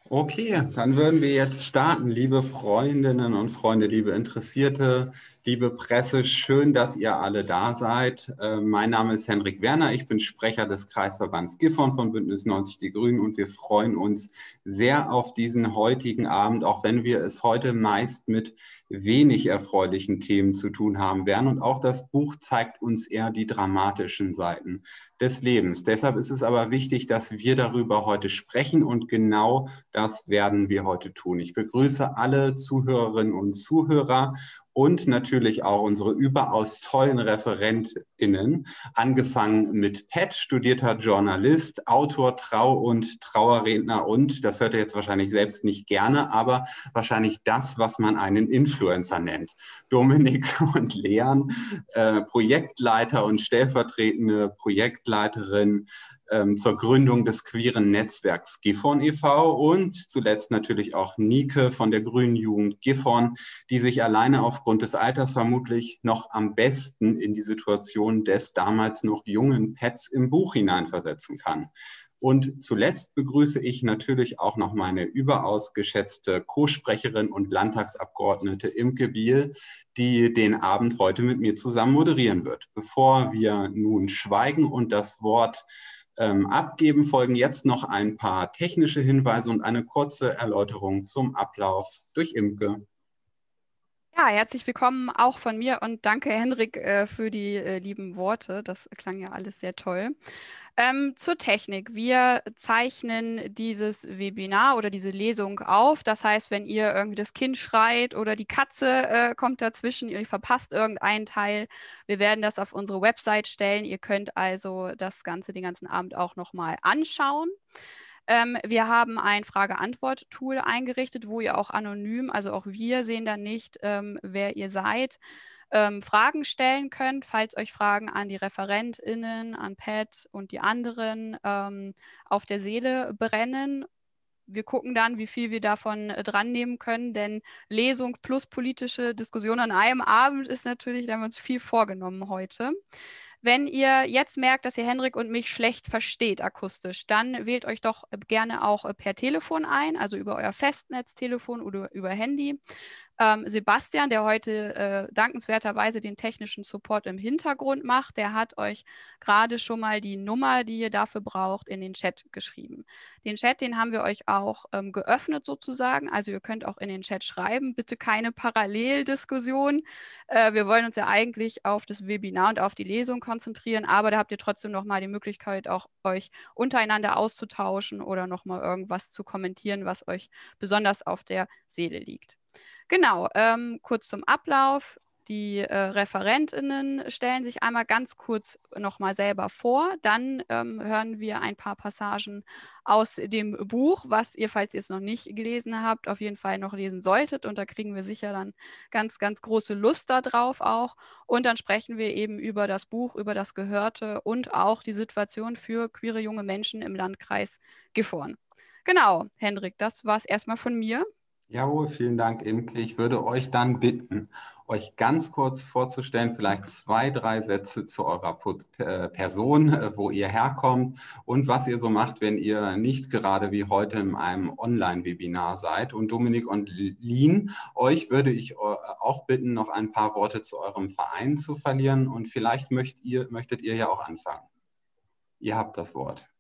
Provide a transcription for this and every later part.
Okay, dann würden wir jetzt starten, liebe Freundinnen und Freunde, liebe Interessierte, liebe Presse. Schön, dass ihr alle da seid. Mein Name ist Henrik Werner, ich bin Sprecher des Kreisverbands Gifhorn von Bündnis 90 Die Grünen und wir freuen uns sehr auf diesen heutigen Abend, auch wenn wir es heute meist mit wenig erfreulichen Themen zu tun haben werden. Und auch das Buch zeigt uns eher die dramatischen Seiten des Lebens. Deshalb ist es aber wichtig, dass wir darüber heute sprechen und genau das werden wir heute tun. Ich begrüße alle Zuhörerinnen und Zuhörer und natürlich auch unsere überaus tollen ReferentInnen, angefangen mit Pat, studierter Journalist, Autor, und Trauerredner und, das hört ihr jetzt wahrscheinlich selbst nicht gerne, aber wahrscheinlich das, was man einen Influencer nennt. Dominik und Leon, Projektleiter und stellvertretende Projektleiterin zur Gründung des queeren Netzwerks Gifhorn e.V. und zuletzt natürlich auch Nike von der Grünen Jugend Gifhorn, die sich alleine aufgrund des Alters vermutlich noch am besten in die Situation des damals noch jungen Pets im Buch hineinversetzen kann. Und zuletzt begrüße ich natürlich auch noch meine überaus geschätzte Co-Sprecherin und Landtagsabgeordnete Imke Biel, die den Abend heute mit mir zusammen moderieren wird. Bevor wir nun schweigen und das Wort abgeben, folgen jetzt noch ein paar technische Hinweise und eine kurze Erläuterung zum Ablauf durch Imke. Ja, herzlich willkommen auch von mir und danke, Henrik, für die lieben Worte. Das klang ja alles sehr toll. Zur Technik. Wir zeichnen dieses Webinar oder diese Lesung auf. Das heißt, wenn ihr irgendwie das Kind schreit oder die Katze kommt dazwischen, ihr verpasst irgendeinen Teil, wir werden das auf unsere Website stellen. Ihr könnt also das Ganze den ganzen Abend auch nochmal anschauen. Wir haben ein Frage-Antwort-Tool eingerichtet, wo ihr auch anonym, also auch wir sehen dann nicht, wer ihr seid, Fragen stellen könnt, falls euch Fragen an die ReferentInnen, an Pat und die anderen auf der Seele brennen. Wir gucken dann, wie viel wir davon dran nehmen können, denn Lesung plus politische Diskussion an einem Abend ist natürlich, da haben wir uns viel vorgenommen heute. Wenn ihr jetzt merkt, dass ihr Henrik und mich schlecht versteht akustisch, dann wählt euch doch gerne auch per Telefon ein, also über euer Festnetztelefon oder über Handy. Sebastian, der heute dankenswerterweise den technischen Support im Hintergrund macht, der hat euch gerade schon mal die Nummer, die ihr dafür braucht, in den Chat geschrieben. Den Chat, den haben wir euch auch geöffnet sozusagen. Also ihr könnt auch in den Chat schreiben. Bitte keine Paralleldiskussion. Wir wollen uns ja eigentlich auf das Webinar und auf die Lesung konzentrieren, aber da habt ihr trotzdem nochmal die Möglichkeit, auch euch untereinander auszutauschen oder nochmal irgendwas zu kommentieren, was euch besonders auf der Seele liegt. Genau, kurz zum Ablauf. Die ReferentInnen stellen sich einmal ganz kurz nochmal selber vor. Dann hören wir ein paar Passagen aus dem Buch, was ihr, falls ihr es noch nicht gelesen habt, auf jeden Fall noch lesen solltet. Und da kriegen wir sicher dann ganz, ganz große Lust darauf auch. Und dann sprechen wir eben über das Buch, über das Gehörte und auch die Situation für queere junge Menschen im Landkreis Gifhorn. Genau, Hendrik, das war es erstmal von mir. Jawohl, vielen Dank, Imke. Ich würde euch dann bitten, euch ganz kurz vorzustellen, vielleicht 2, 3 Sätze zu eurer Person, wo ihr herkommt und was ihr so macht, wenn ihr nicht gerade wie heute in einem Online-Webinar seid. Und Dominik und Lien, euch würde ich auch bitten, noch ein paar Worte zu eurem Verein zu verlieren. Und vielleicht möchtet ihr ja auch anfangen. Ihr habt das Wort.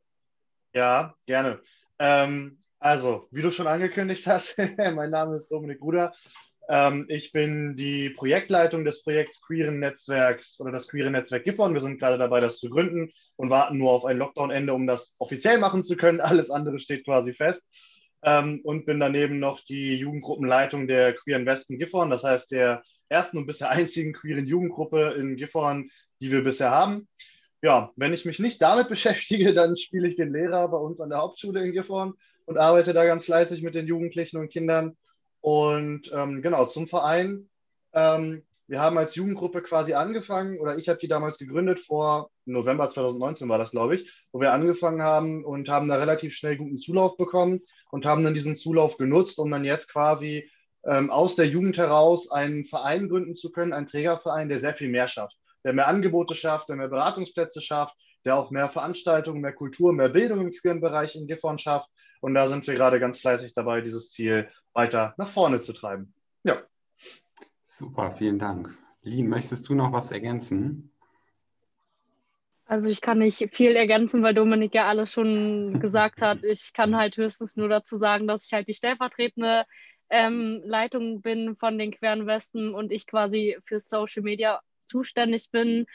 Ja, gerne. Also, wie du schon angekündigt hast, mein Name ist Dominik Ruder. Ich bin die Projektleitung des Projekts Queeren Netzwerks oder das Queere Netzwerk Gifhorn. Wir sind gerade dabei, das zu gründen und warten nur auf ein Lockdown-Ende, um das offiziell machen zu können. Alles andere steht quasi fest. Und bin daneben noch die Jugendgruppenleitung der Queeren Westen Gifhorn, das heißt der ersten und bisher einzigen queeren Jugendgruppe in Gifhorn, die wir bisher haben. Ja, wenn ich mich nicht damit beschäftige, dann spiele ich den Lehrer bei uns an der Hauptschule in Gifhorn und arbeite da ganz fleißig mit den Jugendlichen und Kindern. Und genau, zum Verein. Wir haben als Jugendgruppe quasi angefangen, oder ich habe die damals gegründet, vor November 2019 war das, glaube ich, wo wir angefangen haben und haben da relativ schnell guten Zulauf bekommen und haben dann diesen Zulauf genutzt, um dann jetzt quasi aus der Jugend heraus einen Verein gründen zu können, einen Trägerverein, der sehr viel mehr schafft, der mehr Angebote schafft, der mehr Beratungsplätze schafft, der auch mehr Veranstaltungen, mehr Kultur, mehr Bildung im queeren Bereich in Gifhorn schafft. Und da sind wir gerade ganz fleißig dabei, dieses Ziel weiter nach vorne zu treiben. Ja. Super, vielen Dank. Lien, möchtest du noch was ergänzen? Also ich kann nicht viel ergänzen, weil Dominik ja alles schon gesagt hat. Ich kann halt höchstens nur dazu sagen, dass ich halt die stellvertretende Leitung bin von den Queeren Wespen und ich quasi für Social Media zuständig bin.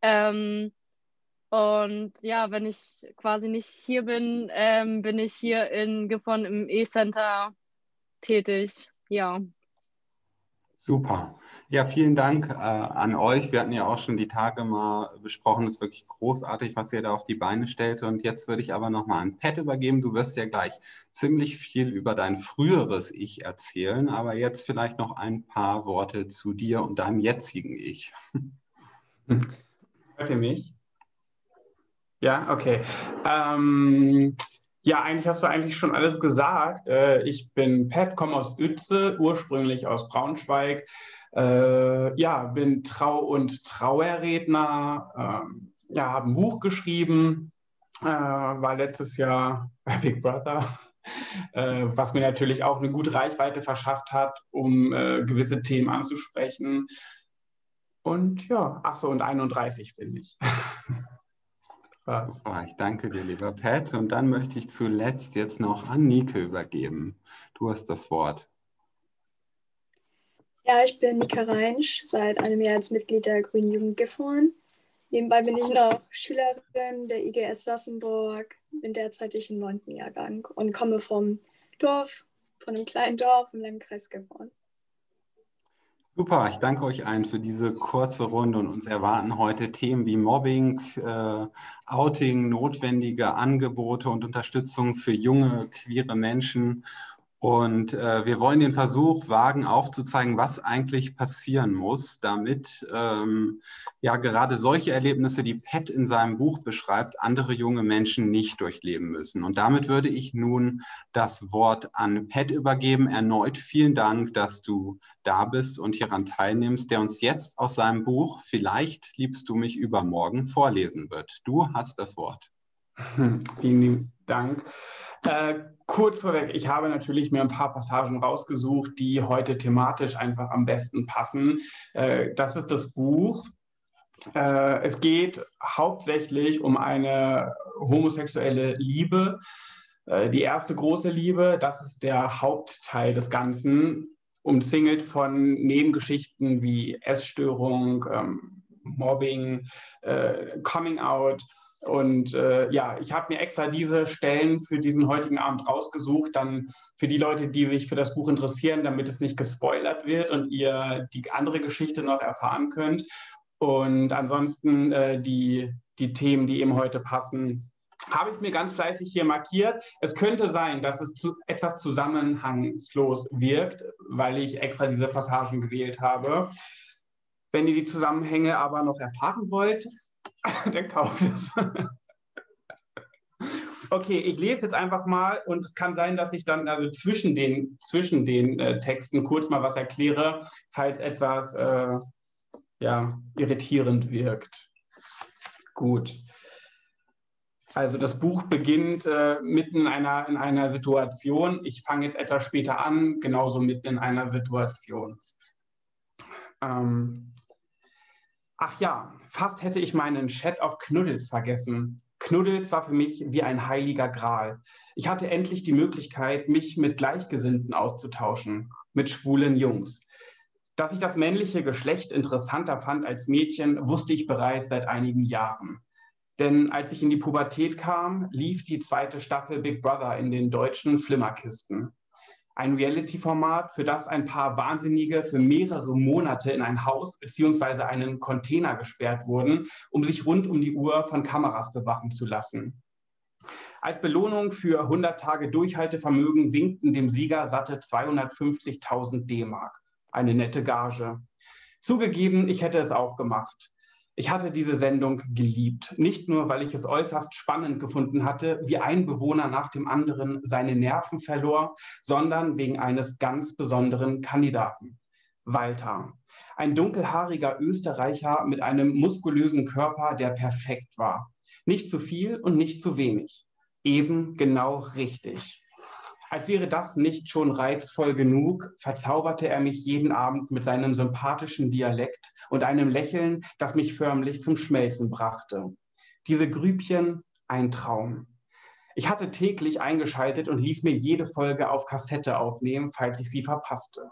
Und ja, wenn ich quasi nicht hier bin, bin ich hier in Gifhorn im E-Center tätig. Ja. Super. Ja, vielen Dank an euch. Wir hatten ja auch schon die Tage mal besprochen. Es ist wirklich großartig, was ihr da auf die Beine stellt. Und jetzt würde ich aber nochmal an Pat übergeben. Du wirst ja gleich ziemlich viel über dein früheres Ich erzählen, aber jetzt vielleicht noch ein paar Worte zu dir und deinem jetzigen Ich. Hört ihr mich? Ja, okay. Ja, eigentlich hast du eigentlich schon alles gesagt. Ich bin Pat, komme aus Uetze, ursprünglich aus Braunschweig. Ja, bin Trau- und Trauerredner. Ja, habe ein Buch geschrieben, war letztes Jahr bei Big Brother, was mir natürlich auch eine gute Reichweite verschafft hat, um gewisse Themen anzusprechen. Und ja, ach so, und 31 bin ich. Super, ich danke dir, lieber Pat. Und dann möchte ich zuletzt jetzt noch an Nike übergeben. Du hast das Wort. Ja, ich bin Nika Reinsch, seit einem Jahr als Mitglied der Grünen Jugend Gifhorn. Nebenbei bin ich noch Schülerin der IGS Sassenburg, bin derzeitig im 9. Jahrgang und komme vom Dorf, von einem kleinen Dorf im Landkreis Gifhorn. Super, ich danke euch allen für diese kurze Runde und uns erwarten heute Themen wie Mobbing, Outing, notwendige Angebote und Unterstützung für junge, queere Menschen. Und wir wollen den Versuch wagen, aufzuzeigen, was eigentlich passieren muss, damit ja gerade solche Erlebnisse, die Pat in seinem Buch beschreibt, andere junge Menschen nicht durchleben müssen. Und damit würde ich nun das Wort an Pat übergeben. Erneut vielen Dank, dass du da bist und hieran teilnimmst, der uns jetzt aus seinem Buch "Vielleicht liebst du mich übermorgen" vorlesen wird. Du hast das Wort. Vielen lieben Dank. Kurz vorweg, ich habe natürlich mir ein paar Passagen rausgesucht, die heute thematisch einfach am besten passen. Das ist das Buch. Es geht hauptsächlich um eine homosexuelle Liebe. Die erste große Liebe, das ist der Hauptteil des Ganzen, umzingelt von Nebengeschichten wie Essstörung, Mobbing, Coming Out. Und ja, ich habe mir extra diese Stellen für diesen heutigen Abend rausgesucht, dann für die Leute, die sich für das Buch interessieren, damit es nicht gespoilert wird und ihr die andere Geschichte noch erfahren könnt. Und ansonsten die Themen, die eben heute passen, habe ich mir ganz fleißig hier markiert. Es könnte sein, dass es etwas zusammenhangslos wirkt, weil ich extra diese Passagen gewählt habe. Wenn ihr die Zusammenhänge aber noch erfahren wollt, dann kauft es. Okay, ich lese jetzt einfach mal und es kann sein, dass ich dann also zwischen den Texten kurz mal was erkläre, falls etwas ja, irritierend wirkt. Gut. Also das Buch beginnt mitten in einer Situation. Ich fange jetzt etwas später an, genauso mitten in einer Situation. Ach ja, fast hätte ich meinen Chat auf Knuddels vergessen. Knuddels war für mich wie ein heiliger Gral. Ich hatte endlich die Möglichkeit, mich mit Gleichgesinnten auszutauschen, mit schwulen Jungs. Dass ich das männliche Geschlecht interessanter fand als Mädchen, wusste ich bereits seit einigen Jahren. Denn als ich in die Pubertät kam, lief die 2. Staffel Big Brother in den deutschen Flimmerkisten. Ein Reality-Format, für das ein paar Wahnsinnige für mehrere Monate in ein Haus bzw. einen Container gesperrt wurden, um sich rund um die Uhr von Kameras bewachen zu lassen. Als Belohnung für 100 Tage Durchhaltevermögen winkten dem Sieger satte 250.000 D-Mark. Eine nette Gage. Zugegeben, ich hätte es auch gemacht. Ich hatte diese Sendung geliebt, nicht nur, weil ich es äußerst spannend gefunden hatte, wie ein Bewohner nach dem anderen seine Nerven verlor, sondern wegen eines ganz besonderen Kandidaten. Walter, ein dunkelhaariger Österreicher mit einem muskulösen Körper, der perfekt war. Nicht zu viel und nicht zu wenig. Eben genau richtig. Als wäre das nicht schon reizvoll genug, verzauberte er mich jeden Abend mit seinem sympathischen Dialekt und einem Lächeln, das mich förmlich zum Schmelzen brachte. Diese Grübchen, ein Traum. Ich hatte täglich eingeschaltet und ließ mir jede Folge auf Kassette aufnehmen, falls ich sie verpasste.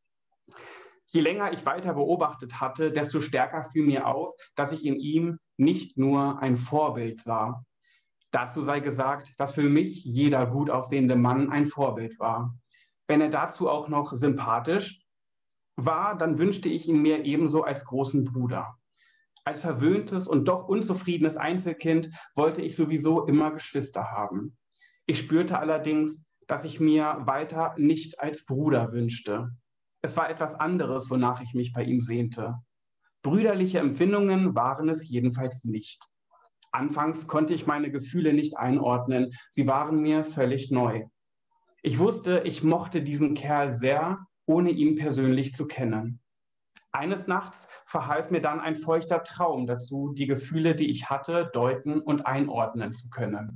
Je länger ich weiter beobachtet hatte, desto stärker fiel mir auf, dass ich in ihm nicht nur ein Vorbild sah. Dazu sei gesagt, dass für mich jeder gut aussehende Mann ein Vorbild war. Wenn er dazu auch noch sympathisch war, dann wünschte ich ihn mir ebenso als großen Bruder. Als verwöhntes und doch unzufriedenes Einzelkind wollte ich sowieso immer Geschwister haben. Ich spürte allerdings, dass ich mir weiter nicht als Bruder wünschte. Es war etwas anderes, wonach ich mich bei ihm sehnte. Brüderliche Empfindungen waren es jedenfalls nicht. Anfangs konnte ich meine Gefühle nicht einordnen, sie waren mir völlig neu. Ich wusste, ich mochte diesen Kerl sehr, ohne ihn persönlich zu kennen. Eines Nachts verhalf mir dann ein feuchter Traum dazu, die Gefühle, die ich hatte, deuten und einordnen zu können.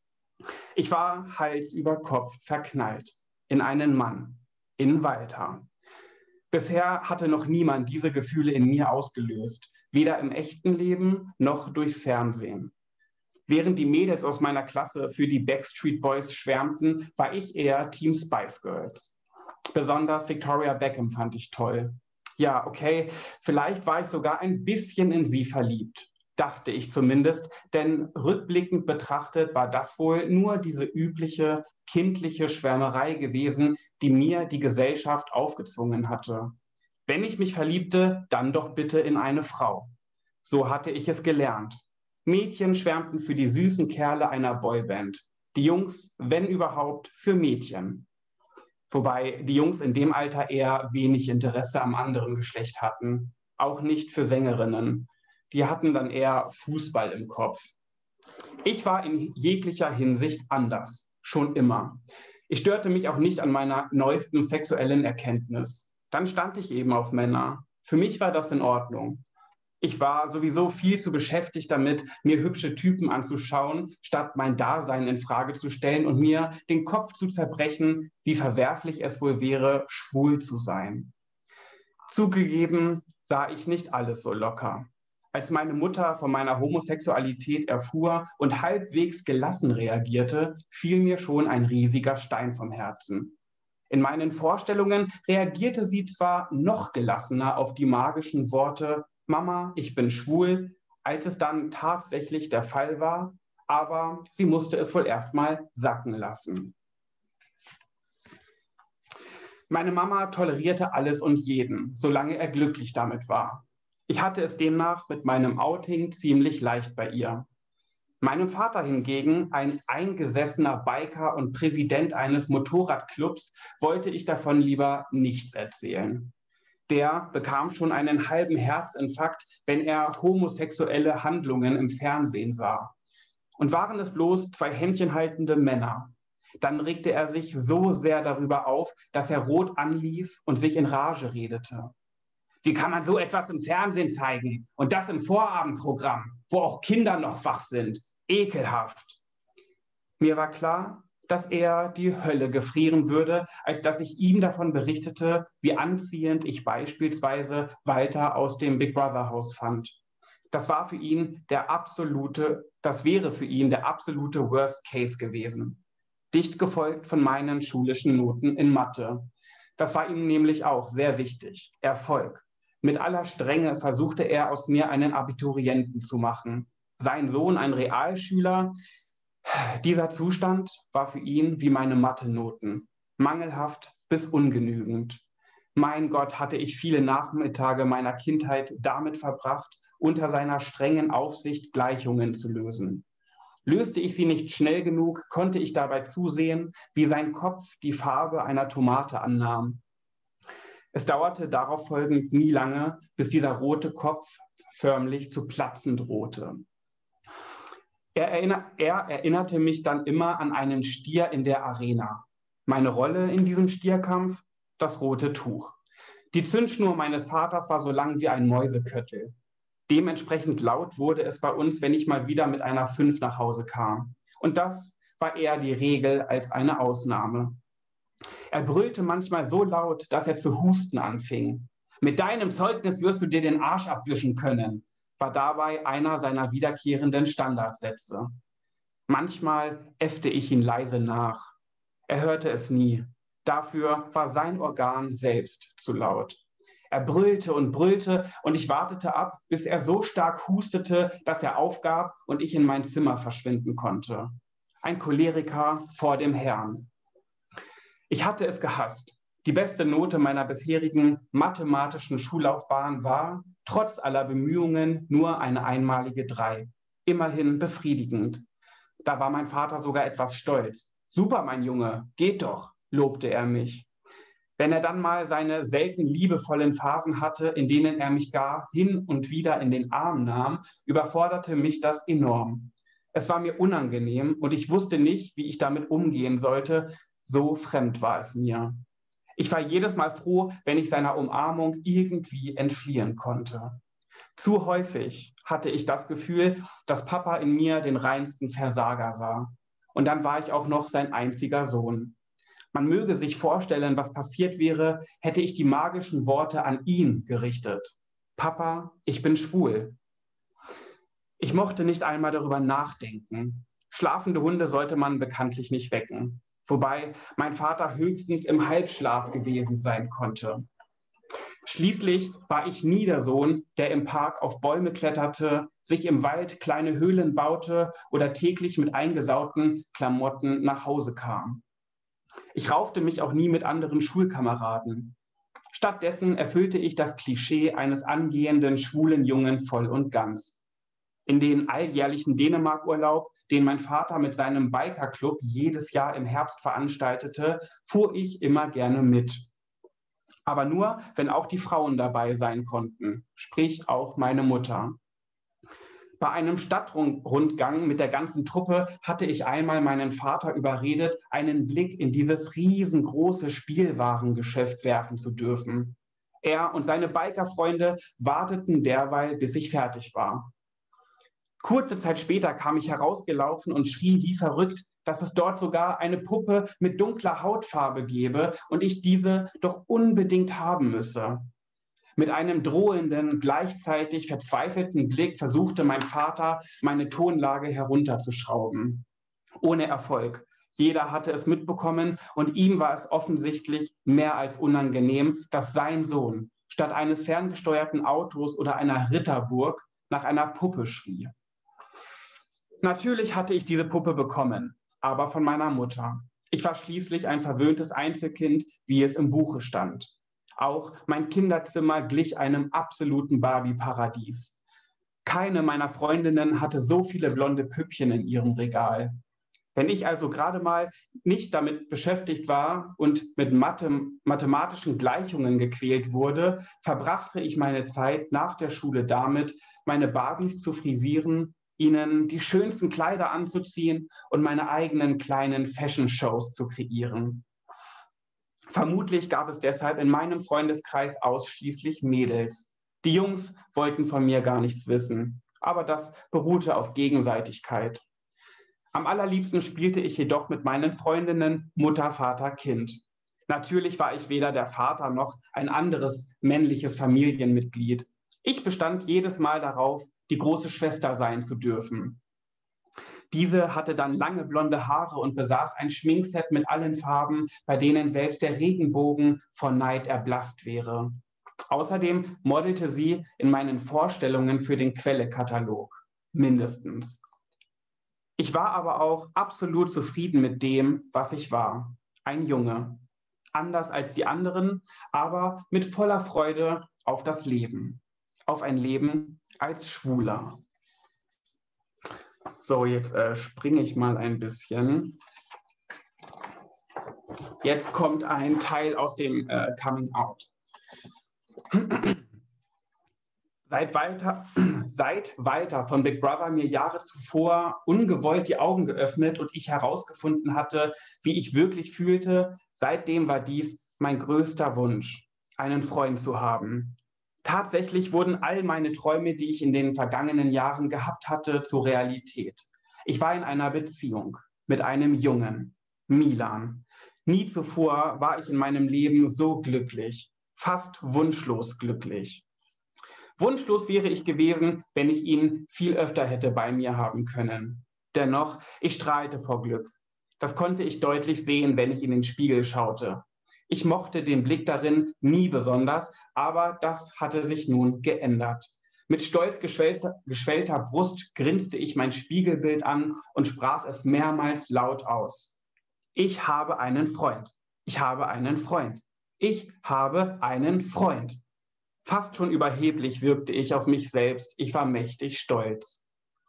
Ich war Hals über Kopf verknallt in einen Mann, in Walter. Bisher hatte noch niemand diese Gefühle in mir ausgelöst, weder im echten Leben noch durchs Fernsehen. Während die Mädels aus meiner Klasse für die Backstreet Boys schwärmten, war ich eher Team Spice Girls. Besonders Victoria Beckham fand ich toll. Ja, okay, vielleicht war ich sogar ein bisschen in sie verliebt, dachte ich zumindest, denn rückblickend betrachtet war das wohl nur diese übliche kindliche Schwärmerei gewesen, die mir die Gesellschaft aufgezwungen hatte. Wenn ich mich verliebte, dann doch bitte in eine Frau. So hatte ich es gelernt. Mädchen schwärmten für die süßen Kerle einer Boyband, die Jungs, wenn überhaupt, für Mädchen. Wobei die Jungs in dem Alter eher wenig Interesse am anderen Geschlecht hatten, auch nicht für Sängerinnen. Die hatten dann eher Fußball im Kopf. Ich war in jeglicher Hinsicht anders, schon immer. Ich störte mich auch nicht an meiner neuesten sexuellen Erkenntnis. Dann stand ich eben auf Männer. Für mich war das in Ordnung. Ich war sowieso viel zu beschäftigt damit, mir hübsche Typen anzuschauen, statt mein Dasein in Frage zu stellen und mir den Kopf zu zerbrechen, wie verwerflich es wohl wäre, schwul zu sein. Zugegeben sah ich nicht alles so locker. Als meine Mutter von meiner Homosexualität erfuhr und halbwegs gelassen reagierte, fiel mir schon ein riesiger Stein vom Herzen. In meinen Vorstellungen reagierte sie zwar noch gelassener auf die magischen Worte „Mama, ich bin schwul“, als es dann tatsächlich der Fall war, aber sie musste es wohl erstmal sacken lassen. Meine Mama tolerierte alles und jeden, solange er glücklich damit war. Ich hatte es demnach mit meinem Outing ziemlich leicht bei ihr. Meinem Vater hingegen, ein eingesessener Biker und Präsident eines Motorradclubs, wollte ich davon lieber nichts erzählen. Der bekam schon einen halben Herzinfarkt, wenn er homosexuelle Handlungen im Fernsehen sah. Und waren es bloß zwei händchenhaltende Männer, dann regte er sich so sehr darüber auf, dass er rot anlief und sich in Rage redete. Wie kann man so etwas im Fernsehen zeigen? Und das im Vorabendprogramm, wo auch Kinder noch wach sind. Ekelhaft. Mir war klar, dass er die Hölle gefrieren würde, als dass ich ihm davon berichtete, wie anziehend ich beispielsweise Walter aus dem Big Brother Haus fand. Das wäre für ihn der absolute Worst Case gewesen. Dicht gefolgt von meinen schulischen Noten in Mathe. Das war ihm nämlich auch sehr wichtig. Erfolg. Mit aller Strenge versuchte er aus mir einen Abiturienten zu machen. Sein Sohn ein Realschüler. Dieser Zustand war für ihn wie meine Mathe-Noten. Mangelhaft bis ungenügend. Mein Gott, hatte ich viele Nachmittage meiner Kindheit damit verbracht, unter seiner strengen Aufsicht Gleichungen zu lösen. Löste ich sie nicht schnell genug, konnte ich dabei zusehen, wie sein Kopf die Farbe einer Tomate annahm. Es dauerte darauf folgend nie lange, bis dieser rote Kopf förmlich zu platzen drohte. Er erinnerte mich dann immer an einen Stier in der Arena. Meine Rolle in diesem Stierkampf? Das rote Tuch. Die Zündschnur meines Vaters war so lang wie ein Mäuseköttel. Dementsprechend laut wurde es bei uns, wenn ich mal wieder mit einer 5 nach Hause kam. Und das war eher die Regel als eine Ausnahme. Er brüllte manchmal so laut, dass er zu husten anfing. Mit deinem Zeugnis wirst du dir den Arsch abwischen können, war dabei einer seiner wiederkehrenden Standardsätze. Manchmal äffte ich ihn leise nach. Er hörte es nie. Dafür war sein Organ selbst zu laut. Er brüllte und ich wartete ab, bis er so stark hustete, dass er aufgab und ich in mein Zimmer verschwinden konnte. Ein Choleriker vor dem Herrn. Ich hatte es gehasst. Die beste Note meiner bisherigen mathematischen Schullaufbahn war, trotz aller Bemühungen, nur eine einmalige 3. Immerhin befriedigend. Da war mein Vater sogar etwas stolz. Super, mein Junge, geht doch, lobte er mich. Wenn er dann mal seine selten liebevollen Phasen hatte, in denen er mich gar hin und wieder in den Arm nahm, überforderte mich das enorm. Es war mir unangenehm und ich wusste nicht, wie ich damit umgehen sollte. So fremd war es mir. Ich war jedes Mal froh, wenn ich seiner Umarmung irgendwie entfliehen konnte. Zu häufig hatte ich das Gefühl, dass Papa in mir den reinsten Versager sah. Und dann war ich auch noch sein einziger Sohn. Man möge sich vorstellen, was passiert wäre, hätte ich die magischen Worte an ihn gerichtet. Papa, ich bin schwul. Ich mochte nicht einmal darüber nachdenken. Schlafende Hunde sollte man bekanntlich nicht wecken. Wobei mein Vater höchstens im Halbschlaf gewesen sein konnte. Schließlich war ich nie der Sohn, der im Park auf Bäume kletterte, sich im Wald kleine Höhlen baute oder täglich mit eingesauten Klamotten nach Hause kam. Ich raufte mich auch nie mit anderen Schulkameraden. Stattdessen erfüllte ich das Klischee eines angehenden schwulen Jungen voll und ganz. In den alljährlichen Dänemark-Urlaub, den mein Vater mit seinem Bikerclub jedes Jahr im Herbst veranstaltete, fuhr ich immer gerne mit. Aber nur, wenn auch die Frauen dabei sein konnten, sprich auch meine Mutter. Bei einem Stadtrundgang mit der ganzen Truppe hatte ich einmal meinen Vater überredet, einen Blick in dieses riesengroße Spielwarengeschäft werfen zu dürfen. Er und seine Bikerfreunde warteten derweil, bis ich fertig war. Kurze Zeit später kam ich herausgelaufen und schrie wie verrückt, dass es dort sogar eine Puppe mit dunkler Hautfarbe gebe und ich diese doch unbedingt haben müsse. Mit einem drohenden, gleichzeitig verzweifelten Blick versuchte mein Vater, meine Tonlage herunterzuschrauben. Ohne Erfolg. Jeder hatte es mitbekommen und ihm war es offensichtlich mehr als unangenehm, dass sein Sohn statt eines ferngesteuerten Autos oder einer Ritterburg nach einer Puppe schrie. Natürlich hatte ich diese Puppe bekommen, aber von meiner Mutter. Ich war schließlich ein verwöhntes Einzelkind, wie es im Buche stand. Auch mein Kinderzimmer glich einem absoluten Barbie-Paradies. Keine meiner Freundinnen hatte so viele blonde Püppchen in ihrem Regal. Wenn ich also gerade mal nicht damit beschäftigt war und mit mathematischen Gleichungen gequält wurde, verbrachte ich meine Zeit nach der Schule damit, meine Barbies zu frisieren, ihnen die schönsten Kleider anzuziehen und meine eigenen kleinen Fashion-Shows zu kreieren. Vermutlich gab es deshalb in meinem Freundeskreis ausschließlich Mädels. Die Jungs wollten von mir gar nichts wissen, aber das beruhte auf Gegenseitigkeit. Am allerliebsten spielte ich jedoch mit meinen Freundinnen Mutter, Vater, Kind. Natürlich war ich weder der Vater noch ein anderes männliches Familienmitglied. Ich bestand jedes Mal darauf, die große Schwester sein zu dürfen. Diese hatte dann lange blonde Haare und besaß ein Schminkset mit allen Farben, bei denen selbst der Regenbogen vor Neid erblasst wäre. Außerdem modelte sie in meinen Vorstellungen für den Quelle-Katalog. Mindestens. Ich war aber auch absolut zufrieden mit dem, was ich war. Ein Junge. Anders als die anderen, aber mit voller Freude auf das Leben. Auf ein Leben als Schwuler. So, jetzt springe ich mal ein bisschen. Jetzt kommt ein Teil aus dem Coming Out. Seit Walter von Big Brother mir Jahre zuvor ungewollt die Augen geöffnet und ich herausgefunden hatte, wie ich wirklich fühlte, seitdem war dies mein größter Wunsch, einen Freund zu haben. Tatsächlich wurden all meine Träume, die ich in den vergangenen Jahren gehabt hatte, zur Realität. Ich war in einer Beziehung mit einem Jungen, Milan. Nie zuvor war ich in meinem Leben so glücklich, fast wunschlos glücklich. Wunschlos wäre ich gewesen, wenn ich ihn viel öfter hätte bei mir haben können. Dennoch, ich strahlte vor Glück. Das konnte ich deutlich sehen, wenn ich in den Spiegel schaute. Ich mochte den Blick darin nie besonders, aber das hatte sich nun geändert. Mit stolz geschwellter Brust grinste ich mein Spiegelbild an und sprach es mehrmals laut aus. Ich habe einen Freund. Ich habe einen Freund. Ich habe einen Freund. Fast schon überheblich wirkte ich auf mich selbst. Ich war mächtig stolz.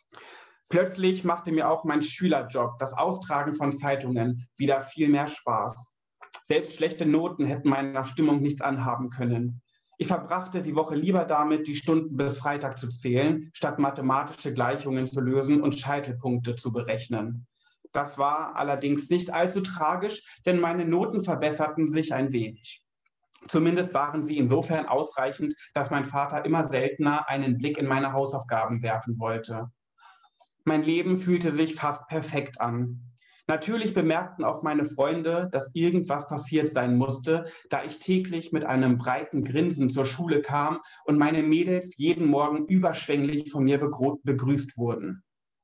Plötzlich machte mir auch mein Schülerjob, das Austragen von Zeitungen, wieder viel mehr Spaß. Selbst schlechte Noten hätten meiner Stimmung nichts anhaben können. Ich verbrachte die Woche lieber damit, die Stunden bis Freitag zu zählen, statt mathematische Gleichungen zu lösen und Scheitelpunkte zu berechnen. Das war allerdings nicht allzu tragisch, denn meine Noten verbesserten sich ein wenig. Zumindest waren sie insofern ausreichend, dass mein Vater immer seltener einen Blick in meine Hausaufgaben werfen wollte. Mein Leben fühlte sich fast perfekt an. Natürlich bemerkten auch meine Freunde, dass irgendwas passiert sein musste, da ich täglich mit einem breiten Grinsen zur Schule kam und meine Mädels jeden Morgen überschwänglich von mir begrüßt wurden.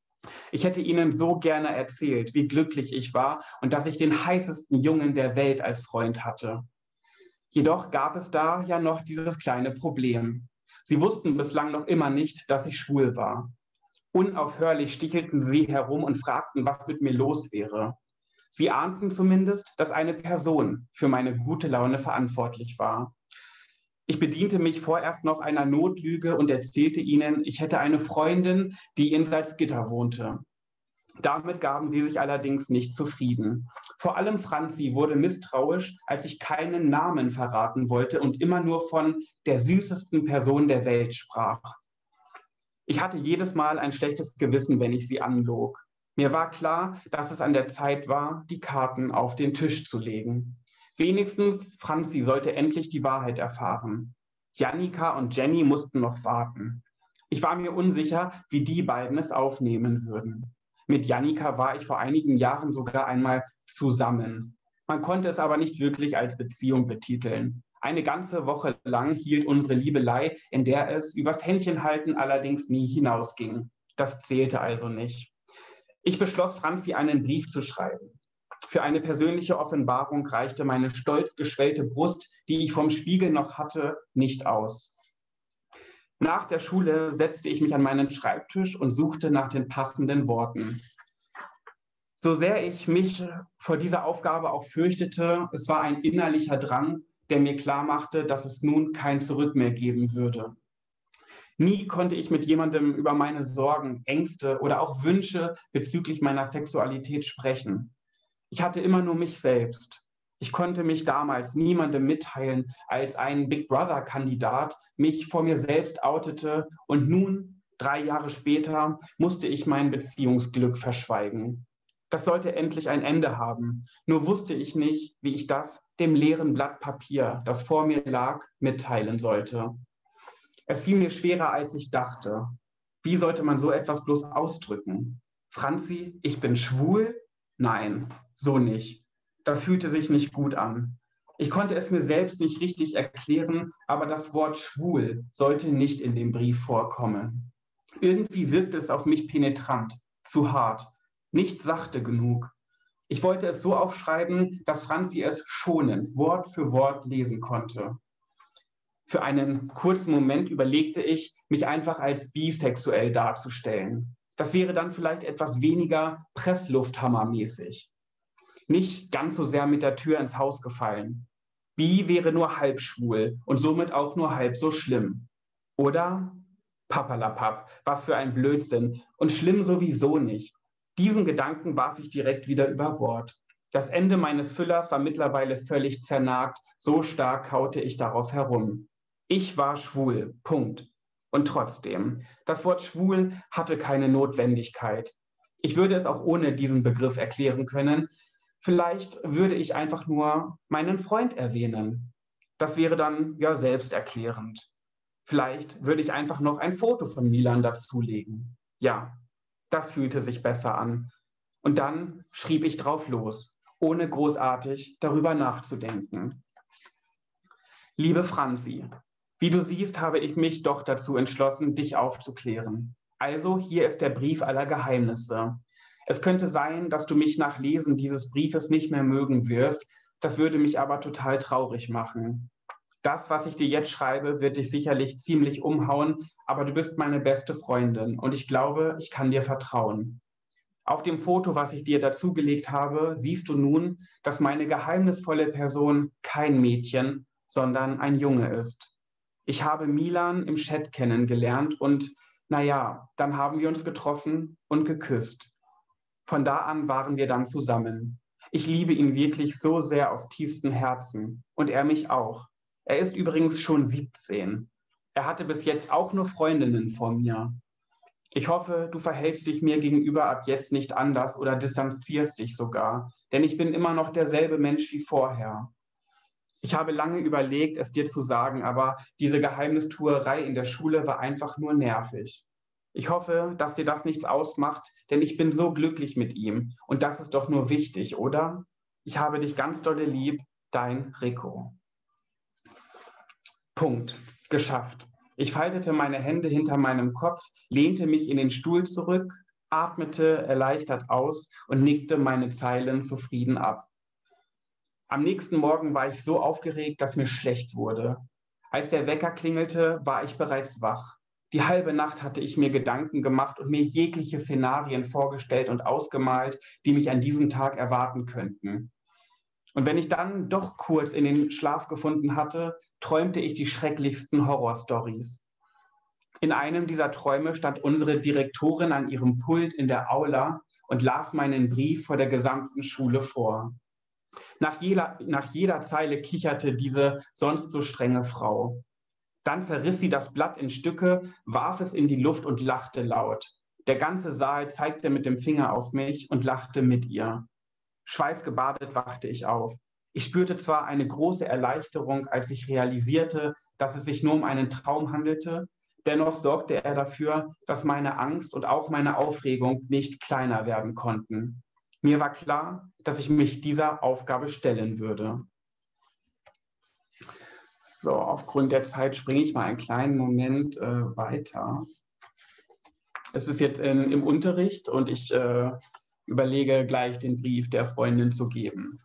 Ich hätte ihnen so gerne erzählt, wie glücklich ich war und dass ich den heißesten Jungen der Welt als Freund hatte. Jedoch gab es da ja noch dieses kleine Problem. Sie wussten bislang noch immer nicht, dass ich schwul war. Unaufhörlich stichelten sie herum und fragten, was mit mir los wäre. Sie ahnten zumindest, dass eine Person für meine gute Laune verantwortlich war. Ich bediente mich vorerst noch einer Notlüge und erzählte ihnen, ich hätte eine Freundin, die in Salzgitter wohnte. Damit gaben sie sich allerdings nicht zufrieden. Vor allem Franzi wurde misstrauisch, als ich keinen Namen verraten wollte und immer nur von der süßesten Person der Welt sprach. Ich hatte jedes Mal ein schlechtes Gewissen, wenn ich sie anlog. Mir war klar, dass es an der Zeit war, die Karten auf den Tisch zu legen. Wenigstens Franzi sollte endlich die Wahrheit erfahren. Jannika und Jenny mussten noch warten. Ich war mir unsicher, wie die beiden es aufnehmen würden. Mit Jannika war ich vor einigen Jahren sogar einmal zusammen. Man konnte es aber nicht wirklich als Beziehung betiteln. Eine ganze Woche lang hielt unsere Liebelei, in der es übers Händchenhalten allerdings nie hinausging. Das zählte also nicht. Ich beschloss, Franzi einen Brief zu schreiben. Für eine persönliche Offenbarung reichte meine stolz geschwellte Brust, die ich vom Spiegel noch hatte, nicht aus. Nach der Schule setzte ich mich an meinen Schreibtisch und suchte nach den passenden Worten. So sehr ich mich vor dieser Aufgabe auch fürchtete, es war ein innerlicher Drang, der mir klar machte, dass es nun kein Zurück mehr geben würde. Nie konnte ich mit jemandem über meine Sorgen, Ängste oder auch Wünsche bezüglich meiner Sexualität sprechen. Ich hatte immer nur mich selbst. Ich konnte mich damals niemandem mitteilen, als ein Big Brother-Kandidat mich vor mir selbst outete und nun, 3 Jahre später, musste ich mein Beziehungsglück verschweigen. Das sollte endlich ein Ende haben. Nur wusste ich nicht, wie ich das dem leeren Blatt Papier, das vor mir lag, mitteilen sollte. Es fiel mir schwerer, als ich dachte. Wie sollte man so etwas bloß ausdrücken? Franzi, ich bin schwul? Nein, so nicht. Das fühlte sich nicht gut an. Ich konnte es mir selbst nicht richtig erklären, aber das Wort schwul sollte nicht in dem Brief vorkommen. Irgendwie wirkte es auf mich penetrant, zu hart, nicht sachte genug. Ich wollte es so aufschreiben, dass Franzi es schonend, Wort für Wort lesen konnte. Für einen kurzen Moment überlegte ich, mich einfach als bisexuell darzustellen. Das wäre dann vielleicht etwas weniger Presslufthammermäßig. Nicht ganz so sehr mit der Tür ins Haus gefallen. Bi wäre nur halb schwul und somit auch nur halb so schlimm. Oder? Papperlapapp, was für ein Blödsinn und schlimm sowieso nicht. Diesen Gedanken warf ich direkt wieder über Bord. Das Ende meines Füllers war mittlerweile völlig zernagt, so stark kaute ich darauf herum. Ich war schwul, Punkt. Und trotzdem, das Wort schwul hatte keine Notwendigkeit. Ich würde es auch ohne diesen Begriff erklären können. Vielleicht würde ich einfach nur meinen Freund erwähnen. Das wäre dann ja selbsterklärend. Vielleicht würde ich einfach noch ein Foto von Milan dazulegen. Ja, das fühlte sich besser an. Und dann schrieb ich drauf los, ohne großartig darüber nachzudenken. Liebe Franzi, wie du siehst, habe ich mich doch dazu entschlossen, dich aufzuklären. Also, hier ist der Brief aller Geheimnisse. Es könnte sein, dass du mich nach Lesen dieses Briefes nicht mehr mögen wirst. Das würde mich aber total traurig machen. Das, was ich dir jetzt schreibe, wird dich sicherlich ziemlich umhauen, aber du bist meine beste Freundin und ich glaube, ich kann dir vertrauen. Auf dem Foto, was ich dir dazugelegt habe, siehst du nun, dass meine geheimnisvolle Person kein Mädchen, sondern ein Junge ist. Ich habe Milan im Chat kennengelernt und, naja, dann haben wir uns getroffen und geküsst. Von da an waren wir dann zusammen. Ich liebe ihn wirklich so sehr aus tiefstem Herzen und er mich auch. Er ist übrigens schon 17. Er hatte bis jetzt auch nur Freundinnen vor mir. Ich hoffe, du verhältst dich mir gegenüber ab jetzt nicht anders oder distanzierst dich sogar, denn ich bin immer noch derselbe Mensch wie vorher. Ich habe lange überlegt, es dir zu sagen, aber diese Geheimnistuerei in der Schule war einfach nur nervig. Ich hoffe, dass dir das nichts ausmacht, denn ich bin so glücklich mit ihm und das ist doch nur wichtig, oder? Ich habe dich ganz dolle lieb, dein Rico. Punkt. Geschafft. Ich faltete meine Hände hinter meinem Kopf, lehnte mich in den Stuhl zurück, atmete erleichtert aus und nickte meine Zeilen zufrieden ab. Am nächsten Morgen war ich so aufgeregt, dass mir schlecht wurde. Als der Wecker klingelte, war ich bereits wach. Die halbe Nacht hatte ich mir Gedanken gemacht und mir jegliche Szenarien vorgestellt und ausgemalt, die mich an diesem Tag erwarten könnten. Und wenn ich dann doch kurz in den Schlaf gefunden hatte, träumte ich die schrecklichsten Horrorstories. In einem dieser Träume stand unsere Direktorin an ihrem Pult in der Aula und las meinen Brief vor der gesamten Schule vor. Nach jeder Zeile kicherte diese sonst so strenge Frau. Dann zerriss sie das Blatt in Stücke, warf es in die Luft und lachte laut. Der ganze Saal zeigte mit dem Finger auf mich und lachte mit ihr. Schweißgebadet wachte ich auf. Ich spürte zwar eine große Erleichterung, als ich realisierte, dass es sich nur um einen Traum handelte, dennoch sorgte er dafür, dass meine Angst und auch meine Aufregung nicht kleiner werden konnten. Mir war klar, dass ich mich dieser Aufgabe stellen würde. So, aufgrund der Zeit springe ich mal einen kleinen Moment weiter. Es ist jetzt im Unterricht und ich überlege gleich den Brief der Freundin zu geben.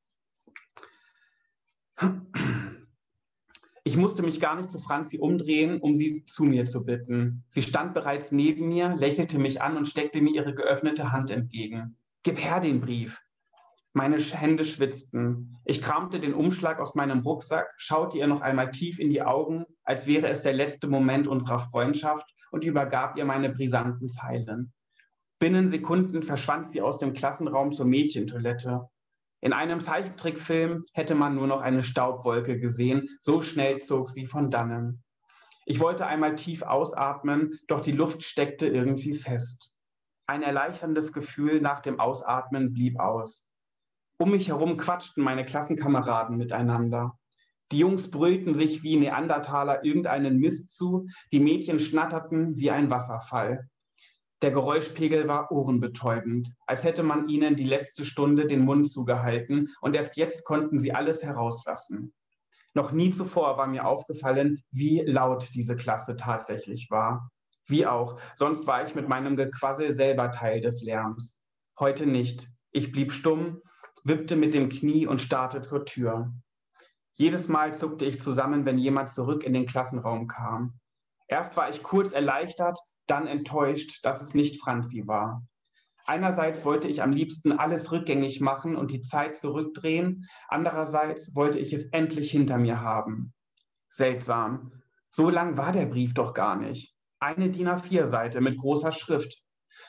Ich musste mich gar nicht zu Franzi umdrehen, um sie zu mir zu bitten. Sie stand bereits neben mir, lächelte mich an und steckte mir ihre geöffnete Hand entgegen. Gib her den Brief. Meine Hände schwitzten. Ich kramte den Umschlag aus meinem Rucksack, schaute ihr noch einmal tief in die Augen, als wäre es der letzte Moment unserer Freundschaft und übergab ihr meine brisanten Zeilen. Binnen Sekunden verschwand sie aus dem Klassenraum zur Mädchentoilette. In einem Zeichentrickfilm hätte man nur noch eine Staubwolke gesehen, so schnell zog sie von dannen. Ich wollte einmal tief ausatmen, doch die Luft steckte irgendwie fest. Ein erleichterndes Gefühl nach dem Ausatmen blieb aus. Um mich herum quatschten meine Klassenkameraden miteinander. Die Jungs brüllten sich wie Neandertaler irgendeinen Mist zu, die Mädchen schnatterten wie ein Wasserfall. Der Geräuschpegel war ohrenbetäubend, als hätte man ihnen die letzte Stunde den Mund zugehalten und erst jetzt konnten sie alles herauslassen. Noch nie zuvor war mir aufgefallen, wie laut diese Klasse tatsächlich war. Wie auch, sonst war ich mit meinem Gequassel selber Teil des Lärms. Heute nicht. Ich blieb stumm, wippte mit dem Knie und starrte zur Tür. Jedes Mal zuckte ich zusammen, wenn jemand zurück in den Klassenraum kam. Erst war ich kurz erleichtert, dann enttäuscht, dass es nicht Franzi war. Einerseits wollte ich am liebsten alles rückgängig machen und die Zeit zurückdrehen, andererseits wollte ich es endlich hinter mir haben. Seltsam. So lang war der Brief doch gar nicht. Eine DIN A4-Seite mit großer Schrift.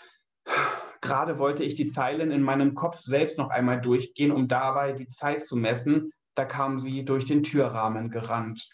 Gerade wollte ich die Zeilen in meinem Kopf selbst noch einmal durchgehen, um dabei die Zeit zu messen, da kam sie durch den Türrahmen gerannt.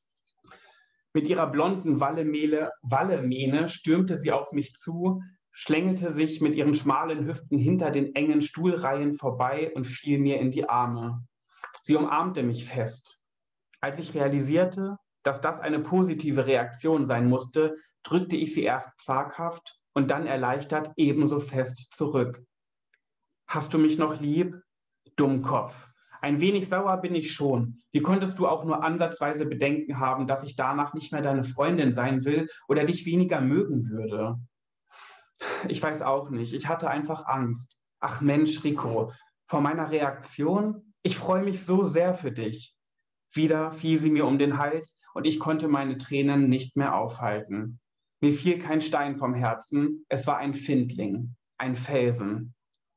Mit ihrer blonden Wallemähne stürmte sie auf mich zu, schlängelte sich mit ihren schmalen Hüften hinter den engen Stuhlreihen vorbei und fiel mir in die Arme. Sie umarmte mich fest. Als ich realisierte, Dass das eine positive Reaktion sein musste, drückte ich sie erst zaghaft und dann erleichtert ebenso fest zurück. Hast du mich noch lieb? Dummkopf. Ein wenig sauer bin ich schon. Wie konntest du auch nur ansatzweise Bedenken haben, dass ich danach nicht mehr deine Freundin sein will oder dich weniger mögen würde? Ich weiß auch nicht. Ich hatte einfach Angst. Ach Mensch, Rico, vor meiner Reaktion? Ich freue mich so sehr für dich. Wieder fiel sie mir um den Hals und ich konnte meine Tränen nicht mehr aufhalten. Mir fiel kein Stein vom Herzen. Es war ein Findling, ein Felsen.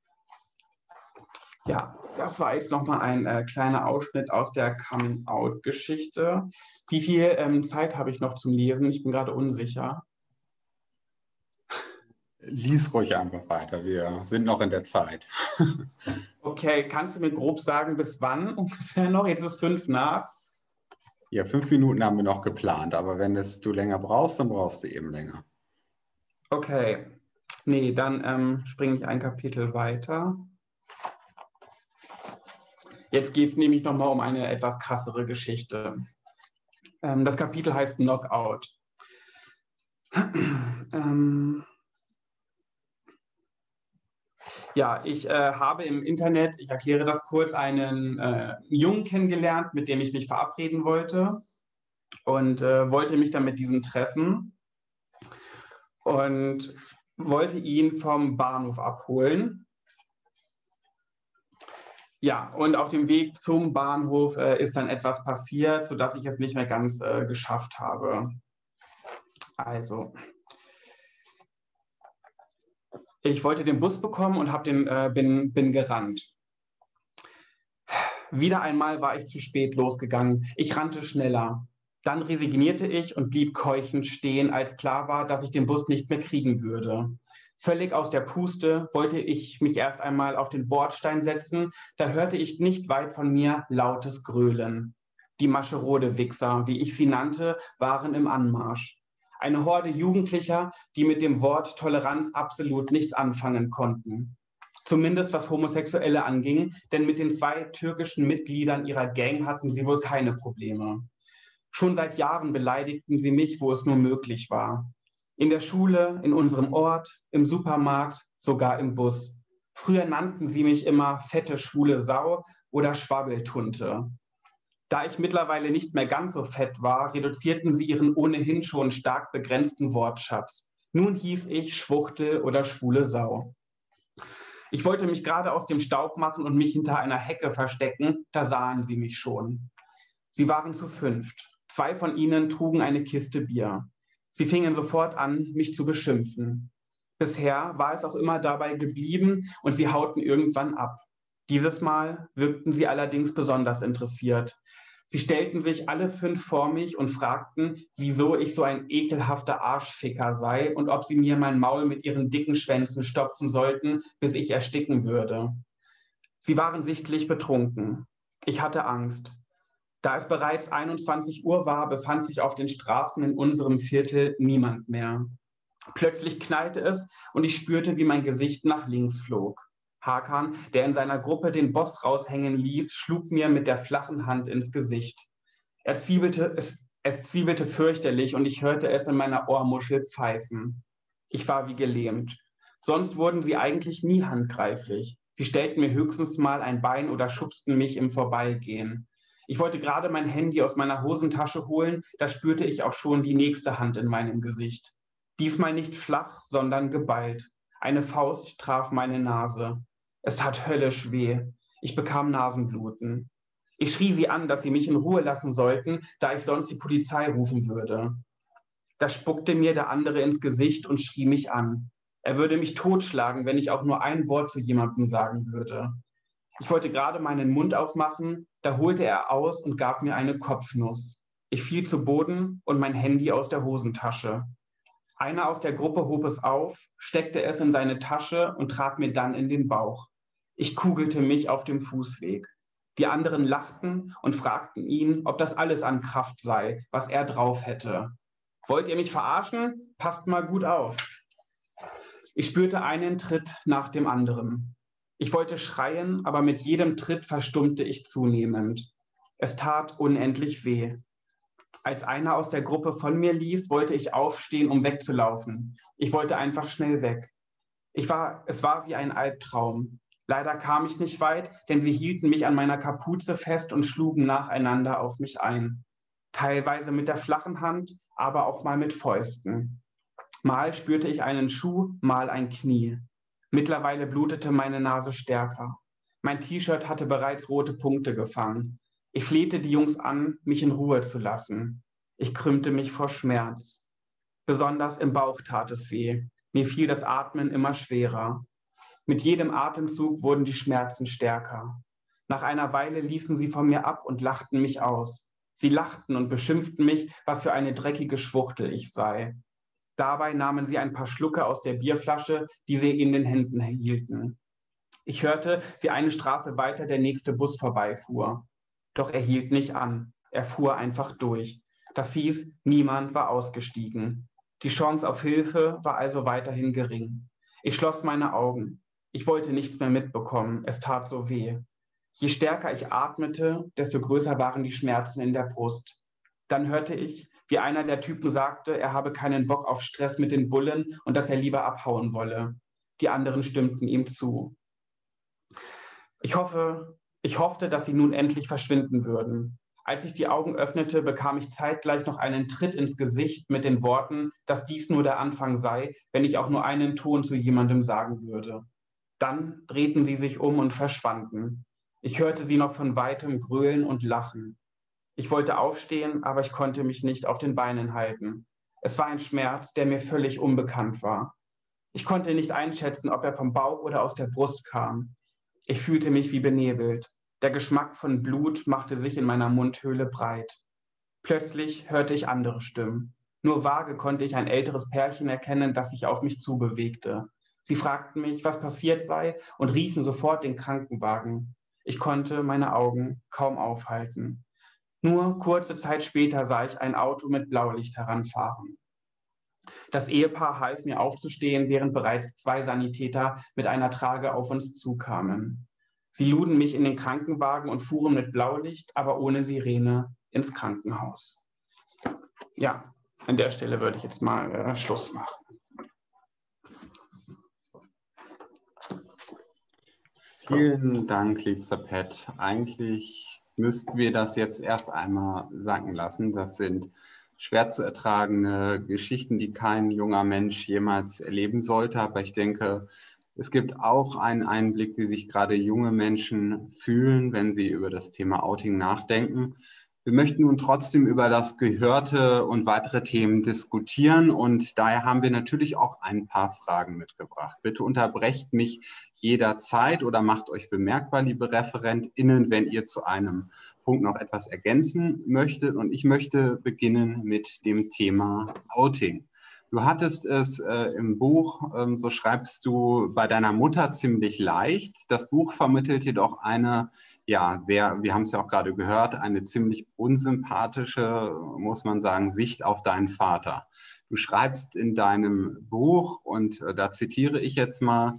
Ja, das war jetzt nochmal ein kleiner Ausschnitt aus der Coming-out-Geschichte. Wie viel Zeit habe ich noch zum Lesen? Ich bin gerade unsicher. Lies ruhig einfach weiter, wir sind noch in der Zeit. Okay, kannst du mir grob sagen, bis wann ungefähr noch? Jetzt ist es 5 nach. Ja, 5 Minuten haben wir noch geplant, aber wenn du länger brauchst, dann brauchst du eben länger. Okay, nee, dann springe ich ein Kapitel weiter. Jetzt geht es nämlich nochmal um eine etwas krassere Geschichte. Das Kapitel heißt Knockout. Ja, ich habe im Internet, ich erkläre das kurz, einen Jungen kennengelernt, mit dem ich mich verabreden wollte und wollte mich dann mit diesem treffen und wollte ihn vom Bahnhof abholen. Ja, und auf dem Weg zum Bahnhof ist dann etwas passiert, sodass ich es nicht mehr ganz geschafft habe. Also, ich wollte den Bus bekommen und bin gerannt. Wieder einmal war ich zu spät losgegangen. Ich rannte schneller. Dann resignierte ich und blieb keuchend stehen, als klar war, dass ich den Bus nicht mehr kriegen würde. Völlig aus der Puste wollte ich mich erst einmal auf den Bordstein setzen. Da hörte ich nicht weit von mir lautes Gröhlen. Die Mascherode-Wichser, wie ich sie nannte, waren im Anmarsch. Eine Horde Jugendlicher, die mit dem Wort Toleranz absolut nichts anfangen konnten. Zumindest was Homosexuelle anging, denn mit den 2 türkischen Mitgliedern ihrer Gang hatten sie wohl keine Probleme. Schon seit Jahren beleidigten sie mich, wo es nur möglich war. In der Schule, in unserem Ort, im Supermarkt, sogar im Bus. Früher nannten sie mich immer fette, schwule Sau oder Schwabbeltunte. Da ich mittlerweile nicht mehr ganz so fett war, reduzierten sie ihren ohnehin schon stark begrenzten Wortschatz. Nun hieß ich Schwuchtel oder schwule Sau. Ich wollte mich gerade aus dem Staub machen und mich hinter einer Hecke verstecken, da sahen sie mich schon. Sie waren zu 5. 2 von ihnen trugen eine Kiste Bier. Sie fingen sofort an, mich zu beschimpfen. Bisher war es auch immer dabei geblieben und sie hauten irgendwann ab. Dieses Mal wirkten sie allerdings besonders interessiert. Sie stellten sich alle 5 vor mich und fragten, wieso ich so ein ekelhafter Arschficker sei und ob sie mir mein Maul mit ihren dicken Schwänzen stopfen sollten, bis ich ersticken würde. Sie waren sichtlich betrunken. Ich hatte Angst. Da es bereits 21 Uhr war, befand sich auf den Straßen in unserem Viertel niemand mehr. Plötzlich knallte es und ich spürte, wie mein Gesicht nach links flog. Hakan, der in seiner Gruppe den Boss raushängen ließ, schlug mir mit der flachen Hand ins Gesicht. Es zwiebelte fürchterlich und ich hörte es in meiner Ohrmuschel pfeifen. Ich war wie gelähmt. Sonst wurden sie eigentlich nie handgreiflich. Sie stellten mir höchstens mal ein Bein oder schubsten mich im Vorbeigehen. Ich wollte gerade mein Handy aus meiner Hosentasche holen, da spürte ich auch schon die nächste Hand in meinem Gesicht. Diesmal nicht flach, sondern geballt. Eine Faust traf meine Nase. Es tat höllisch weh. Ich bekam Nasenbluten. Ich schrie sie an, dass sie mich in Ruhe lassen sollten, da ich sonst die Polizei rufen würde. Da spuckte mir der andere ins Gesicht und schrie mich an. Er würde mich totschlagen, wenn ich auch nur ein Wort zu jemandem sagen würde. Ich wollte gerade meinen Mund aufmachen, da holte er aus und gab mir eine Kopfnuss. Ich fiel zu Boden und mein Handy aus der Hosentasche. Einer aus der Gruppe hob es auf, steckte es in seine Tasche und trat mir dann in den Bauch. Ich kugelte mich auf dem Fußweg. Die anderen lachten und fragten ihn, ob das alles an Kraft sei, was er drauf hätte. Wollt ihr mich verarschen? Passt mal gut auf. Ich spürte einen Tritt nach dem anderen. Ich wollte schreien, aber mit jedem Tritt verstummte ich zunehmend. Es tat unendlich weh. Als einer aus der Gruppe von mir ließ, wollte ich aufstehen, um wegzulaufen. Ich wollte einfach schnell weg. Es war wie ein Albtraum. Leider kam ich nicht weit, denn sie hielten mich an meiner Kapuze fest und schlugen nacheinander auf mich ein. Teilweise mit der flachen Hand, aber auch mal mit Fäusten. Mal spürte ich einen Schuh, mal ein Knie. Mittlerweile blutete meine Nase stärker. Mein T-Shirt hatte bereits rote Punkte gefangen. Ich flehte die Jungs an, mich in Ruhe zu lassen. Ich krümmte mich vor Schmerz. Besonders im Bauch tat es weh. Mir fiel das Atmen immer schwerer. Mit jedem Atemzug wurden die Schmerzen stärker. Nach einer Weile ließen sie von mir ab und lachten mich aus. Sie lachten und beschimpften mich, was für eine dreckige Schwuchtel ich sei. Dabei nahmen sie ein paar Schlucke aus der Bierflasche, die sie in den Händen hielten. Ich hörte, wie eine Straße weiter der nächste Bus vorbeifuhr. Doch er hielt nicht an. Er fuhr einfach durch. Das hieß, niemand war ausgestiegen. Die Chance auf Hilfe war also weiterhin gering. Ich schloss meine Augen. Ich wollte nichts mehr mitbekommen. Es tat so weh. Je stärker ich atmete, desto größer waren die Schmerzen in der Brust. Dann hörte ich, wie einer der Typen sagte, er habe keinen Bock auf Stress mit den Bullen und dass er lieber abhauen wolle. Die anderen stimmten ihm zu. Ich hoffte, dass sie nun endlich verschwinden würden. Als ich die Augen öffnete, bekam ich zeitgleich noch einen Tritt ins Gesicht mit den Worten, dass dies nur der Anfang sei, wenn ich auch nur einen Ton zu jemandem sagen würde. Dann drehten sie sich um und verschwanden. Ich hörte sie noch von weitem gröhlen und lachen. Ich wollte aufstehen, aber ich konnte mich nicht auf den Beinen halten. Es war ein Schmerz, der mir völlig unbekannt war. Ich konnte nicht einschätzen, ob er vom Bauch oder aus der Brust kam. Ich fühlte mich wie benebelt. Der Geschmack von Blut machte sich in meiner Mundhöhle breit. Plötzlich hörte ich andere Stimmen. Nur vage konnte ich ein älteres Pärchen erkennen, das sich auf mich zubewegte. Sie fragten mich, was passiert sei, und riefen sofort den Krankenwagen. Ich konnte meine Augen kaum aufhalten. Nur kurze Zeit später sah ich ein Auto mit Blaulicht heranfahren. Das Ehepaar half mir aufzustehen, während bereits 2 Sanitäter mit einer Trage auf uns zukamen. Sie luden mich in den Krankenwagen und fuhren mit Blaulicht, aber ohne Sirene, ins Krankenhaus. Ja, an der Stelle würde ich jetzt mal Schluss machen. Vielen Dank, liebster Pat. Eigentlich müssten wir das jetzt erst einmal sacken lassen. Das sind schwer zu ertragende Geschichten, die kein junger Mensch jemals erleben sollte. Aber ich denke, es gibt auch einen Einblick, wie sich gerade junge Menschen fühlen, wenn sie über das Thema Outing nachdenken. Wir möchten nun trotzdem über das Gehörte und weitere Themen diskutieren und daher haben wir natürlich auch ein paar Fragen mitgebracht. Bitte unterbrecht mich jederzeit oder macht euch bemerkbar, liebe ReferentInnen, wenn ihr zu einem Punkt noch etwas ergänzen möchtet. Und ich möchte beginnen mit dem Thema Outing. Du hattest es im Buch, so schreibst du, bei deiner Mutter ziemlich leicht. Das Buch vermittelt jedoch eine, ja, sehr, wir haben es ja auch gerade gehört, eine ziemlich unsympathische, muss man sagen, Sicht auf deinen Vater. Du schreibst in deinem Buch, und da zitiere ich jetzt mal,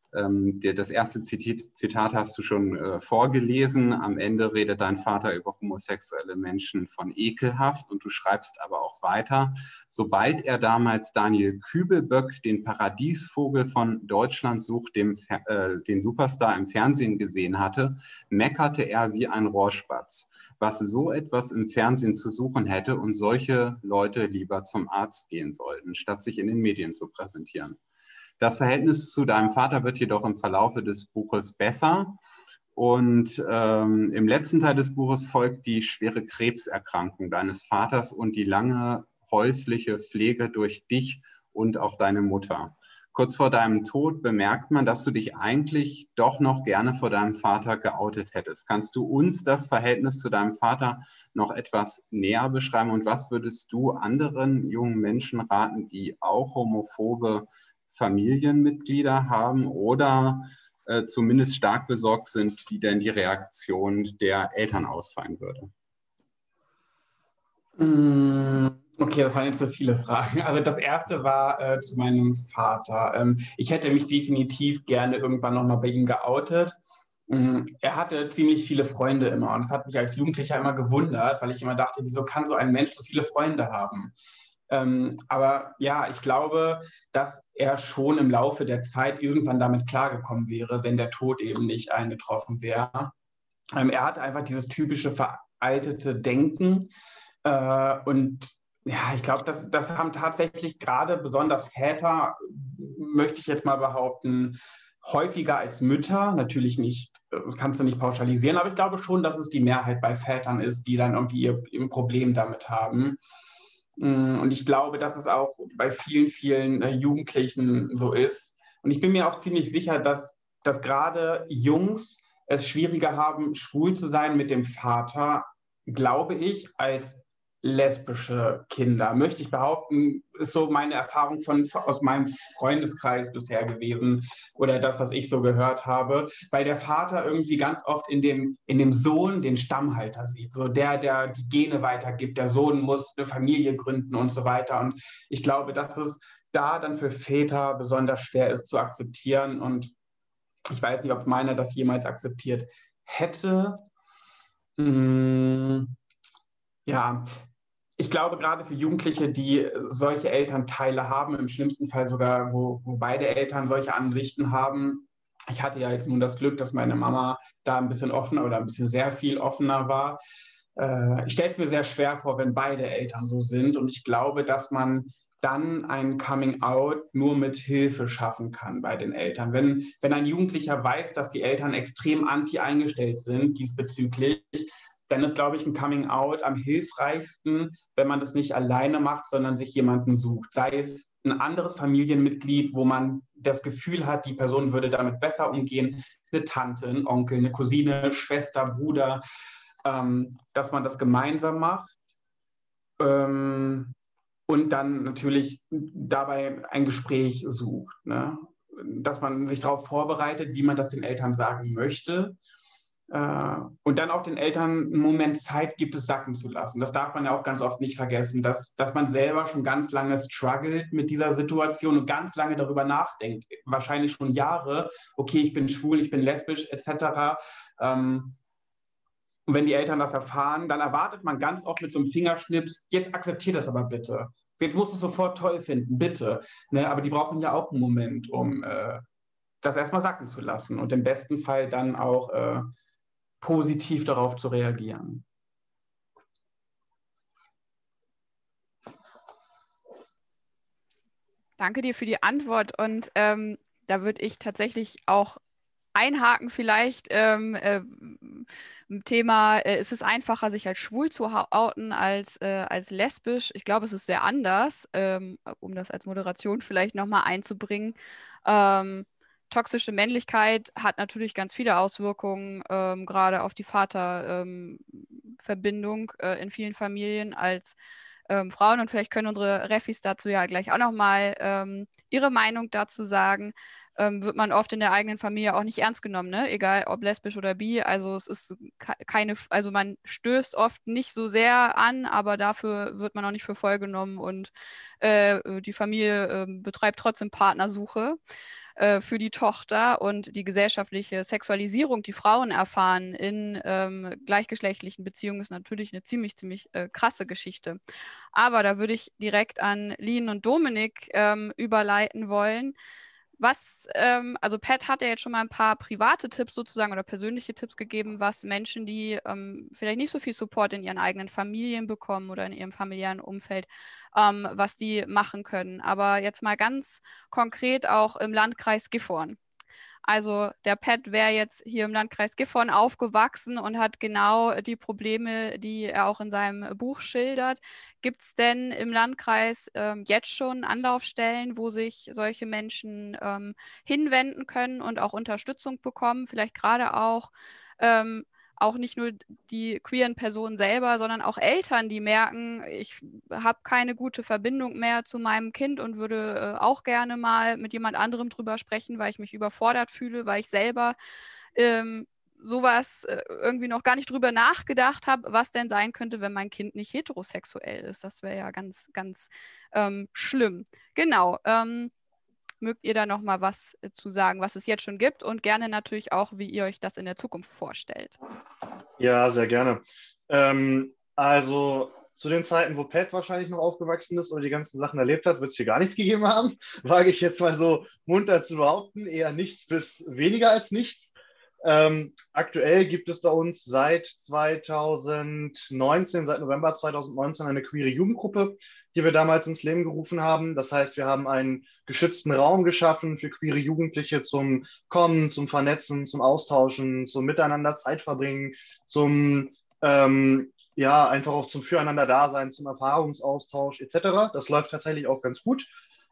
das erste Zitat hast du schon vorgelesen. Am Ende redet dein Vater über homosexuelle Menschen von ekelhaft und du schreibst aber auch weiter. Sobald er damals Daniel Kübelböck, den Paradiesvogel von Deutschland sucht, den Superstar im Fernsehen gesehen hatte, meckerte er wie ein Rohrspatz, was so etwas im Fernsehen zu suchen hätte und solche Leute lieber zum Arzt gehen sollten, statt sich in den Medien zu präsentieren. Das Verhältnis zu deinem Vater wird jedoch im Verlaufe des Buches besser. Und im letzten Teil des Buches folgt die schwere Krebserkrankung deines Vaters und die lange häusliche Pflege durch dich und auch deine Mutter. Kurz vor deinem Tod bemerkt man, dass du dich eigentlich doch noch gerne vor deinem Vater geoutet hättest. Kannst du uns das Verhältnis zu deinem Vater noch etwas näher beschreiben? Und was würdest du anderen jungen Menschen raten, die auch homophobe Familienmitglieder haben oder zumindest stark besorgt sind, wie denn die Reaktion der Eltern ausfallen würde? Okay, das waren jetzt so viele Fragen. Also das erste war zu meinem Vater. Ich hätte mich definitiv gerne irgendwann nochmal bei ihm geoutet. Er hatte ziemlich viele Freunde immer und das hat mich als Jugendlicher immer gewundert, weil ich immer dachte, wieso kann so ein Mensch so viele Freunde haben? Aber ja, ich glaube, dass er schon im Laufe der Zeit irgendwann damit klargekommen wäre, wenn der Tod eben nicht eingetroffen wäre. Er hatte einfach dieses typische veraltete Denken und ja, ich glaube, das haben tatsächlich gerade besonders Väter, möchte ich jetzt mal behaupten, häufiger als Mütter. Natürlich nicht, das kannst du nicht pauschalisieren, aber ich glaube schon, dass es die Mehrheit bei Vätern ist, die dann irgendwie ihr Problem damit haben. Und ich glaube, dass es auch bei vielen, vielen Jugendlichen so ist. Und ich bin mir auch ziemlich sicher, dass gerade Jungs es schwieriger haben, schwul zu sein mit dem Vater, glaube ich, als lesbische Kinder. Möchte ich behaupten, ist so meine Erfahrung aus meinem Freundeskreis bisher gewesen oder das, was ich so gehört habe, weil der Vater irgendwie ganz oft in dem Sohn den Stammhalter sieht, so der die Gene weitergibt, der Sohn muss eine Familie gründen und so weiter. Und ich glaube, dass es da dann für Väter besonders schwer ist zu akzeptieren und ich weiß nicht, ob meiner das jemals akzeptiert hätte. Ja, ich glaube, gerade für Jugendliche, die solche Elternteile haben, im schlimmsten Fall sogar, wo beide Eltern solche Ansichten haben. Ich hatte ja jetzt nun das Glück, dass meine Mama da ein bisschen offener oder ein bisschen sehr viel offener war. Ich stelle es mir sehr schwer vor, wenn beide Eltern so sind. Und ich glaube, dass man dann ein Coming-out nur mit Hilfe schaffen kann bei den Eltern. Wenn ein Jugendlicher weiß, dass die Eltern extrem anti eingestellt sind diesbezüglich, dann ist, glaube ich, ein Coming-out am hilfreichsten, wenn man das nicht alleine macht, sondern sich jemanden sucht. Sei es ein anderes Familienmitglied, wo man das Gefühl hat, die Person würde damit besser umgehen, eine Tante, ein Onkel, eine Cousine, Schwester, Bruder, dass man das gemeinsam macht. Und dann natürlich dabei ein Gespräch sucht, ne? Dass man sich darauf vorbereitet, wie man das den Eltern sagen möchte. Und dann auch den Eltern einen Moment Zeit gibt, es sacken zu lassen. Das darf man ja auch ganz oft nicht vergessen, dass man selber schon ganz lange struggelt mit dieser Situation und ganz lange darüber nachdenkt. Wahrscheinlich schon Jahre, okay, ich bin schwul, ich bin lesbisch, etc. Und wenn die Eltern das erfahren, dann erwartet man ganz oft mit so einem Fingerschnips, jetzt akzeptiert das aber bitte. Jetzt musst du es sofort toll finden, bitte. Ne, aber die brauchen ja auch einen Moment, um das erstmal sacken zu lassen und im besten Fall dann auch positiv darauf zu reagieren. Danke dir für die Antwort und da würde ich tatsächlich auch einhaken vielleicht im Thema, ist es einfacher, sich als schwul zu outen als lesbisch? Ich glaube, es ist sehr anders, um das als Moderation vielleicht nochmal einzubringen. Toxische Männlichkeit hat natürlich ganz viele Auswirkungen, gerade auf die Vaterverbindung in vielen Familien als Frauen. Und vielleicht können unsere Refis dazu ja gleich auch nochmal ihre Meinung dazu sagen. Wird man oft in der eigenen Familie auch nicht ernst genommen, ne? Egal ob lesbisch oder bi. Also es ist keine, also man stößt oft nicht so sehr an, aber dafür wird man auch nicht für voll genommen und die Familie betreibt trotzdem Partnersuche für die Tochter und die gesellschaftliche Sexualisierung, die Frauen erfahren in gleichgeschlechtlichen Beziehungen, ist natürlich eine ziemlich krasse Geschichte. Aber da würde ich direkt an Lien und Dominik überleiten wollen. Also Pat hat ja jetzt schon mal ein paar private Tipps sozusagen oder persönliche Tipps gegeben, was Menschen, die vielleicht nicht so viel Support in ihren eigenen Familien bekommen oder in ihrem familiären Umfeld, was die machen können. Aber jetzt mal ganz konkret auch im Landkreis Gifhorn. Also der Pat wäre jetzt hier im Landkreis Gifhorn aufgewachsen und hat genau die Probleme, die er auch in seinem Buch schildert. Gibt es denn im Landkreis jetzt schon Anlaufstellen, wo sich solche Menschen hinwenden können und auch Unterstützung bekommen? Vielleicht gerade auch nicht nur die queeren Personen selber, sondern auch Eltern, die merken, ich habe keine gute Verbindung mehr zu meinem Kind und würde auch gerne mal mit jemand anderem drüber sprechen, weil ich mich überfordert fühle, weil ich selber sowas irgendwie noch gar nicht drüber nachgedacht habe, was denn sein könnte, wenn mein Kind nicht heterosexuell ist. Das wäre ja ganz schlimm. Genau. mögt ihr da noch mal was zu sagen, was es jetzt schon gibt und gerne natürlich auch, wie ihr euch das in der Zukunft vorstellt? Ja, sehr gerne. Also zu den Zeiten, wo Pat wahrscheinlich noch aufgewachsen ist oder die ganzen Sachen erlebt hat, wird es hier gar nichts gegeben haben. Wage ich jetzt mal so munter zu behaupten. Eher nichts bis weniger als nichts. Aktuell gibt es bei uns seit 2019, seit November 2019 eine queere Jugendgruppe, die wir damals ins Leben gerufen haben. Das heißt, wir haben einen geschützten Raum geschaffen für queere Jugendliche zum Kommen, zum Vernetzen, zum Austauschen, zum Miteinander Zeit verbringen, zum ja, einfach auch zum Füreinander-Dasein, zum Erfahrungsaustausch etc. Das läuft tatsächlich auch ganz gut.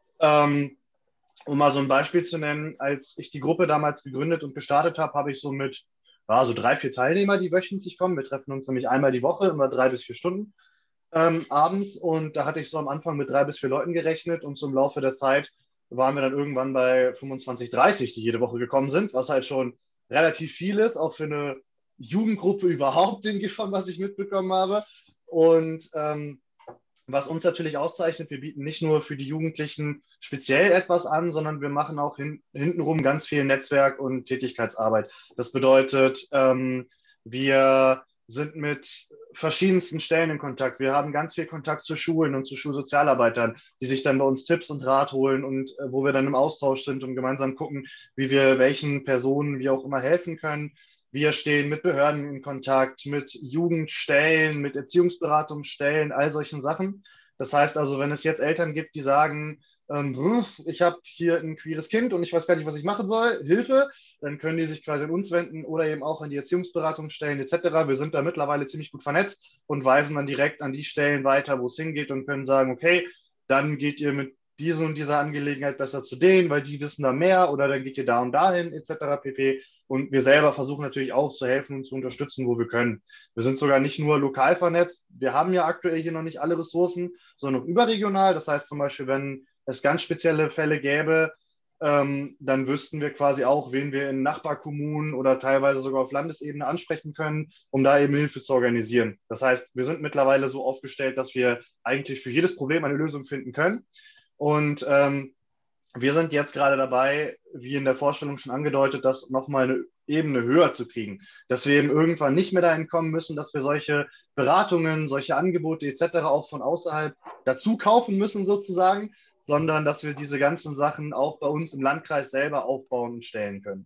Um mal so ein Beispiel zu nennen, als ich die Gruppe damals gegründet und gestartet habe, habe ich so mit so 3, 4 Teilnehmer, die wöchentlich kommen. Wir treffen uns nämlich einmal die Woche, immer 3 bis 4 Stunden abends. Und da hatte ich so am Anfang mit 3 bis 4 Leuten gerechnet. Und so im Laufe der Zeit waren wir dann irgendwann bei 25, 30, die jede Woche gekommen sind, was halt schon relativ viel ist, auch für eine Jugendgruppe überhaupt, den Gifhorn, was ich mitbekommen habe. Und was uns natürlich auszeichnet, wir bieten nicht nur für die Jugendlichen speziell etwas an, sondern wir machen auch hintenrum ganz viel Netzwerk- und Tätigkeitsarbeit. Das bedeutet, wir sind mit verschiedensten Stellen in Kontakt. Wir haben ganz viel Kontakt zu Schulen und zu Schulsozialarbeitern, die sich dann bei uns Tipps und Rat holen und wo wir dann im Austausch sind und gemeinsam gucken, wie wir welchen Personen wie auch immer helfen können. Wir stehen mit Behörden in Kontakt, mit Jugendstellen, mit Erziehungsberatungsstellen, all solchen Sachen. Das heißt also, wenn es jetzt Eltern gibt, die sagen, ich habe hier ein queeres Kind und ich weiß gar nicht, was ich machen soll, Hilfe, dann können die sich quasi an uns wenden oder eben auch an die Erziehungsberatungsstellen etc. Wir sind da mittlerweile ziemlich gut vernetzt und weisen dann direkt an die Stellen weiter, wo es hingeht und können sagen, okay, dann geht ihr mit dieser und dieser Angelegenheit besser zu denen, weil die wissen da mehr oder dann geht ihr da und dahin etc. pp. Und wir selber versuchen natürlich auch zu helfen und zu unterstützen, wo wir können. Wir sind sogar nicht nur lokal vernetzt. Wir haben ja aktuell hier noch nicht alle Ressourcen, sondern überregional. Das heißt zum Beispiel, wenn es ganz spezielle Fälle gäbe, dann wüssten wir quasi auch, wen wir in Nachbarkommunen oder teilweise sogar auf Landesebene ansprechen können, um da eben Hilfe zu organisieren. Das heißt, wir sind mittlerweile so aufgestellt, dass wir eigentlich für jedes Problem eine Lösung finden können. Und wir sind jetzt gerade dabei, wie in der Vorstellung schon angedeutet, das nochmal eine Ebene höher zu kriegen. Dass wir eben irgendwann nicht mehr dahin kommen müssen, dass wir solche Beratungen, solche Angebote etc. auch von außerhalb dazu kaufen müssen sozusagen, sondern dass wir diese ganzen Sachen auch bei uns im Landkreis selber aufbauen und stellen können.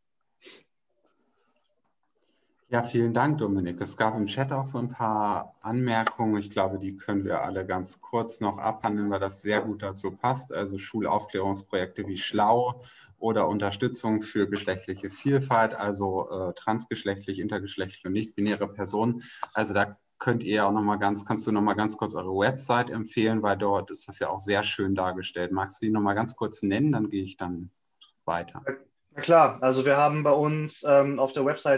Ja, vielen Dank, Dominik. Es gab im Chat auch so ein paar Anmerkungen. Ich glaube, die können wir alle ganz kurz noch abhandeln, weil das sehr gut dazu passt. Also Schulaufklärungsprojekte wie Schlau oder Unterstützung für geschlechtliche Vielfalt, also transgeschlechtlich, intergeschlechtlich und nicht-binäre Personen. Also da kannst du noch mal ganz kurz eure Website empfehlen, weil dort ist das ja auch sehr schön dargestellt. Magst du die noch mal ganz kurz nennen, dann gehe ich dann weiter. Na klar, also wir haben bei uns auf der Website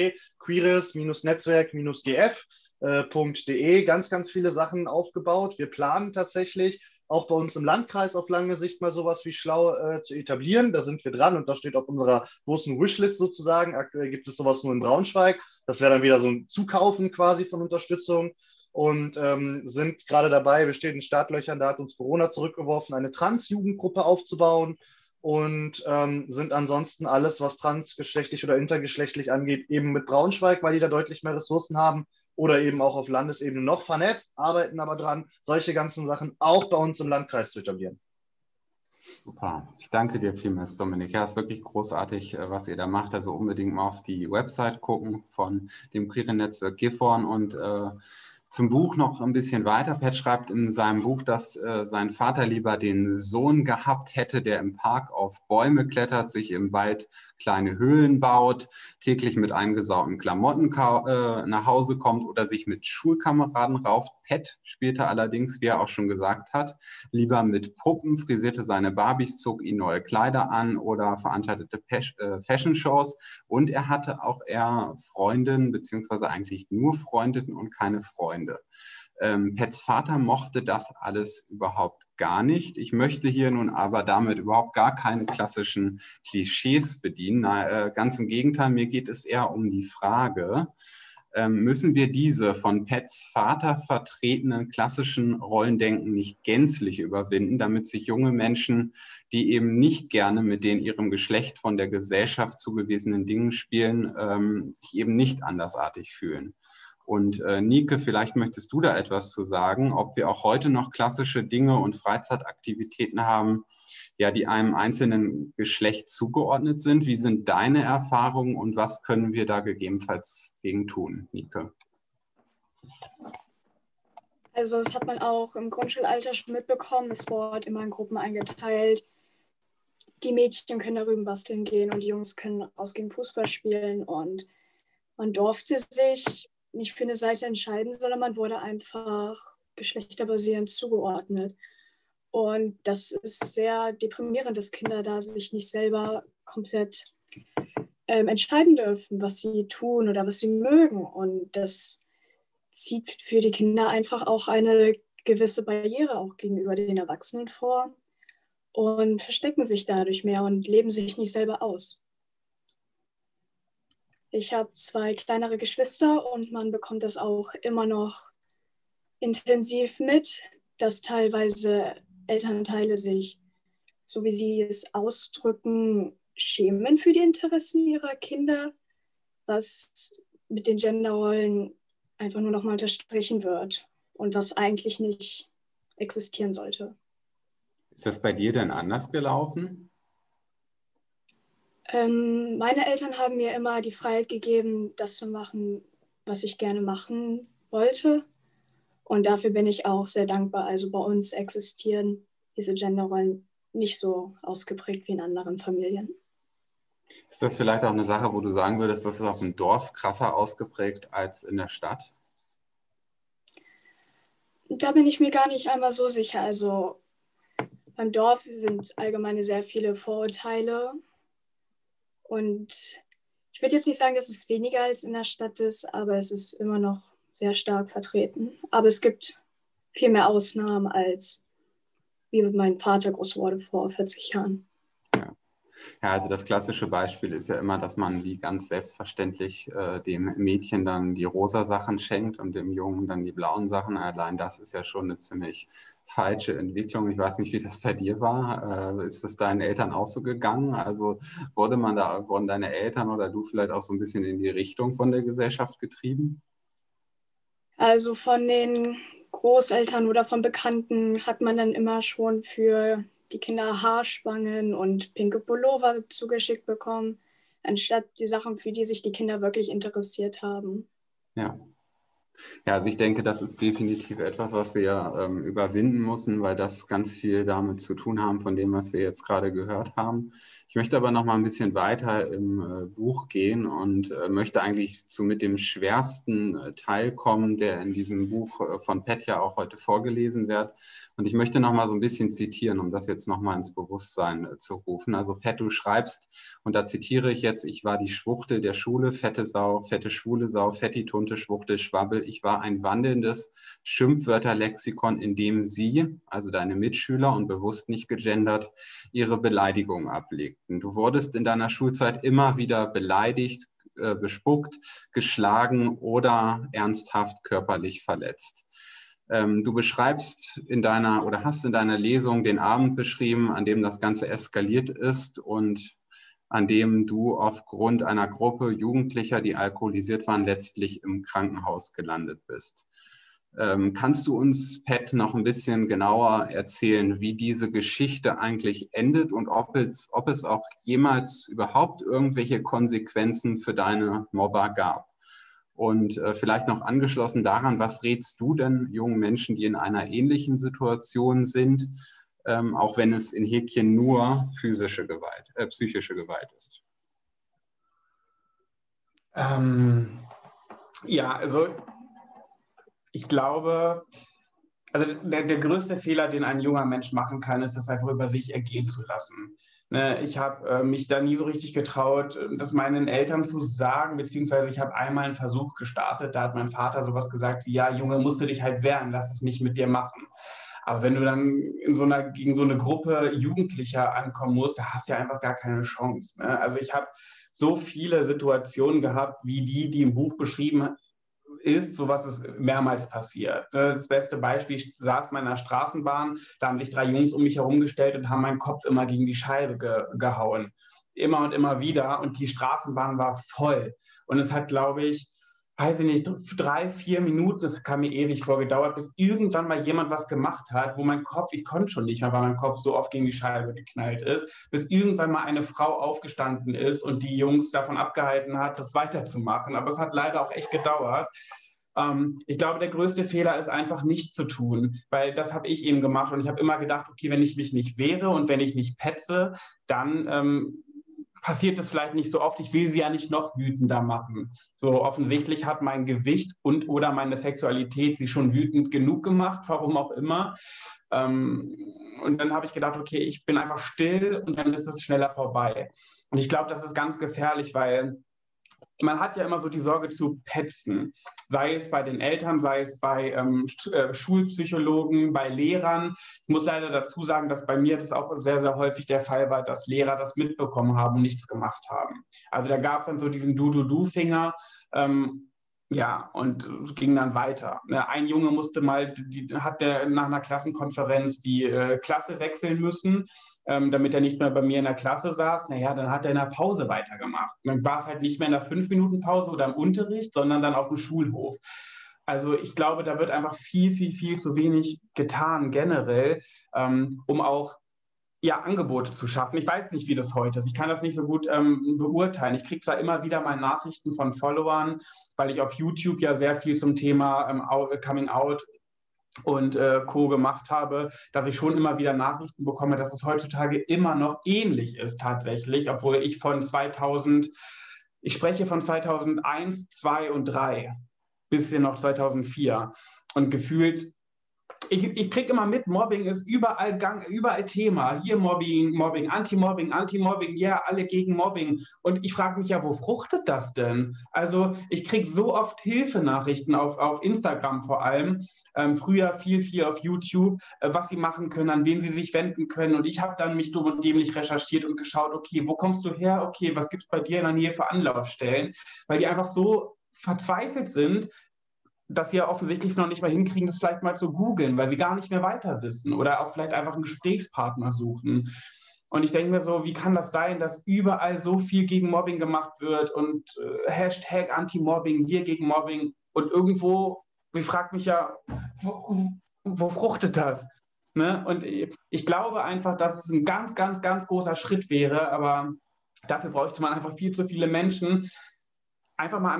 www.queeres-netzwerk-gf.de ganz, ganz viele Sachen aufgebaut. Wir planen tatsächlich auch bei uns im Landkreis auf lange Sicht mal sowas wie Schlau zu etablieren. Da sind wir dran und das steht auf unserer großen Wishlist sozusagen. Aktuell gibt es sowas nur in Braunschweig. Das wäre dann wieder so ein Zukaufen quasi von Unterstützung. Und sind gerade dabei, wir stehen in Startlöchern, da hat uns Corona zurückgeworfen, eine Trans-Jugendgruppe aufzubauen. Und sind ansonsten alles, was transgeschlechtlich oder intergeschlechtlich angeht, eben mit Braunschweig, weil die da deutlich mehr Ressourcen haben oder eben auch auf Landesebene noch vernetzt, arbeiten aber dran, solche ganzen Sachen auch bei uns im Landkreis zu etablieren. Super, ich danke dir vielmals, Dominik. Ja, es ist wirklich großartig, was ihr da macht. Also unbedingt mal auf die Website gucken von dem queeren Netzwerk Gifhorn und zum Buch noch ein bisschen weiter. Pat schreibt in seinem Buch, dass sein Vater lieber den Sohn gehabt hätte, der im Park auf Bäume klettert, sich im Wald kleine Höhlen baut, täglich mit eingesaugten Klamotten nach Hause kommt oder sich mit Schulkameraden rauft. Pat spielte allerdings, wie er auch schon gesagt hat, lieber mit Puppen, frisierte seine Barbies, zog ihnen neue Kleider an oder veranstaltete Fashion-Shows. Und er hatte auch eher Freundinnen, beziehungsweise eigentlich nur Freundinnen und keine Freunde. Pets Vater mochte das alles überhaupt gar nicht. Ich möchte hier nun aber damit überhaupt gar keine klassischen Klischees bedienen. Ganz im Gegenteil, mir geht es eher um die Frage, müssen wir diese von Pets Vater vertretenen klassischen Rollendenken nicht gänzlich überwinden, damit sich junge Menschen, die eben nicht gerne mit den ihrem Geschlecht von der Gesellschaft zugewiesenen Dingen spielen, sich eben nicht andersartig fühlen. Und Nike, vielleicht möchtest du da etwas zu sagen, ob wir auch heute noch klassische Dinge und Freizeitaktivitäten haben, ja, die einem einzelnen Geschlecht zugeordnet sind. Wie sind deine Erfahrungen und was können wir da gegebenenfalls gegen tun, Nike? Also das hat man auch im Grundschulalter schon mitbekommen. Es wurde immer in Gruppen eingeteilt. Die Mädchen können da rüben basteln gehen und die Jungs können rausgehen Fußball spielen. Und man durfte sich nicht für eine Seite entscheiden, sondern man wurde einfach geschlechterbasierend zugeordnet. Und das ist sehr deprimierend, dass Kinder da sich nicht selber komplett entscheiden dürfen, was sie tun oder was sie mögen. Und das zieht für die Kinder einfach auch eine gewisse Barriere auch gegenüber den Erwachsenen vor und verstecken sich dadurch mehr und leben sich nicht selber aus. Ich habe 2 kleinere Geschwister und man bekommt das auch immer noch intensiv mit, dass teilweise Elternteile sich, so wie sie es ausdrücken, schämen für die Interessen ihrer Kinder, was mit den Genderrollen einfach nur nochmal unterstrichen wird und was eigentlich nicht existieren sollte. Ist das bei dir denn anders gelaufen? Meine Eltern haben mir immer die Freiheit gegeben, das zu machen, was ich gerne machen wollte. Und dafür bin ich auch sehr dankbar. Also bei uns existieren diese Genderrollen nicht so ausgeprägt wie in anderen Familien. Ist das vielleicht auch eine Sache, wo du sagen würdest, das ist auf dem Dorf krasser ausgeprägt als in der Stadt? Da bin ich mir gar nicht einmal so sicher. Also beim Dorf sind allgemein sehr viele Vorurteile. Und ich würde jetzt nicht sagen, dass es weniger als in der Stadt ist, aber es ist immer noch sehr stark vertreten. Aber es gibt viel mehr Ausnahmen, als wie mit meinem Vater groß wurde vor 40 Jahren. Ja, also das klassische Beispiel ist ja immer, dass man wie ganz selbstverständlich dem Mädchen dann die rosa Sachen schenkt und dem Jungen dann die blauen Sachen. Allein das ist ja schon eine ziemlich falsche Entwicklung. Ich weiß nicht, wie das bei dir war. Ist es deinen Eltern auch so gegangen? Also wurden deine Eltern oder du vielleicht auch so ein bisschen in die Richtung von der Gesellschaft getrieben? Also von den Großeltern oder von Bekannten hat man dann immer schon für die Kinder Haarspangen und pinke Pullover zugeschickt bekommen, anstatt die Sachen, für die sich die Kinder wirklich interessiert haben. Ja. Ja, also ich denke, das ist definitiv etwas, was wir überwinden müssen, weil das ganz viel damit zu tun haben von dem, was wir jetzt gerade gehört haben. Ich möchte aber noch mal ein bisschen weiter im Buch gehen und möchte eigentlich mit dem schwersten Teil kommen, der in diesem Buch von Petja auch heute vorgelesen wird. Und ich möchte noch mal so ein bisschen zitieren, um das jetzt noch mal ins Bewusstsein zu rufen. Also Pet, du schreibst, und da zitiere ich jetzt: Ich war die Schwuchtel der Schule, fette Sau, fette schwule Sau, fetti, tunte, Schwuchtel, Schwabbel. Ich war ein wandelndes Schimpfwörterlexikon, in dem sie, also deine Mitschüler und bewusst nicht gegendert, ihre Beleidigungen ablegten. Du wurdest in deiner Schulzeit immer wieder beleidigt, bespuckt, geschlagen oder ernsthaft körperlich verletzt. Du beschreibst hast in deiner Lesung den Abend beschrieben, an dem das Ganze eskaliert ist und an dem du aufgrund einer Gruppe Jugendlicher, die alkoholisiert waren, letztlich im Krankenhaus gelandet bist. Kannst du uns, Pet, noch ein bisschen genauer erzählen, wie diese Geschichte eigentlich endet und ob es auch jemals überhaupt irgendwelche Konsequenzen für deine Mobber gab? Und vielleicht noch angeschlossen daran, was rätst du denn jungen Menschen, die in einer ähnlichen Situation sind, auch wenn es in Häkchen nur psychische Gewalt ist? Ja, also ich glaube, also der größte Fehler, den ein junger Mensch machen kann, ist, das einfach über sich ergehen zu lassen. Ich habe mich da nie so richtig getraut, das meinen Eltern zu sagen, beziehungsweise ich habe einmal einen Versuch gestartet, da hat mein Vater sowas gesagt wie: Ja, Junge, musst du dich halt wehren, lass es nicht mit dir machen. Aber wenn du dann gegen so eine Gruppe Jugendlicher ankommen musst, da hast du ja einfach gar keine Chance. Also ich habe so viele Situationen gehabt, wie die im Buch beschrieben ist, sowas ist mehrmals passiert. Das beste Beispiel, ich saß mal in einer Straßenbahn, da haben sich 3 Jungs um mich herumgestellt und haben meinen Kopf immer gegen die Scheibe gehauen. Immer und immer wieder. Und die Straßenbahn war voll. Und es hat, glaube ich, weiß ich nicht, 3, 4 Minuten, das kam mir ewig vorgedauert, bis irgendwann mal jemand was gemacht hat, wo mein Kopf, ich konnte schon nicht mehr, weil mein Kopf so oft gegen die Scheibe geknallt ist, bis irgendwann mal eine Frau aufgestanden ist und die Jungs davon abgehalten hat, das weiterzumachen. Aber es hat leider auch echt gedauert. Ich glaube, der größte Fehler ist einfach nichts zu tun, weil das habe ich eben gemacht und ich habe immer gedacht, okay, wenn ich mich nicht wehre und wenn ich nicht petze, dann passiert das vielleicht nicht so oft. Ich will sie ja nicht noch wütender machen. So offensichtlich hat mein Gewicht und oder meine Sexualität sie schon wütend genug gemacht, warum auch immer. Und dann habe ich gedacht, okay, ich bin einfach still und dann ist es schneller vorbei. Und ich glaube, das ist ganz gefährlich, weil man hat ja immer so die Sorge zu petzen, sei es bei den Eltern, sei es bei Schulpsychologen, bei Lehrern. Ich muss leider dazu sagen, dass bei mir das auch sehr, sehr häufig der Fall war, dass Lehrer das mitbekommen haben und nichts gemacht haben. Also da gab es dann so diesen Du-Du-Du-Finger, ja, und ging dann weiter. Ein Junge musste mal, hat nach einer Klassenkonferenz die Klasse wechseln müssen, damit er nicht mehr bei mir in der Klasse saß. Naja, dann hat er in der Pause weitergemacht. Dann war es halt nicht mehr in der 5-Minuten-Pause oder im Unterricht, sondern dann auf dem Schulhof. Also ich glaube, da wird einfach viel, viel, viel zu wenig getan generell, um auch ja, Angebote zu schaffen. Ich weiß nicht, wie das heute ist. Ich kann das nicht so gut beurteilen. Ich kriege zwar immer wieder mal Nachrichten von Followern, weil ich auf YouTube ja sehr viel zum Thema Coming Out und Co. gemacht habe, dass ich schon immer wieder Nachrichten bekomme, dass es heutzutage immer noch ähnlich ist tatsächlich, obwohl ich ich spreche von 2001, 2 und 3 bis hin noch 2004 und gefühlt ich kriege immer mit, Mobbing ist überall Thema. Hier Mobbing, Anti-Mobbing, ja, alle gegen Mobbing. Und ich frage mich ja, wo fruchtet das denn? Also ich kriege so oft Hilfenachrichten auf Instagram vor allem, früher viel, viel auf YouTube, was sie machen können, an wen sie sich wenden können. Und ich habe dann mich dumm und dämlich recherchiert und geschaut, okay, wo kommst du her? Okay, was gibt es bei dir in der Nähe für Anlaufstellen? Weil die einfach so verzweifelt sind, dass sie ja offensichtlich noch nicht mal hinkriegen, das vielleicht mal zu googeln, weil sie gar nicht mehr weiter wissen oder auch vielleicht einfach einen Gesprächspartner suchen. Und ich denke mir so, wie kann das sein, dass überall so viel gegen Mobbing gemacht wird und Hashtag Anti-Mobbing, wir gegen Mobbing und irgendwo, ich frage mich ja, wo fruchtet das? Ne? Und ich glaube einfach, dass es ein ganz, ganz, ganz großer Schritt wäre, aber dafür bräuchte man einfach viel zu viele Menschen, einfach mal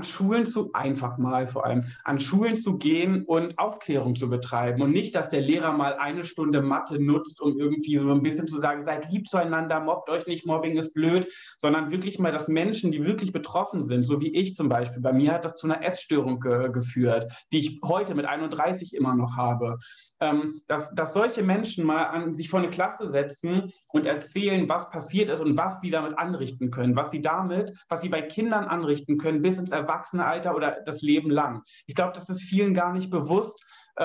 vor allem an Schulen zu gehen und Aufklärung zu betreiben und nicht, dass der Lehrer mal 1 Stunde Mathe nutzt, um irgendwie so ein bisschen zu sagen, seid lieb zueinander, mobbt euch nicht, Mobbing ist blöd, sondern wirklich mal, dass Menschen, die wirklich betroffen sind, so wie ich zum Beispiel, bei mir hat das zu einer Essstörung geführt, die ich heute mit 31 immer noch habe, dass solche Menschen mal sich vor eine Klasse setzen und erzählen, was passiert ist und was sie damit anrichten können, was sie bei Kindern anrichten können, bis ins Erwachsenenalter oder das Leben lang. Ich glaube, das ist vielen gar nicht bewusst,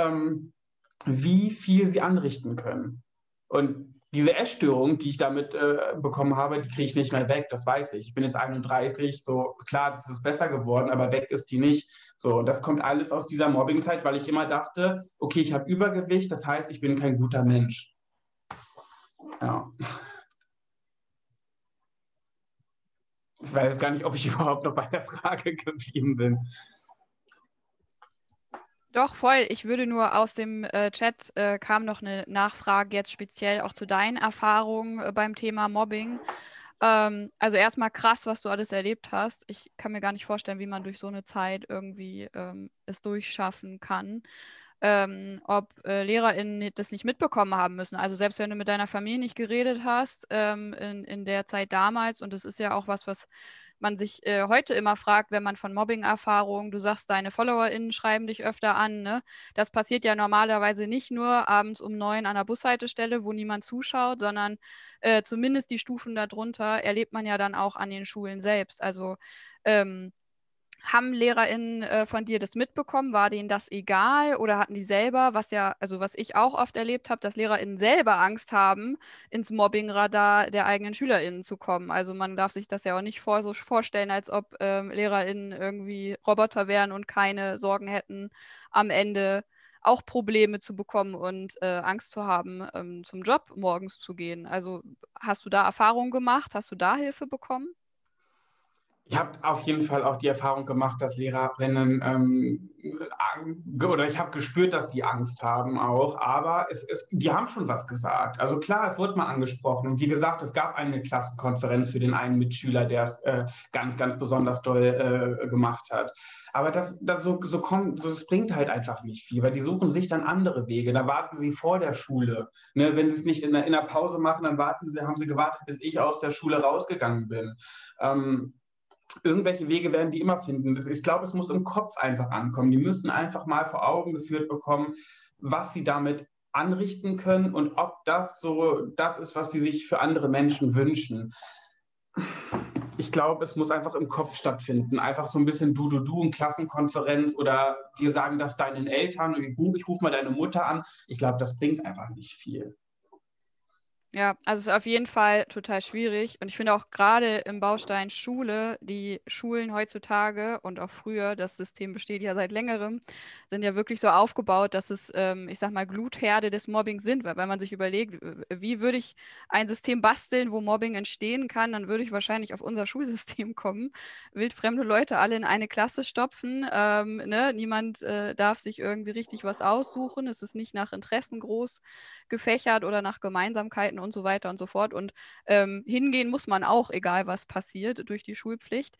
wie viel sie anrichten können. Und diese Essstörung, die ich damit bekommen habe, die kriege ich nicht mehr weg, das weiß ich. Ich bin jetzt 31, so klar, das ist besser geworden, aber weg ist die nicht. So, und das kommt alles aus dieser Mobbingzeit, weil ich immer dachte, okay, ich habe Übergewicht, das heißt, ich bin kein guter Mensch. Ja. Ich weiß jetzt gar nicht, ob ich überhaupt noch bei der Frage geblieben bin. Doch, voll. Ich würde nur aus dem Chat kam noch eine Nachfrage jetzt speziell auch zu deinen Erfahrungen beim Thema Mobbing. Also erstmal krass, was du alles erlebt hast. Ich kann mir gar nicht vorstellen, wie man durch so eine Zeit irgendwie es durchschaffen kann. Ob LehrerInnen das nicht mitbekommen haben müssen. Also selbst wenn du mit deiner Familie nicht geredet hast in der Zeit damals, und das ist ja auch was man sich heute immer fragt, wenn man von Mobbing-Erfahrungen, du sagst, deine FollowerInnen schreiben dich öfter an, ne? Das passiert ja normalerweise nicht nur abends um 9 an der Bushaltestelle, wo niemand zuschaut, sondern zumindest die Stufen darunter erlebt man ja dann auch an den Schulen selbst. Also Haben LehrerInnen von dir das mitbekommen? War denen das egal oder hatten die selber, was ich auch oft erlebt habe, dass LehrerInnen selber Angst haben, ins Mobbingradar der eigenen SchülerInnen zu kommen. Also man darf sich das ja auch nicht so vorstellen, als ob LehrerInnen irgendwie Roboter wären und keine Sorgen hätten, am Ende auch Probleme zu bekommen und Angst zu haben, zum Job morgens zu gehen. Also hast du da Erfahrungen gemacht? Hast du da Hilfe bekommen? Ich habe auf jeden Fall auch die Erfahrung gemacht, dass Lehrerinnen oder ich habe gespürt, dass sie Angst haben auch, aber die haben schon was gesagt. Also klar, es wurde mal angesprochen. Und wie gesagt, es gab eine Klassenkonferenz für den einen Mitschüler, der es ganz, ganz besonders doll gemacht hat. Aber das bringt halt einfach nicht viel, weil die suchen sich dann andere Wege. Da warten sie vor der Schule. Ne? Wenn sie es nicht in der Pause machen, dann haben sie gewartet, bis ich aus der Schule rausgegangen bin. Irgendwelche Wege werden die immer finden. Ich glaube, es muss im Kopf einfach ankommen. Die müssen einfach mal vor Augen geführt bekommen, was sie damit anrichten können und ob das so das ist, was sie sich für andere Menschen wünschen. Ich glaube, es muss einfach im Kopf stattfinden. Einfach so ein bisschen du in Klassenkonferenz oder wir sagen das deinen Eltern, ich rufe mal deine Mutter an. Ich glaube, das bringt einfach nicht viel. Ja, also es ist auf jeden Fall total schwierig. Und ich finde auch gerade im Baustein Schule, die Schulen heutzutage und auch früher, das System besteht ja seit längerem, sind ja wirklich so aufgebaut, dass es, ich sag mal, Glutherde des Mobbings sind. Weil wenn man sich überlegt, wie würde ich ein System basteln, wo Mobbing entstehen kann, dann würde ich wahrscheinlich auf unser Schulsystem kommen. Wildfremde Leute alle in eine Klasse stopfen. Ne? Niemand darf sich irgendwie richtig was aussuchen. Es ist nicht nach Interessen groß gefächert oder nach Gemeinsamkeiten und so weiter und so fort. Und hingehen muss man auch, egal was passiert, durch die Schulpflicht.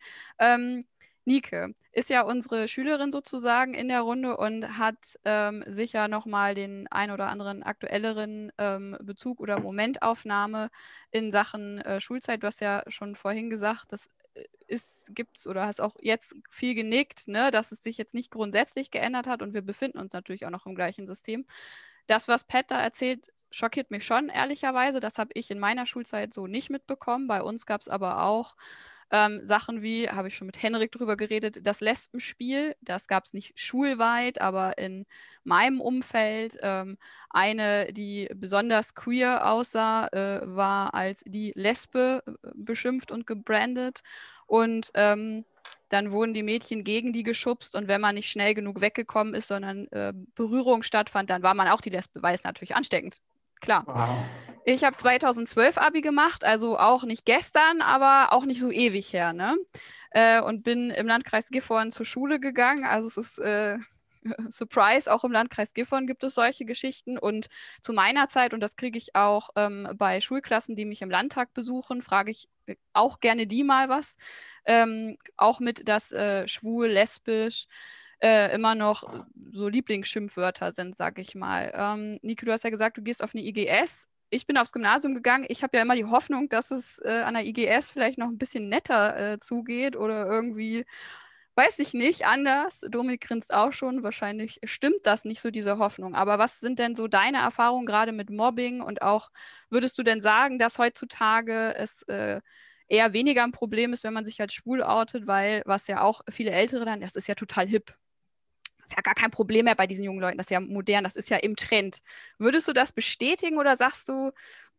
Nike ist ja unsere Schülerin sozusagen in der Runde und hat sicher nochmal den ein oder anderen aktuelleren Bezug oder Momentaufnahme in Sachen Schulzeit. Du hast ja schon vorhin gesagt, das gibt's oder hast auch jetzt viel genickt, ne, dass es sich jetzt nicht grundsätzlich geändert hat und wir befinden uns natürlich auch noch im gleichen System. Das, was Pat da erzählt, schockiert mich schon, ehrlicherweise. Das habe ich in meiner Schulzeit so nicht mitbekommen. Bei uns gab es aber auch Sachen wie, habe ich schon mit Henrik drüber geredet, das Lesbenspiel. Das gab es nicht schulweit, aber in meinem Umfeld. Eine, die besonders queer aussah, war als die Lesbe beschimpft und gebrandet. Und dann wurden die Mädchen gegen die geschubst und wenn man nicht schnell genug weggekommen ist, sondern Berührung stattfand, dann war man auch die Lesbe, weil es natürlich ansteckend. Klar. Wow. Ich habe 2012 Abi gemacht, also auch nicht gestern, aber auch nicht so ewig her, ne? Und bin im Landkreis Gifhorn zur Schule gegangen. Also es ist Surprise, auch im Landkreis Gifhorn gibt es solche Geschichten. Und zu meiner Zeit, und das kriege ich auch bei Schulklassen, die mich im Landtag besuchen, frage ich auch gerne die mal was. Auch mit, dass schwul, lesbisch immer noch so Lieblingsschimpfwörter sind, sag ich mal. Nike, du hast ja gesagt, du gehst auf eine IGS. Ich bin aufs Gymnasium gegangen. Ich habe ja immer die Hoffnung, dass es an der IGS vielleicht noch ein bisschen netter zugeht oder irgendwie, weiß ich nicht, anders. Dominik grinst auch schon. Wahrscheinlich stimmt das nicht so, diese Hoffnung. Aber was sind denn so deine Erfahrungen gerade mit Mobbing und auch, würdest du denn sagen, dass heutzutage es eher weniger ein Problem ist, wenn man sich als schwul outet, weil was ja auch viele Ältere dann, das ist ja total hip. Das ist ja gar kein Problem mehr bei diesen jungen Leuten, das ist ja modern, das ist ja im Trend. Würdest du das bestätigen oder sagst du,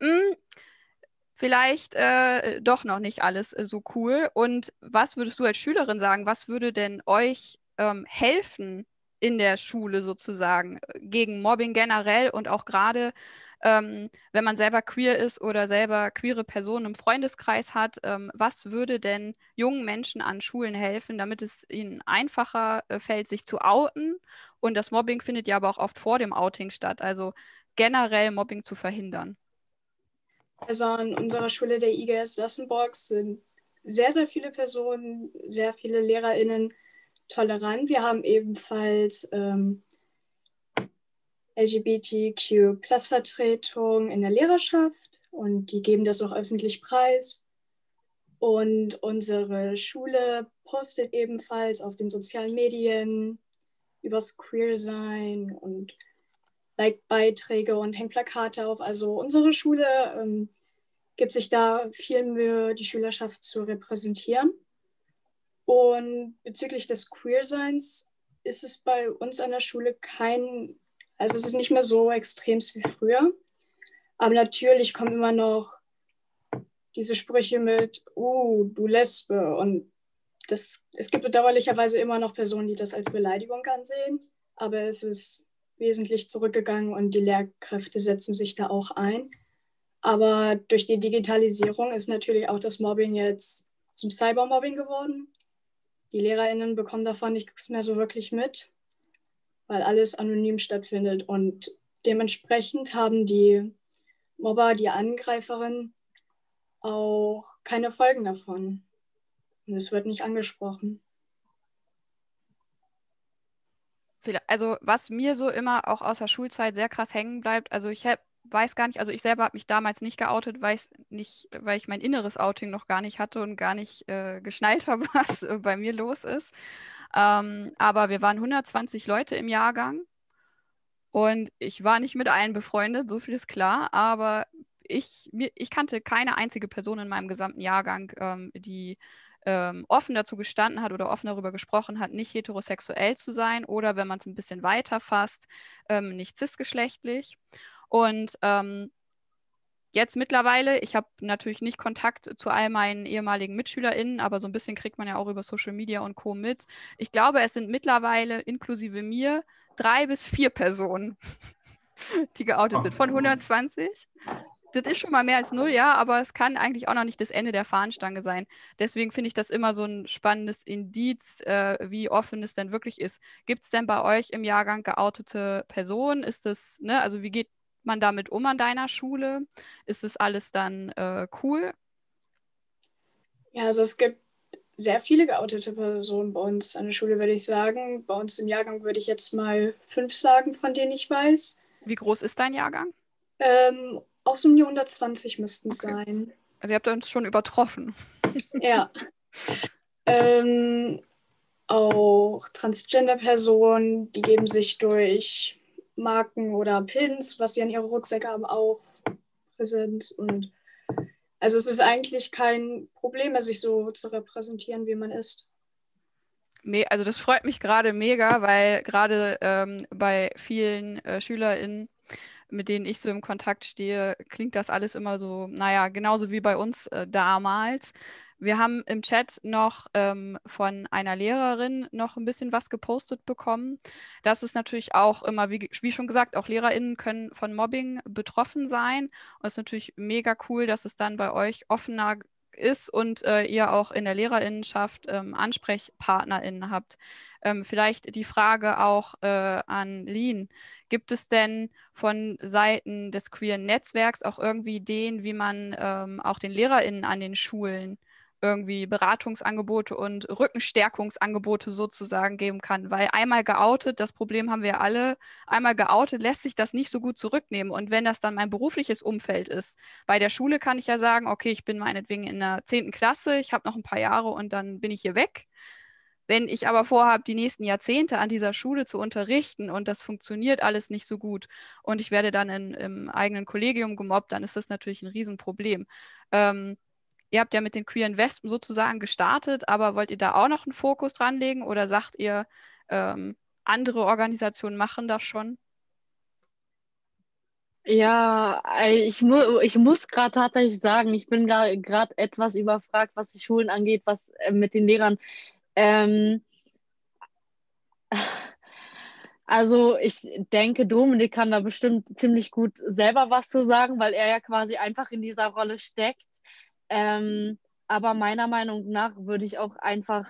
vielleicht doch noch nicht alles so cool? Und was würdest du als Schülerin sagen, was würde denn euch helfen in der Schule sozusagen gegen Mobbing generell und auch gerade wenn man selber queer ist oder selber queere Personen im Freundeskreis hat, was würde denn jungen Menschen an Schulen helfen, damit es ihnen einfacher fällt, sich zu outen? Und das Mobbing findet ja aber auch oft vor dem Outing statt, also generell Mobbing zu verhindern. Also an unserer Schule der IGS Sassenburg sind sehr, sehr viele Personen, sehr viele LehrerInnen tolerant. Wir haben ebenfalls LGBTQ-Plus-Vertretung in der Lehrerschaft und die geben das auch öffentlich preis. Und unsere Schule postet ebenfalls auf den sozialen Medien übers Queersein und Beiträge und hängt Plakate auf. Also unsere Schule gibt sich da viel Mühe, die Schülerschaft zu repräsentieren. Und bezüglich des Queerseins ist es bei uns an der Schule also es ist nicht mehr so extrem wie früher. Aber natürlich kommen immer noch diese Sprüche mit, du Lesbe. Und es gibt bedauerlicherweise immer noch Personen, die das als Beleidigung ansehen. Aber es ist wesentlich zurückgegangen und die Lehrkräfte setzen sich da auch ein. Aber durch die Digitalisierung ist natürlich auch das Mobbing jetzt zum Cybermobbing geworden. Die LehrerInnen bekommen davon nichts mehr so wirklich mit, weil alles anonym stattfindet. Und dementsprechend haben die Mobber, die Angreiferinnen, auch keine Folgen davon. Und es wird nicht angesprochen. Also was mir so immer auch aus der Schulzeit sehr krass hängen bleibt, also weiß gar nicht, also ich selber habe mich damals nicht geoutet, weil ich mein inneres Outing noch gar nicht hatte und gar nicht geschnallt habe, was bei mir los ist. Aber wir waren 120 Leute im Jahrgang und ich war nicht mit allen befreundet, so viel ist klar, aber ich kannte keine einzige Person in meinem gesamten Jahrgang, die offen dazu gestanden hat oder offen darüber gesprochen hat, nicht heterosexuell zu sein oder, wenn man es ein bisschen weiter fasst, nicht cisgeschlechtlich. Und jetzt mittlerweile, ich habe natürlich nicht Kontakt zu all meinen ehemaligen MitschülerInnen, aber so ein bisschen kriegt man ja auch über Social Media und Co. mit. Ich glaube, es sind mittlerweile inklusive mir 3 bis 4 Personen, die geoutet sind, von 120. Das ist schon mal mehr als 0, ja, aber es kann eigentlich auch noch nicht das Ende der Fahnenstange sein. Deswegen finde ich das immer so ein spannendes Indiz, wie offen es denn wirklich ist. Gibt es denn bei euch im Jahrgang geoutete Personen? Ist das, ne, also wie geht man damit um an deiner Schule? Ist das alles dann cool? Ja, also es gibt sehr viele geoutete Personen bei uns an der Schule, würde ich sagen. Bei uns im Jahrgang würde ich jetzt mal 5 sagen, von denen ich weiß. Wie groß ist dein Jahrgang? Auch so um die 120 müssten es sein. Also ihr habt uns schon übertroffen. Ja. Auch Transgender-Personen, die geben sich durch Marken oder Pins, was sie an ihre Rucksäcke haben, auch präsent. Und also es ist eigentlich kein Problem mehr, sich so zu repräsentieren, wie man ist. Also das freut mich gerade mega, weil gerade bei vielen SchülerInnen, mit denen ich so im Kontakt stehe, klingt das alles immer so, naja, genauso wie bei uns damals. Wir haben im Chat noch von einer Lehrerin noch ein bisschen was gepostet bekommen. Das ist natürlich auch immer, wie schon gesagt, auch LehrerInnen können von Mobbing betroffen sein. Und es ist natürlich mega cool, dass es dann bei euch offener ist und ihr auch in der LehrerInnenschaft AnsprechpartnerInnen habt. Vielleicht die Frage auch an Lien. Gibt es denn von Seiten des queeren Netzwerks auch irgendwie Ideen, wie man auch den LehrerInnen an den Schulen irgendwie Beratungsangebote und Rückenstärkungsangebote sozusagen geben kann? Weil einmal geoutet, das Problem haben wir alle, einmal geoutet lässt sich das nicht so gut zurücknehmen. Und wenn das dann mein berufliches Umfeld ist, bei der Schule kann ich ja sagen, okay, ich bin meinetwegen in der 10. Klasse, ich habe noch ein paar Jahre und dann bin ich hier weg. Wenn ich aber vorhabe, die nächsten Jahrzehnte an dieser Schule zu unterrichten und das funktioniert alles nicht so gut und ich werde dann im eigenen Kollegium gemobbt, dann ist das natürlich ein Riesenproblem. Ihr habt ja mit den queeren Wespen sozusagen gestartet, aber wollt ihr da auch noch einen Fokus dran legen oder sagt ihr, andere Organisationen machen das schon? Ja, ich muss gerade tatsächlich sagen, ich bin gerade etwas überfragt, was die Schulen angeht, was mit den Lehrern. Ähm, also ich denke, Dominik kann da bestimmt ziemlich gut selber was zu sagen, weil er ja quasi einfach in dieser Rolle steckt. Aber meiner Meinung nach würde ich auch einfach,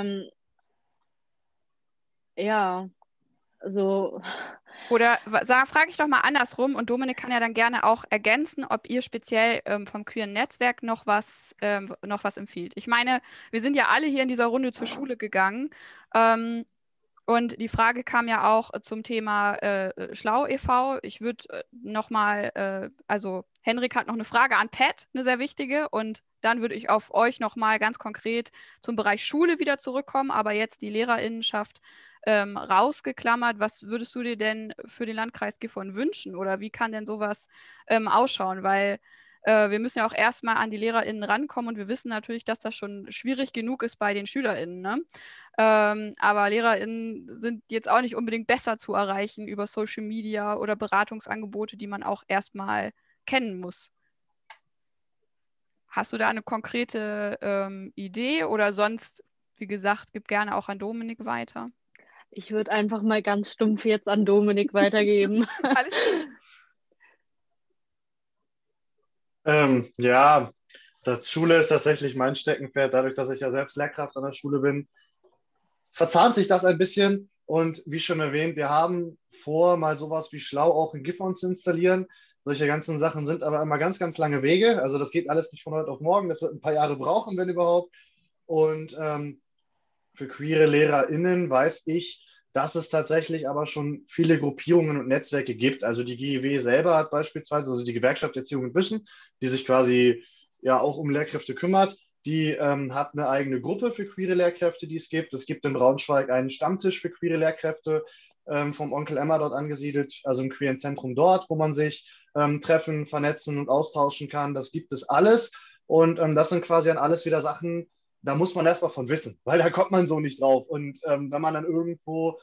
ja, so. Oder frage ich doch mal andersrum und Dominik kann ja dann gerne auch ergänzen, ob ihr speziell vom queeren Netzwerk noch was empfiehlt. Ich meine, wir sind ja alle hier in dieser Runde zur Schule gegangen. Und die Frage kam ja auch zum Thema Schlau e.V. Ich würde nochmal, also Henrik hat noch eine Frage an Pat, eine sehr wichtige. Und dann würde ich auf euch nochmal ganz konkret zum Bereich Schule wieder zurückkommen, aber jetzt die LehrerInnenschaft rausgeklammert. Was würdest du dir denn für den Landkreis Gifhorn wünschen oder wie kann denn sowas ausschauen? Weil wir müssen ja auch erstmal an die LehrerInnen rankommen und wir wissen natürlich, dass das schon schwierig genug ist bei den SchülerInnen. Ne? Aber LehrerInnen sind jetzt auch nicht unbedingt besser zu erreichen über Social Media oder Beratungsangebote, die man auch erstmal kennen muss. Hast du da eine konkrete Idee oder sonst, wie gesagt, gib gerne auch an Dominik weiter. Ich würde einfach mal ganz stumpf jetzt an Dominik weitergeben. Alles gut. Ja, das Schule ist tatsächlich mein Steckenpferd. Dadurch, dass ich ja selbst Lehrkraft an der Schule bin, verzahnt sich das ein bisschen. Und wie schon erwähnt, wir haben vor, mal sowas wie Schlau auch in Gifhorn zu installieren. Solche ganzen Sachen sind aber immer ganz, ganz lange Wege. Also das geht alles nicht von heute auf morgen. Das wird ein paar Jahre brauchen, wenn überhaupt. Und für queere LehrerInnen weiß ich, dass es tatsächlich aber schon viele Gruppierungen und Netzwerke gibt. Also die GEW selber hat beispielsweise, also die Gewerkschaft Erziehung und Wissen, die sich quasi ja auch um Lehrkräfte kümmert, die hat eine eigene Gruppe für queere Lehrkräfte, die es gibt. Es gibt in Braunschweig einen Stammtisch für queere Lehrkräfte, vom Onkel Emma dort angesiedelt, also im queeren Zentrum dort, wo man sich treffen, vernetzen und austauschen kann. Das gibt es alles. Und das sind quasi an alles wieder Sachen, da muss man erstmal von wissen, weil da kommt man so nicht drauf. Und wenn man dann irgendwo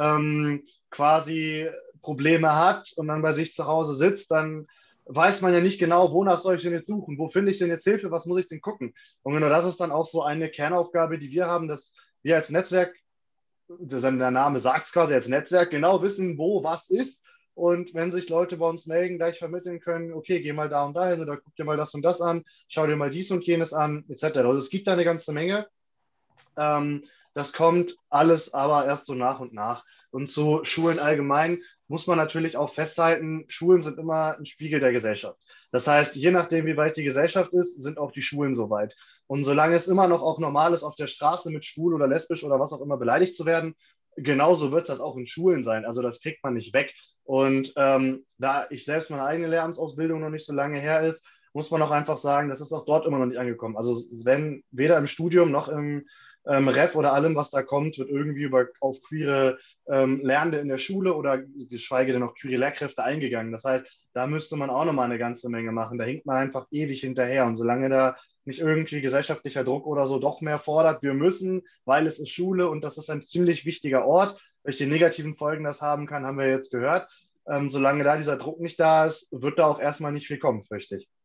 quasi Probleme hat und dann bei sich zu Hause sitzt, dann weiß man ja nicht genau, wonach soll ich denn jetzt suchen, wo finde ich denn jetzt Hilfe, was muss ich denn gucken. Und genau das ist dann auch so eine Kernaufgabe, die wir haben, dass wir als Netzwerk, der Name sagt es quasi, als Netzwerk genau wissen, wo was ist. Und wenn sich Leute bei uns melden, gleich vermitteln können, okay, geh mal da und dahin oder guck dir mal das und das an, schau dir mal dies und jenes an, etc. Also es gibt da eine ganze Menge. Das kommt alles aber erst so nach und nach. Und zu Schulen allgemein muss man natürlich auch festhalten, Schulen sind immer ein Spiegel der Gesellschaft. Das heißt, je nachdem, wie weit die Gesellschaft ist, sind auch die Schulen so weit. Und solange es immer noch auch normal ist, auf der Straße mit schwul oder lesbisch oder was auch immer beleidigt zu werden, genauso wird das auch in Schulen sein. Also das kriegt man nicht weg. Und da ich selbst meine eigene Lehramtsausbildung noch nicht so lange her ist, muss man auch einfach sagen, das ist auch dort immer noch nicht angekommen. Also wenn weder im Studium noch im Ref oder allem, was da kommt, wird irgendwie auf queere Lernende in der Schule oder geschweige denn auch queere Lehrkräfte eingegangen. Das heißt, da müsste man auch nochmal eine ganze Menge machen. Da hinkt man einfach ewig hinterher. Und solange da nicht irgendwie gesellschaftlicher Druck oder so doch mehr fordert, wir müssen, weil es ist Schule und das ist ein ziemlich wichtiger Ort, welche negativen Folgen das haben kann, haben wir jetzt gehört. Solange da dieser Druck nicht da ist, wird da auch erstmal nicht viel kommen, fürchte ich.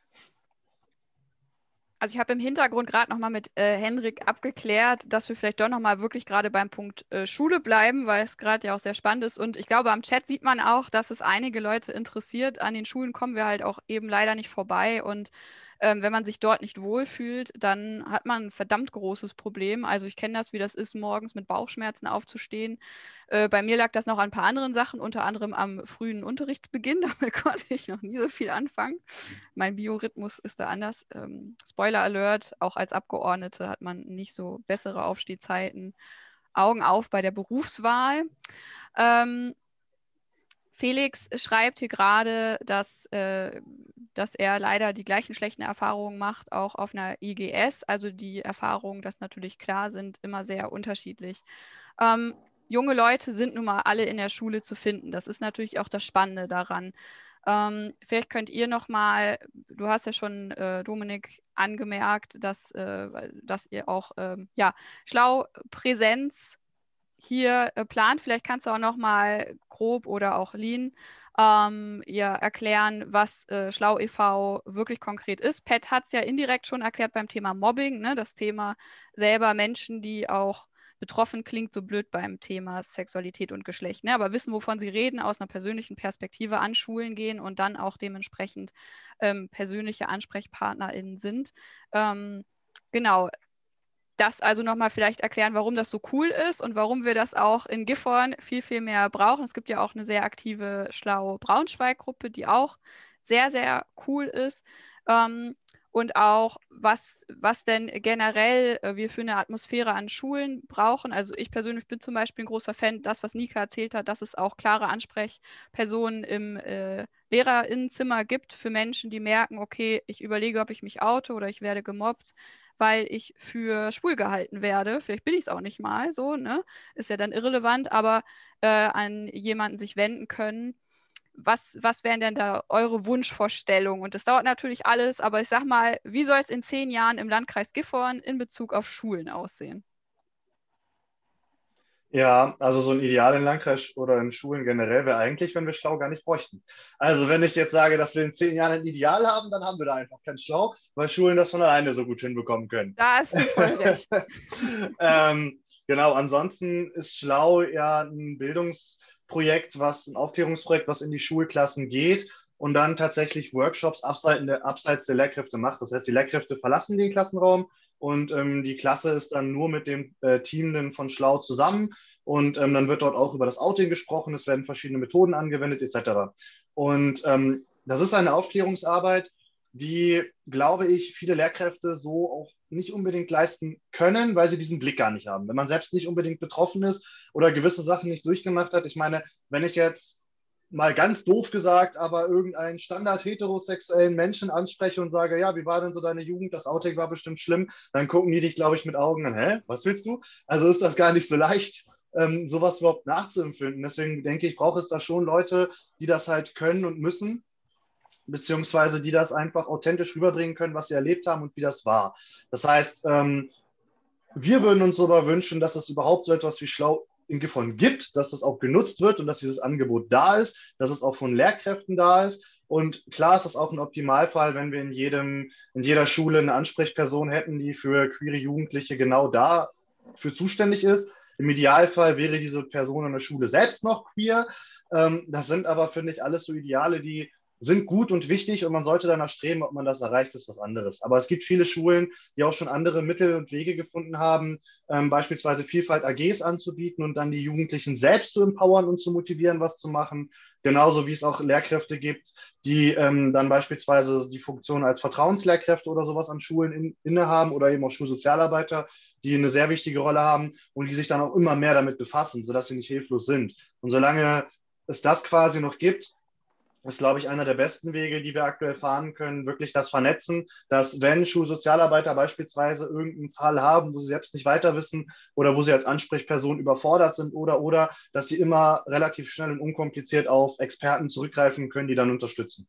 Also ich habe im Hintergrund gerade nochmal mit Henrik abgeklärt, dass wir vielleicht doch nochmal wirklich gerade beim Punkt Schule bleiben, weil es gerade ja auch sehr spannend ist. Und ich glaube, am Chat sieht man auch, dass es einige Leute interessiert. An den Schulen kommen wir halt auch eben leider nicht vorbei. Und wenn man sich dort nicht wohlfühlt, dann hat man ein verdammt großes Problem. Also ich kenne das, wie das ist, morgens mit Bauchschmerzen aufzustehen. Bei mir lag das noch an ein paar anderen Sachen, unter anderem am frühen Unterrichtsbeginn. Damit konnte ich noch nie so viel anfangen. Mein Biorhythmus ist da anders. Spoiler Alert, auch als Abgeordnete hat man nicht so bessere Aufstehzeiten. Augen auf bei der Berufswahl. Felix schreibt hier gerade, dass er leider die gleichen schlechten Erfahrungen macht, auch auf einer IGS. Also die Erfahrungen, das natürlich klar sind, immer sehr unterschiedlich. Junge Leute sind nun mal alle in der Schule zu finden. Das ist natürlich auch das Spannende daran. Vielleicht könnt ihr noch mal, du hast ja schon, Dominik, angemerkt, dass ihr auch schlau Präsenz hier plant. Vielleicht kannst du auch noch mal grob oder auch Lien ihr erklären, was Schlau e.V. wirklich konkret ist. Pat hat es ja indirekt schon erklärt beim Thema Mobbing, ne? Das Thema selber Menschen, die auch betroffen klingt so blöd beim Thema Sexualität und Geschlecht, ne? Aber wissen, wovon sie reden, aus einer persönlichen Perspektive an Schulen gehen und dann auch dementsprechend persönliche AnsprechpartnerInnen sind. Genau, das also nochmal vielleicht erklären, warum das so cool ist und warum wir das auch in Gifhorn viel, viel mehr brauchen. Es gibt ja auch eine sehr aktive Schlau-Braunschweig-Gruppe, die auch sehr, sehr cool ist. Und auch, was denn generell wir für eine Atmosphäre an Schulen brauchen. Also ich persönlich bin zum Beispiel ein großer Fan, das, was Nika erzählt hat, dass es auch klare Ansprechpersonen im LehrerInnenzimmer gibt für Menschen, die merken, okay, ich überlege, ob ich mich oute oder ich werde gemobbt, weil ich für schwul gehalten werde. Vielleicht bin ich es auch nicht mal so, ne? Ist ja dann irrelevant, aber an jemanden sich wenden können, Was wären denn da eure Wunschvorstellungen? Und das dauert natürlich alles, aber ich sag mal, wie soll es in 10 Jahren im Landkreis Gifhorn in Bezug auf Schulen aussehen? Ja, also so ein Ideal in Landkreis oder in Schulen generell wäre eigentlich, wenn wir Schlau gar nicht bräuchten. Also wenn ich jetzt sage, dass wir in 10 Jahren ein Ideal haben, dann haben wir da einfach kein Schlau, weil Schulen das von alleine so gut hinbekommen können. Da hast du voll recht. Genau, ansonsten ist Schlau ja ein Bildungsprojekt, ein Aufklärungsprojekt, was in die Schulklassen geht und dann tatsächlich Workshops abseits der Lehrkräfte macht. Das heißt, die Lehrkräfte verlassen den Klassenraum und die Klasse ist dann nur mit dem Team von Schlau zusammen und dann wird dort auch über das Outing gesprochen, es werden verschiedene Methoden angewendet etc. Und das ist eine Aufklärungsarbeit, die, glaube ich, viele Lehrkräfte so auch nicht unbedingt leisten können, weil sie diesen Blick gar nicht haben. Wenn man selbst nicht unbedingt betroffen ist oder gewisse Sachen nicht durchgemacht hat. Ich meine, wenn ich jetzt mal ganz doof gesagt, aber irgendeinen standard-heterosexuellen Menschen anspreche und sage, ja, wie war denn so deine Jugend? Das Outing war bestimmt schlimm. Dann gucken die dich, glaube ich, mit Augen an, hä, was willst du? Also ist das gar nicht so leicht, sowas überhaupt nachzuempfinden. Deswegen denke ich, braucht es da schon Leute, die das halt können und müssen, beziehungsweise die das einfach authentisch rüberbringen können, was sie erlebt haben und wie das war. Das heißt, wir würden uns aber wünschen, dass es überhaupt so etwas wie Schlau in Gifhorn gibt, dass das auch genutzt wird und dass dieses Angebot da ist, dass es auch von Lehrkräften da ist. Und klar ist das auch ein Optimalfall, wenn wir in jeder Schule eine Ansprechperson hätten, die für queere Jugendliche genau dafür zuständig ist. Im Idealfall wäre diese Person in der Schule selbst noch queer. Das sind aber, finde ich, alles so Ideale, die sind gut und wichtig und man sollte danach streben, ob man das erreicht, ist was anderes. Aber es gibt viele Schulen, die auch schon andere Mittel und Wege gefunden haben, beispielsweise Vielfalt-AGs anzubieten und dann die Jugendlichen selbst zu empowern und zu motivieren, was zu machen. Genauso wie es auch Lehrkräfte gibt, die dann beispielsweise die Funktion als Vertrauenslehrkräfte oder sowas an Schulen innehaben oder eben auch Schulsozialarbeiter, die eine sehr wichtige Rolle haben und die sich dann auch immer mehr damit befassen, sodass sie nicht hilflos sind. Und solange es das quasi noch gibt, ist, glaube ich, einer der besten Wege, die wir aktuell fahren können, wirklich das Vernetzen, dass wenn Schulsozialarbeiter beispielsweise irgendeinen Fall haben, wo sie selbst nicht weiter wissen oder wo sie als Ansprechperson überfordert sind oder, dass sie immer relativ schnell und unkompliziert auf Experten zurückgreifen können, die dann unterstützen.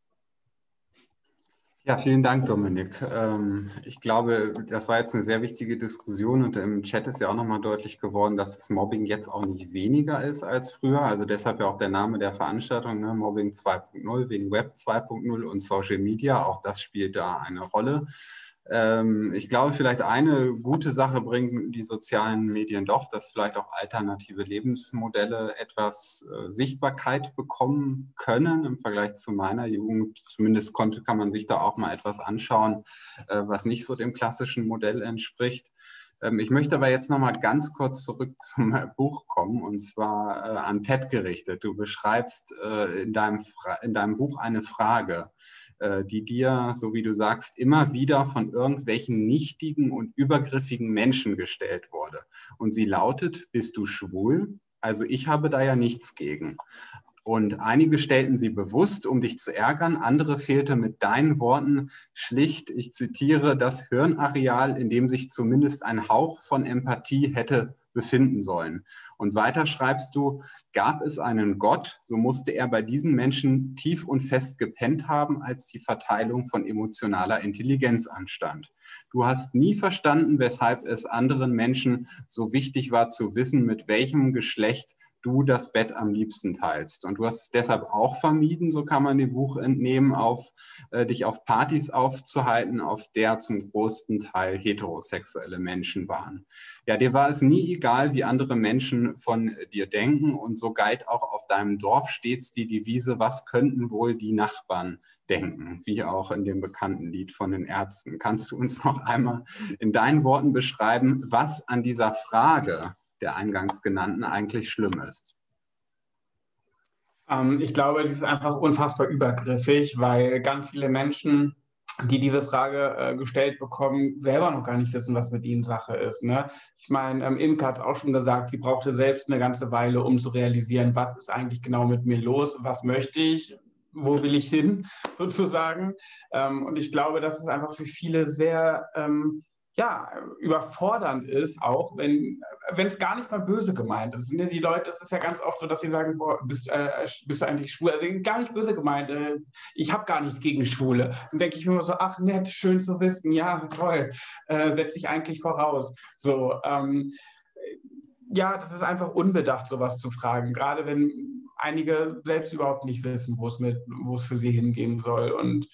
Ja, vielen Dank, Dominik. Ich glaube, das war jetzt eine sehr wichtige Diskussion und im Chat ist ja auch nochmal deutlich geworden, dass das Mobbing jetzt auch nicht weniger ist als früher. Also deshalb ja auch der Name der Veranstaltung, ne? Mobbing 2.0 wegen Web 2.0 und Social Media. Auch das spielt da eine Rolle. Ich glaube, vielleicht eine gute Sache bringen die sozialen Medien doch, dass vielleicht auch alternative Lebensmodelle etwas Sichtbarkeit bekommen können im Vergleich zu meiner Jugend. Zumindest kann man sich da auch mal etwas anschauen, was nicht so dem klassischen Modell entspricht. Ich möchte aber jetzt noch mal ganz kurz zurück zum Buch kommen, und zwar an Pat gerichtet. Du beschreibst in deinem Buch eine Frage, die dir, so wie du sagst, immer wieder von irgendwelchen nichtigen und übergriffigen Menschen gestellt wurde. Und sie lautet: Bist du schwul? Also ich habe da ja nichts gegen. Und einige stellten sie bewusst, um dich zu ärgern. Andere fehlte mit deinen Worten schlicht, ich zitiere, das Hirnareal, in dem sich zumindest ein Hauch von Empathie hätte befinden sollen. Und weiter schreibst du, gab es einen Gott, so musste er bei diesen Menschen tief und fest gepennt haben, als die Verteilung von emotionaler Intelligenz anstand. Du hast nie verstanden, weshalb es anderen Menschen so wichtig war zu wissen, mit welchem Geschlecht du das Bett am liebsten teilst. Und du hast es deshalb auch vermieden, so kann man dem Buch entnehmen, dich auf Partys aufzuhalten, auf der zum größten Teil heterosexuelle Menschen waren. Ja, dir war es nie egal, wie andere Menschen von dir denken, und so galt auch auf deinem Dorf stets die Devise, was könnten wohl die Nachbarn denken, wie auch in dem bekannten Lied von den Ärzten. Kannst du uns noch einmal in deinen Worten beschreiben, was an dieser Frage der eingangs genannten eigentlich schlimm ist? Ich glaube, das ist einfach unfassbar übergriffig, weil ganz viele Menschen, die diese Frage gestellt bekommen, selber noch gar nicht wissen, was mit ihnen Sache ist. Ne? Ich meine, Imke hat es auch schon gesagt, sie brauchte selbst eine ganze Weile, um zu realisieren, was ist eigentlich genau mit mir los, was möchte ich, wo will ich hin, sozusagen. Und ich glaube, das ist einfach für viele sehr ja, überfordernd ist, auch wenn es gar nicht mal böse gemeint ist. Sind ja die Leute, es ist ja ganz oft so, dass sie sagen, boah, bist du eigentlich schwul? Also gar nicht böse gemeint, ich habe gar nichts gegen Schwule. Dann denke ich mir immer so, ach nett, schön zu wissen, ja, toll, setze ich eigentlich voraus. So, ja, das ist einfach unbedacht, sowas zu fragen, gerade wenn einige selbst überhaupt nicht wissen, wo es für sie hingehen soll. Und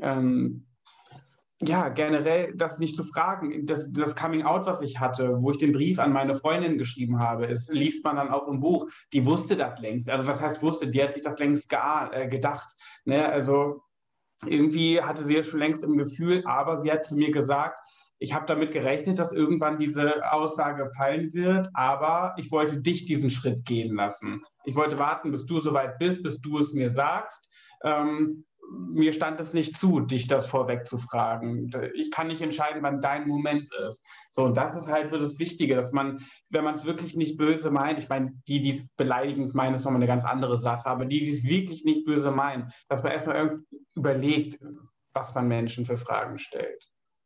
ja, generell das nicht zu fragen, das Coming Out, was ich hatte, wo ich den Brief an meine Freundin geschrieben habe, es liest man dann auch im Buch, die wusste das längst. Also was heißt wusste, die hat sich das längst gedacht. Ne? Also irgendwie hatte sie es schon längst im Gefühl, aber sie hat zu mir gesagt, ich habe damit gerechnet, dass irgendwann diese Aussage fallen wird, aber ich wollte dich diesen Schritt gehen lassen. Ich wollte warten, bis du soweit bist, bis du es mir sagst. Mir stand es nicht zu, dich das vorweg zu fragen. Ich kann nicht entscheiden, wann dein Moment ist. So, und das ist halt so das Wichtige, dass man, wenn man es wirklich nicht böse meint, ich meine, die es beleidigend meinen, ist nochmal eine ganz andere Sache, aber die es wirklich nicht böse meinen, dass man erstmal irgendwie überlegt, was man Menschen für Fragen stellt.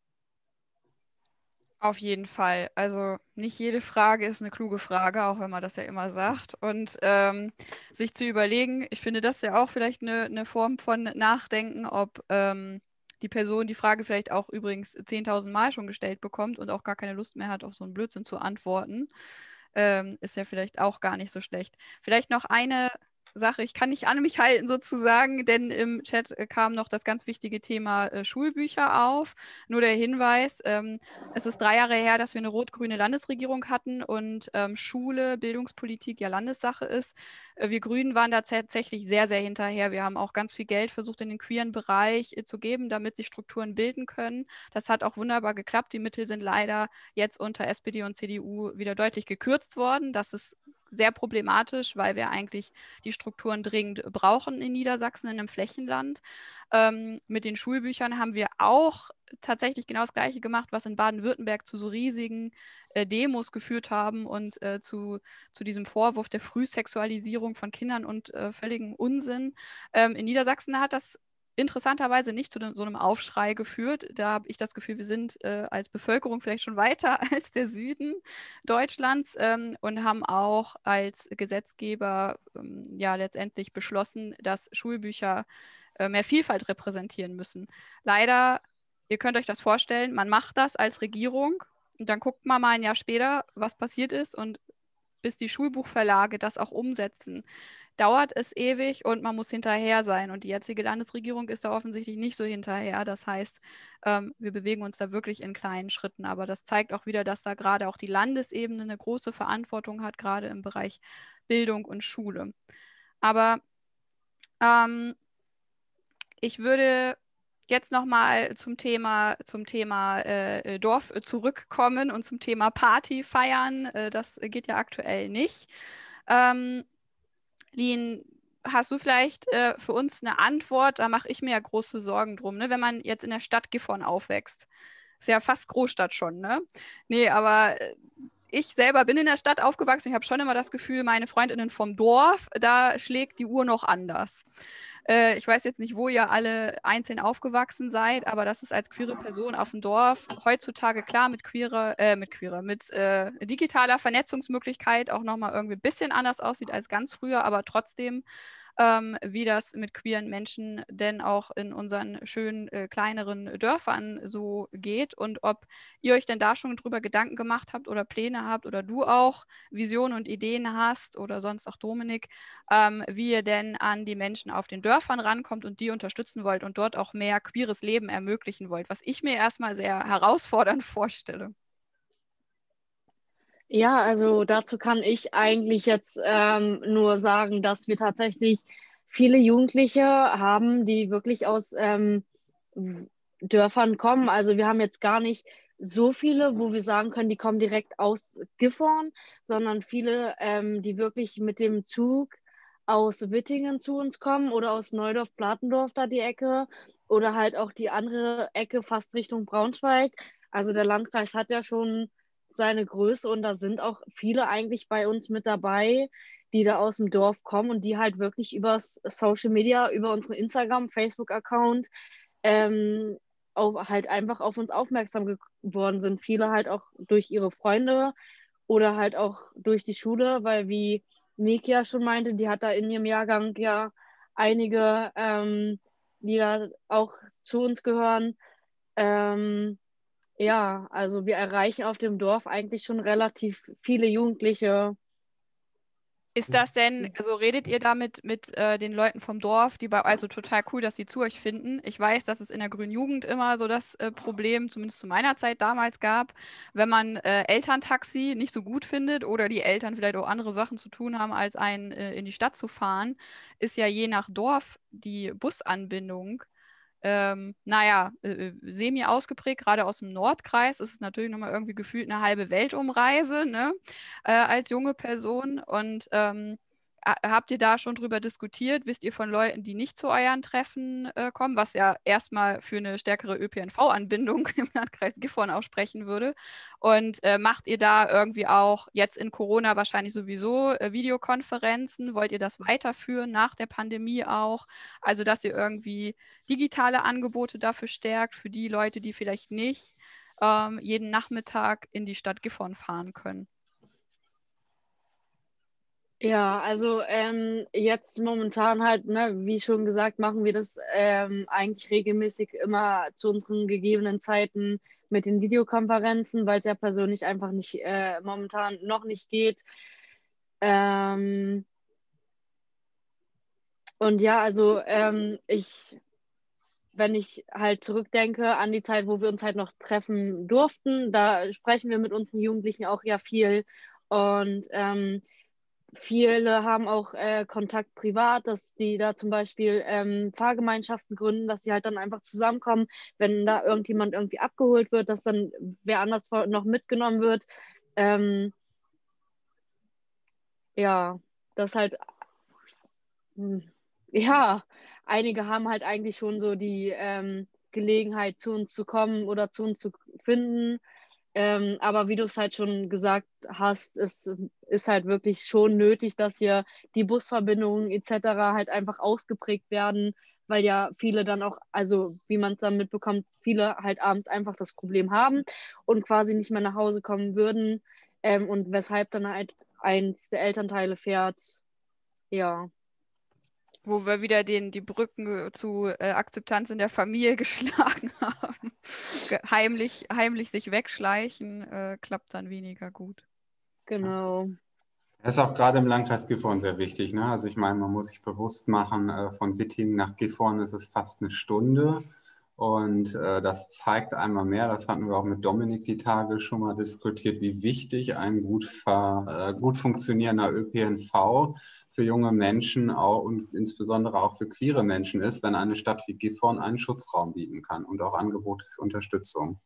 Auf jeden Fall. Also nicht jede Frage ist eine kluge Frage, auch wenn man das ja immer sagt. Und sich zu überlegen, ich finde das ja auch vielleicht eine Form von Nachdenken, ob die Person die Frage vielleicht auch übrigens 10.000 Mal schon gestellt bekommt und auch gar keine Lust mehr hat, auf so einen Blödsinn zu antworten. Ist ja vielleicht auch gar nicht so schlecht. Vielleicht noch eine Sache, ich kann nicht an mich halten sozusagen, denn im Chat kam noch das ganz wichtige Thema Schulbücher auf. Nur der Hinweis, es ist 3 Jahre her, dass wir eine rot-grüne Landesregierung hatten und Schule, Bildungspolitik ja Landessache ist. Wir Grünen waren da tatsächlich sehr, sehr hinterher. Wir haben auch ganz viel Geld versucht, in den queeren Bereich zu geben, damit sich Strukturen bilden können. Das hat auch wunderbar geklappt. Die Mittel sind leider jetzt unter SPD und CDU wieder deutlich gekürzt worden. Das ist sehr problematisch, weil wir eigentlich die Strukturen dringend brauchen in Niedersachsen, in einem Flächenland. Mit den Schulbüchern haben wir auch tatsächlich genau das Gleiche gemacht, was in Baden-Württemberg zu so riesigen Demos geführt haben und zu diesem Vorwurf der Frühsexualisierung von Kindern und völligem Unsinn. In Niedersachsen hat das interessanterweise nicht zu so einem Aufschrei geführt. Da habe ich das Gefühl, wir sind als Bevölkerung vielleicht schon weiter als der Süden Deutschlands und haben auch als Gesetzgeber ja letztendlich beschlossen, dass Schulbücher mehr Vielfalt repräsentieren müssen. Leider, ihr könnt euch das vorstellen, man macht das als Regierung und dann guckt man mal ein Jahr später, was passiert ist und bis die Schulbuchverlage das auch umsetzen, dauert es ewig und man muss hinterher sein. Und die jetzige Landesregierung ist da offensichtlich nicht so hinterher. Das heißt, wir bewegen uns da wirklich in kleinen Schritten. Aber das zeigt auch wieder, dass da gerade auch die Landesebene eine große Verantwortung hat, gerade im Bereich Bildung und Schule. Aber ich würde jetzt nochmal zum Thema Dorf zurückkommen und zum Thema Party feiern. Das geht ja aktuell nicht. Lien, hast du vielleicht für uns eine Antwort? Da mache ich mir ja große Sorgen drum, ne? Wenn man jetzt in der Stadt Gifhorn aufwächst. Ist ja fast Großstadt schon, ne? Nee, aber ich selber bin in der Stadt aufgewachsen. Ich habe schon immer das Gefühl, meine Freundinnen vom Dorf, da schlägt die Uhr noch anders. Ich weiß jetzt nicht, wo ihr alle einzeln aufgewachsen seid, aber das ist als queere Person auf dem Dorf heutzutage klar mit digitaler Vernetzungsmöglichkeit auch nochmal irgendwie ein bisschen anders aussieht als ganz früher, aber trotzdem wie das mit queeren Menschen denn auch in unseren schönen kleineren Dörfern so geht und ob ihr euch denn da schon drüber Gedanken gemacht habt oder Pläne habt oder du auch Visionen und Ideen hast oder sonst auch Dominik, wie ihr denn an die Menschen auf den Dörfern rankommt und die unterstützen wollt und dort auch mehr queeres Leben ermöglichen wollt, was ich mir erstmal sehr herausfordernd vorstelle. Ja, also dazu kann ich eigentlich jetzt nur sagen, dass wir tatsächlich viele Jugendliche haben, die wirklich aus Dörfern kommen. Also wir haben jetzt gar nicht so viele, wo wir sagen können, die kommen direkt aus Gifhorn, sondern viele, die wirklich mit dem Zug aus Wittingen zu uns kommen oder aus Neudorf-Platendorf da die Ecke oder halt auch die andere Ecke fast Richtung Braunschweig. Also der Landkreis hat ja schon seine Größe und da sind auch viele eigentlich bei uns mit dabei, die da aus dem Dorf kommen und die halt wirklich über Social Media, über unseren Instagram, Facebook-Account halt einfach auf uns aufmerksam geworden sind. Viele halt auch durch ihre Freunde oder halt auch durch die Schule, weil wie Miki ja schon meinte, die hat da in ihrem Jahrgang ja einige, die da auch zu uns gehören. Ja, also wir erreichen auf dem Dorf eigentlich schon relativ viele Jugendliche. Ist das denn, also redet ihr da mit den Leuten vom Dorf, also total cool, dass sie zu euch finden. Ich weiß, dass es in der Grünen Jugend immer so das Problem, zumindest zu meiner Zeit damals gab, wenn man Elterntaxi nicht so gut findet oder die Eltern vielleicht auch andere Sachen zu tun haben, als einen in die Stadt zu fahren, ist ja je nach Dorf die Busanbindung semi ausgeprägt, gerade aus dem Nordkreis. Das ist natürlich nochmal irgendwie gefühlt eine halbe Weltumreise, ne? Als junge Person. Und habt ihr da schon drüber diskutiert? Wisst ihr von Leuten, die nicht zu euren Treffen kommen, was ja erstmal für eine stärkere ÖPNV-Anbindung im Landkreis Gifhorn auch sprechen würde? Und macht ihr da irgendwie auch jetzt in Corona wahrscheinlich sowieso Videokonferenzen? Wollt ihr das weiterführen nach der Pandemie auch? Also, dass ihr irgendwie digitale Angebote dafür stärkt, für die Leute, die vielleicht nicht jeden Nachmittag in die Stadt Gifhorn fahren können. Ja, also jetzt momentan halt, ne, wie schon gesagt, machen wir das eigentlich regelmäßig immer zu unseren gegebenen Zeiten mit den Videokonferenzen, weil es ja persönlich einfach nicht momentan noch nicht geht. Und ja, also wenn ich halt zurückdenke an die Zeit, wo wir uns halt noch treffen durften, da sprechen wir mit unseren Jugendlichen auch ja viel. Und viele haben auch Kontakt privat, dass die da zum Beispiel Fahrgemeinschaften gründen, dass die halt dann einfach zusammenkommen, wenn da irgendjemand irgendwie abgeholt wird, dass dann wer anders noch mitgenommen wird. Ja, das halt, ja, einige haben halt eigentlich schon so die Gelegenheit, zu uns zu kommen oder zu uns zu finden. Aber wie du es halt schon gesagt hast, es ist halt wirklich schon nötig, dass hier die Busverbindungen etc. halt einfach ausgeprägt werden, weil ja viele dann auch, also wie man es dann mitbekommt, viele halt abends einfach das Problem haben und quasi nicht mehr nach Hause kommen würden und weshalb dann halt eins der Elternteile fährt, ja. Wo wir wieder die Brücken zu Akzeptanz in der Familie geschlagen haben. Heimlich sich wegschleichen, klappt dann weniger gut. Genau. Das ist auch gerade im Landkreis Gifhorn sehr wichtig, ne? Also ich meine, man muss sich bewusst machen, von Wittingen nach Gifhorn ist es fast eine Stunde. Und das zeigt einmal mehr, das hatten wir auch mit Dominik die Tage schon mal diskutiert, wie wichtig ein gut funktionierender ÖPNV für junge Menschen auch und insbesondere auch für queere Menschen ist, wenn eine Stadt wie Gifhorn einen Schutzraum bieten kann und auch Angebote für Unterstützung.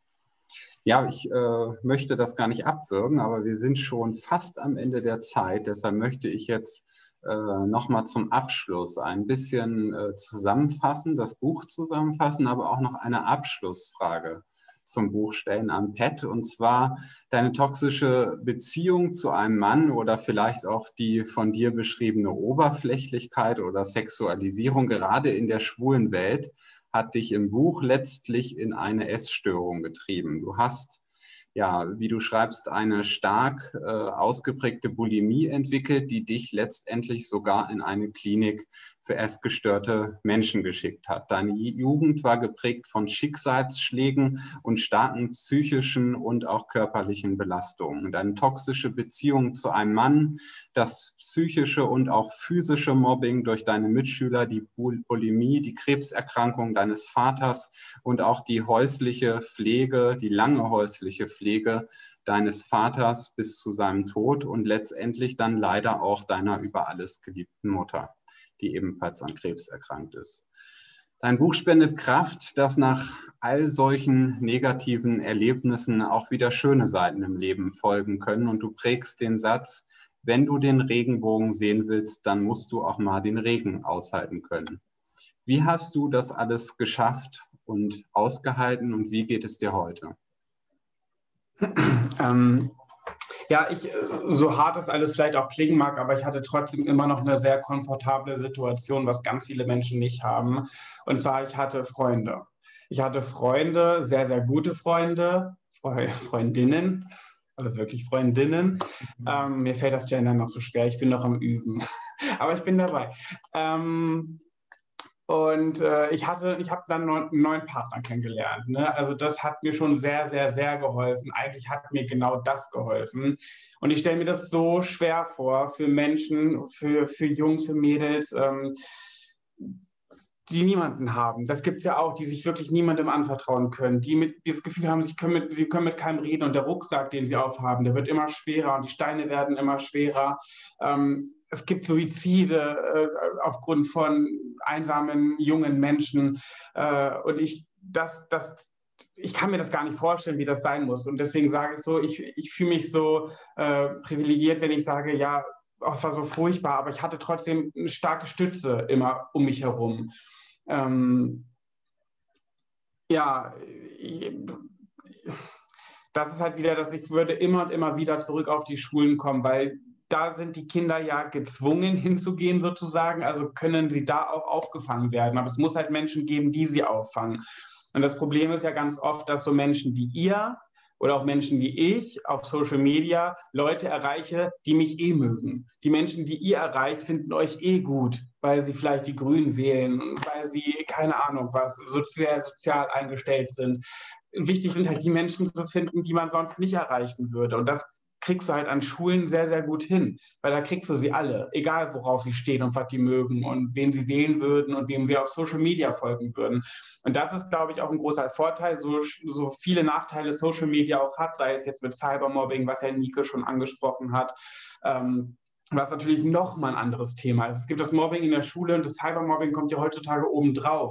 Ja, ich möchte das gar nicht abwürgen, aber wir sind schon fast am Ende der Zeit. Deshalb möchte ich jetzt nochmal zum Abschluss ein bisschen zusammenfassen, das Buch zusammenfassen, aber auch noch eine Abschlussfrage zum Buch stellen an Pat. Und zwar deine toxische Beziehung zu einem Mann oder vielleicht auch die von dir beschriebene Oberflächlichkeit oder Sexualisierung, gerade in der schwulen Welt, hat dich im Buch letztlich in eine Essstörung getrieben. Du hast, ja, wie du schreibst, eine stark ausgeprägte Bulimie entwickelt, die dich letztendlich sogar in eine Klinik für essgestörte Menschen geschickt hat. Deine Jugend war geprägt von Schicksalsschlägen und starken psychischen und auch körperlichen Belastungen. Deine toxische Beziehung zu einem Mann, das psychische und auch physische Mobbing durch deine Mitschüler, die Bulimie, die Krebserkrankung deines Vaters und auch die häusliche Pflege, die lange häusliche Pflege deines Vaters bis zu seinem Tod und letztendlich dann leider auch deiner über alles geliebten Mutter, die ebenfalls an Krebs erkrankt ist. Dein Buch spendet Kraft, dass nach all solchen negativen Erlebnissen auch wieder schöne Seiten im Leben folgen können. Und du prägst den Satz, wenn du den Regenbogen sehen willst, dann musst du auch mal den Regen aushalten können. Wie hast du das alles geschafft und ausgehalten und wie geht es dir heute? Ja, so hart es alles vielleicht auch klingen mag, aber ich hatte trotzdem immer noch eine sehr komfortable Situation, was ganz viele Menschen nicht haben. Und zwar, ich hatte Freunde. Ich hatte Freunde, sehr, sehr gute Freunde, Freundinnen, also wirklich Freundinnen. Mir fällt das Gender noch so schwer, ich bin noch am Üben, aber ich bin dabei. Ich habe dann einen neuen Partner kennengelernt. Ne? Also das hat mir schon sehr, sehr, sehr geholfen. Eigentlich hat mir genau das geholfen. Und ich stelle mir das so schwer vor für Menschen, für Jungs, für Mädels, die niemanden haben. Das gibt es ja auch, die sich wirklich niemandem anvertrauen können, die das Gefühl haben, sie können mit keinem reden und der Rucksack, den sie aufhaben, der wird immer schwerer und die Steine werden immer schwerer. Es gibt Suizide aufgrund von einsamen jungen Menschen und ich kann mir das gar nicht vorstellen, wie das sein muss. Und deswegen sage ich so, ich fühle mich so privilegiert, wenn ich sage, ja, oh, es war so furchtbar, aber ich hatte trotzdem eine starke Stütze immer um mich herum. Ja, das ist halt wieder, dass ich würde immer und immer wieder zurück auf die Schulen kommen, weil da sind die Kinder ja gezwungen hinzugehen sozusagen, also können sie da auch aufgefangen werden. Aber es muss halt Menschen geben, die sie auffangen. Und das Problem ist ja ganz oft, dass so Menschen wie ihr oder auch Menschen wie ich auf Social Media Leute erreiche, die mich eh mögen. Die Menschen, die ihr erreicht, finden euch eh gut, weil sie vielleicht die Grünen wählen, weil sie, keine Ahnung was, sozial eingestellt sind. Wichtig sind halt die Menschen zu finden, die man sonst nicht erreichen würde. Und das kriegst du halt an Schulen sehr, sehr gut hin, weil da kriegst du sie alle, egal worauf sie stehen und was die mögen und wen sie wählen würden und wem sie auf Social Media folgen würden. Und das ist, glaube ich, auch ein großer Vorteil, so viele Nachteile Social Media auch hat, sei es jetzt mit Cybermobbing, was Herr Nieke schon angesprochen hat, was natürlich nochmal ein anderes Thema ist. Es gibt das Mobbing in der Schule und das Cybermobbing kommt ja heutzutage obendrauf.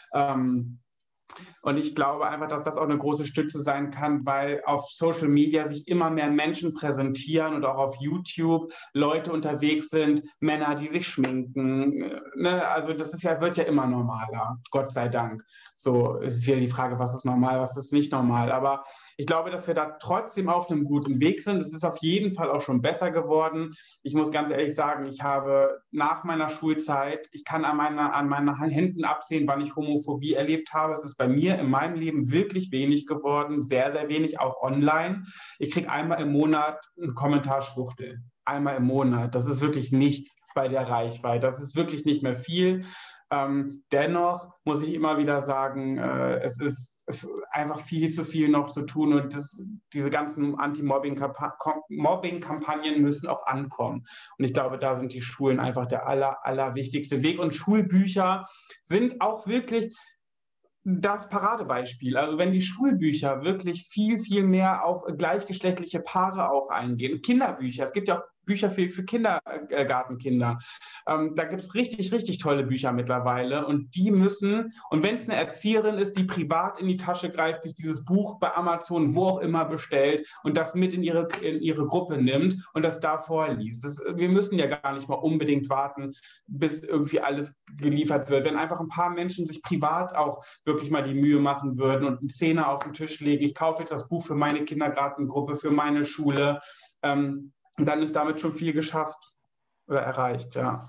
Und ich glaube einfach, dass das auch eine große Stütze sein kann, weil auf Social Media sich immer mehr Menschen präsentieren und auch auf YouTube Leute unterwegs sind, Männer, die sich schminken. Ne? Also das wird ja immer normaler, Gott sei Dank. So ist wieder die Frage, was ist normal, was ist nicht normal. Aber ich glaube, dass wir da trotzdem auf einem guten Weg sind. Es ist auf jeden Fall auch schon besser geworden. Ich muss ganz ehrlich sagen, ich habe nach meiner Schulzeit, ich kann an meinen Händen absehen, wann ich Homophobie erlebt habe. Es ist bei mir in meinem Leben wirklich wenig geworden, sehr, sehr wenig, auch online. Ich kriege einmal im Monat einen Kommentar Schwuchtel. Einmal im Monat. Das ist wirklich nichts bei der Reichweite. Das ist wirklich nicht mehr viel. Dennoch muss ich immer wieder sagen, es ist einfach viel zu viel noch zu tun und diese ganzen Anti-Mobbing-Kampagnen müssen auch ankommen. Und ich glaube, da sind die Schulen einfach der allerwichtigste Weg. Und Schulbücher sind auch wirklich das Paradebeispiel. Also wenn die Schulbücher wirklich viel, viel mehr auf gleichgeschlechtliche Paare auch eingehen, Kinderbücher, es gibt ja auch Bücher für Kindergartenkinder. Da gibt es richtig, richtig tolle Bücher mittlerweile und die müssen, und wenn es eine Erzieherin ist, die privat in die Tasche greift, sich dieses Buch bei Amazon, wo auch immer bestellt und das mit in ihre Gruppe nimmt und das da vorliest. Wir müssen ja gar nicht mal unbedingt warten, bis irgendwie alles geliefert wird. Wenn einfach ein paar Menschen sich privat auch wirklich mal die Mühe machen würden und einen Zehner auf den Tisch legen, ich kaufe jetzt das Buch für meine Kindergartengruppe, für meine Schule, und dann ist damit schon viel geschafft oder erreicht, ja.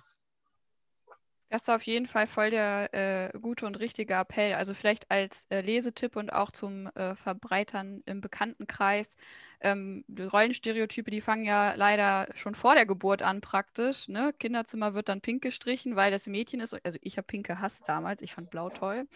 Das ist auf jeden Fall voll der gute und richtige Appell. Also vielleicht als Lesetipp und auch zum Verbreitern im Bekanntenkreis. Die Rollenstereotype, die fangen ja leider schon vor der Geburt an praktisch. Ne? Kinderzimmer wird dann pink gestrichen, weil das Mädchen ist. Also ich habe pink gehasst damals. Ich fand blau toll.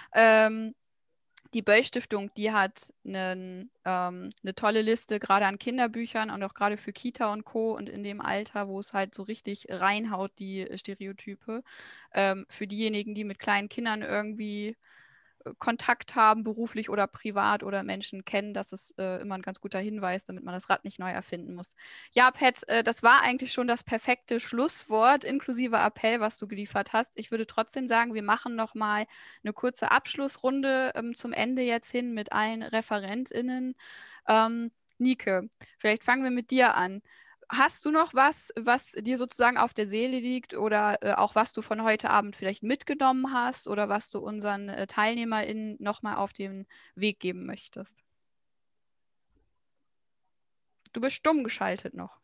Die Böll-Stiftung, die hat eine tolle Liste, gerade an Kinderbüchern und auch gerade für Kita und Co. und in dem Alter, wo es halt so richtig reinhaut, die Stereotype. Für diejenigen, die mit kleinen Kindern irgendwie Kontakt haben, beruflich oder privat oder Menschen kennen, das ist immer ein ganz guter Hinweis, damit man das Rad nicht neu erfinden muss. Ja, Pat, das war eigentlich schon das perfekte Schlusswort inklusive Appell, was du geliefert hast. Ich würde trotzdem sagen, wir machen noch mal eine kurze Abschlussrunde zum Ende jetzt hin mit allen ReferentInnen. Nike, vielleicht fangen wir mit dir an. Hast du noch was dir sozusagen auf der Seele liegt oder auch was du von heute Abend vielleicht mitgenommen hast oder was du unseren TeilnehmerInnen nochmal auf den Weg geben möchtest? Du bist stumm geschaltet noch.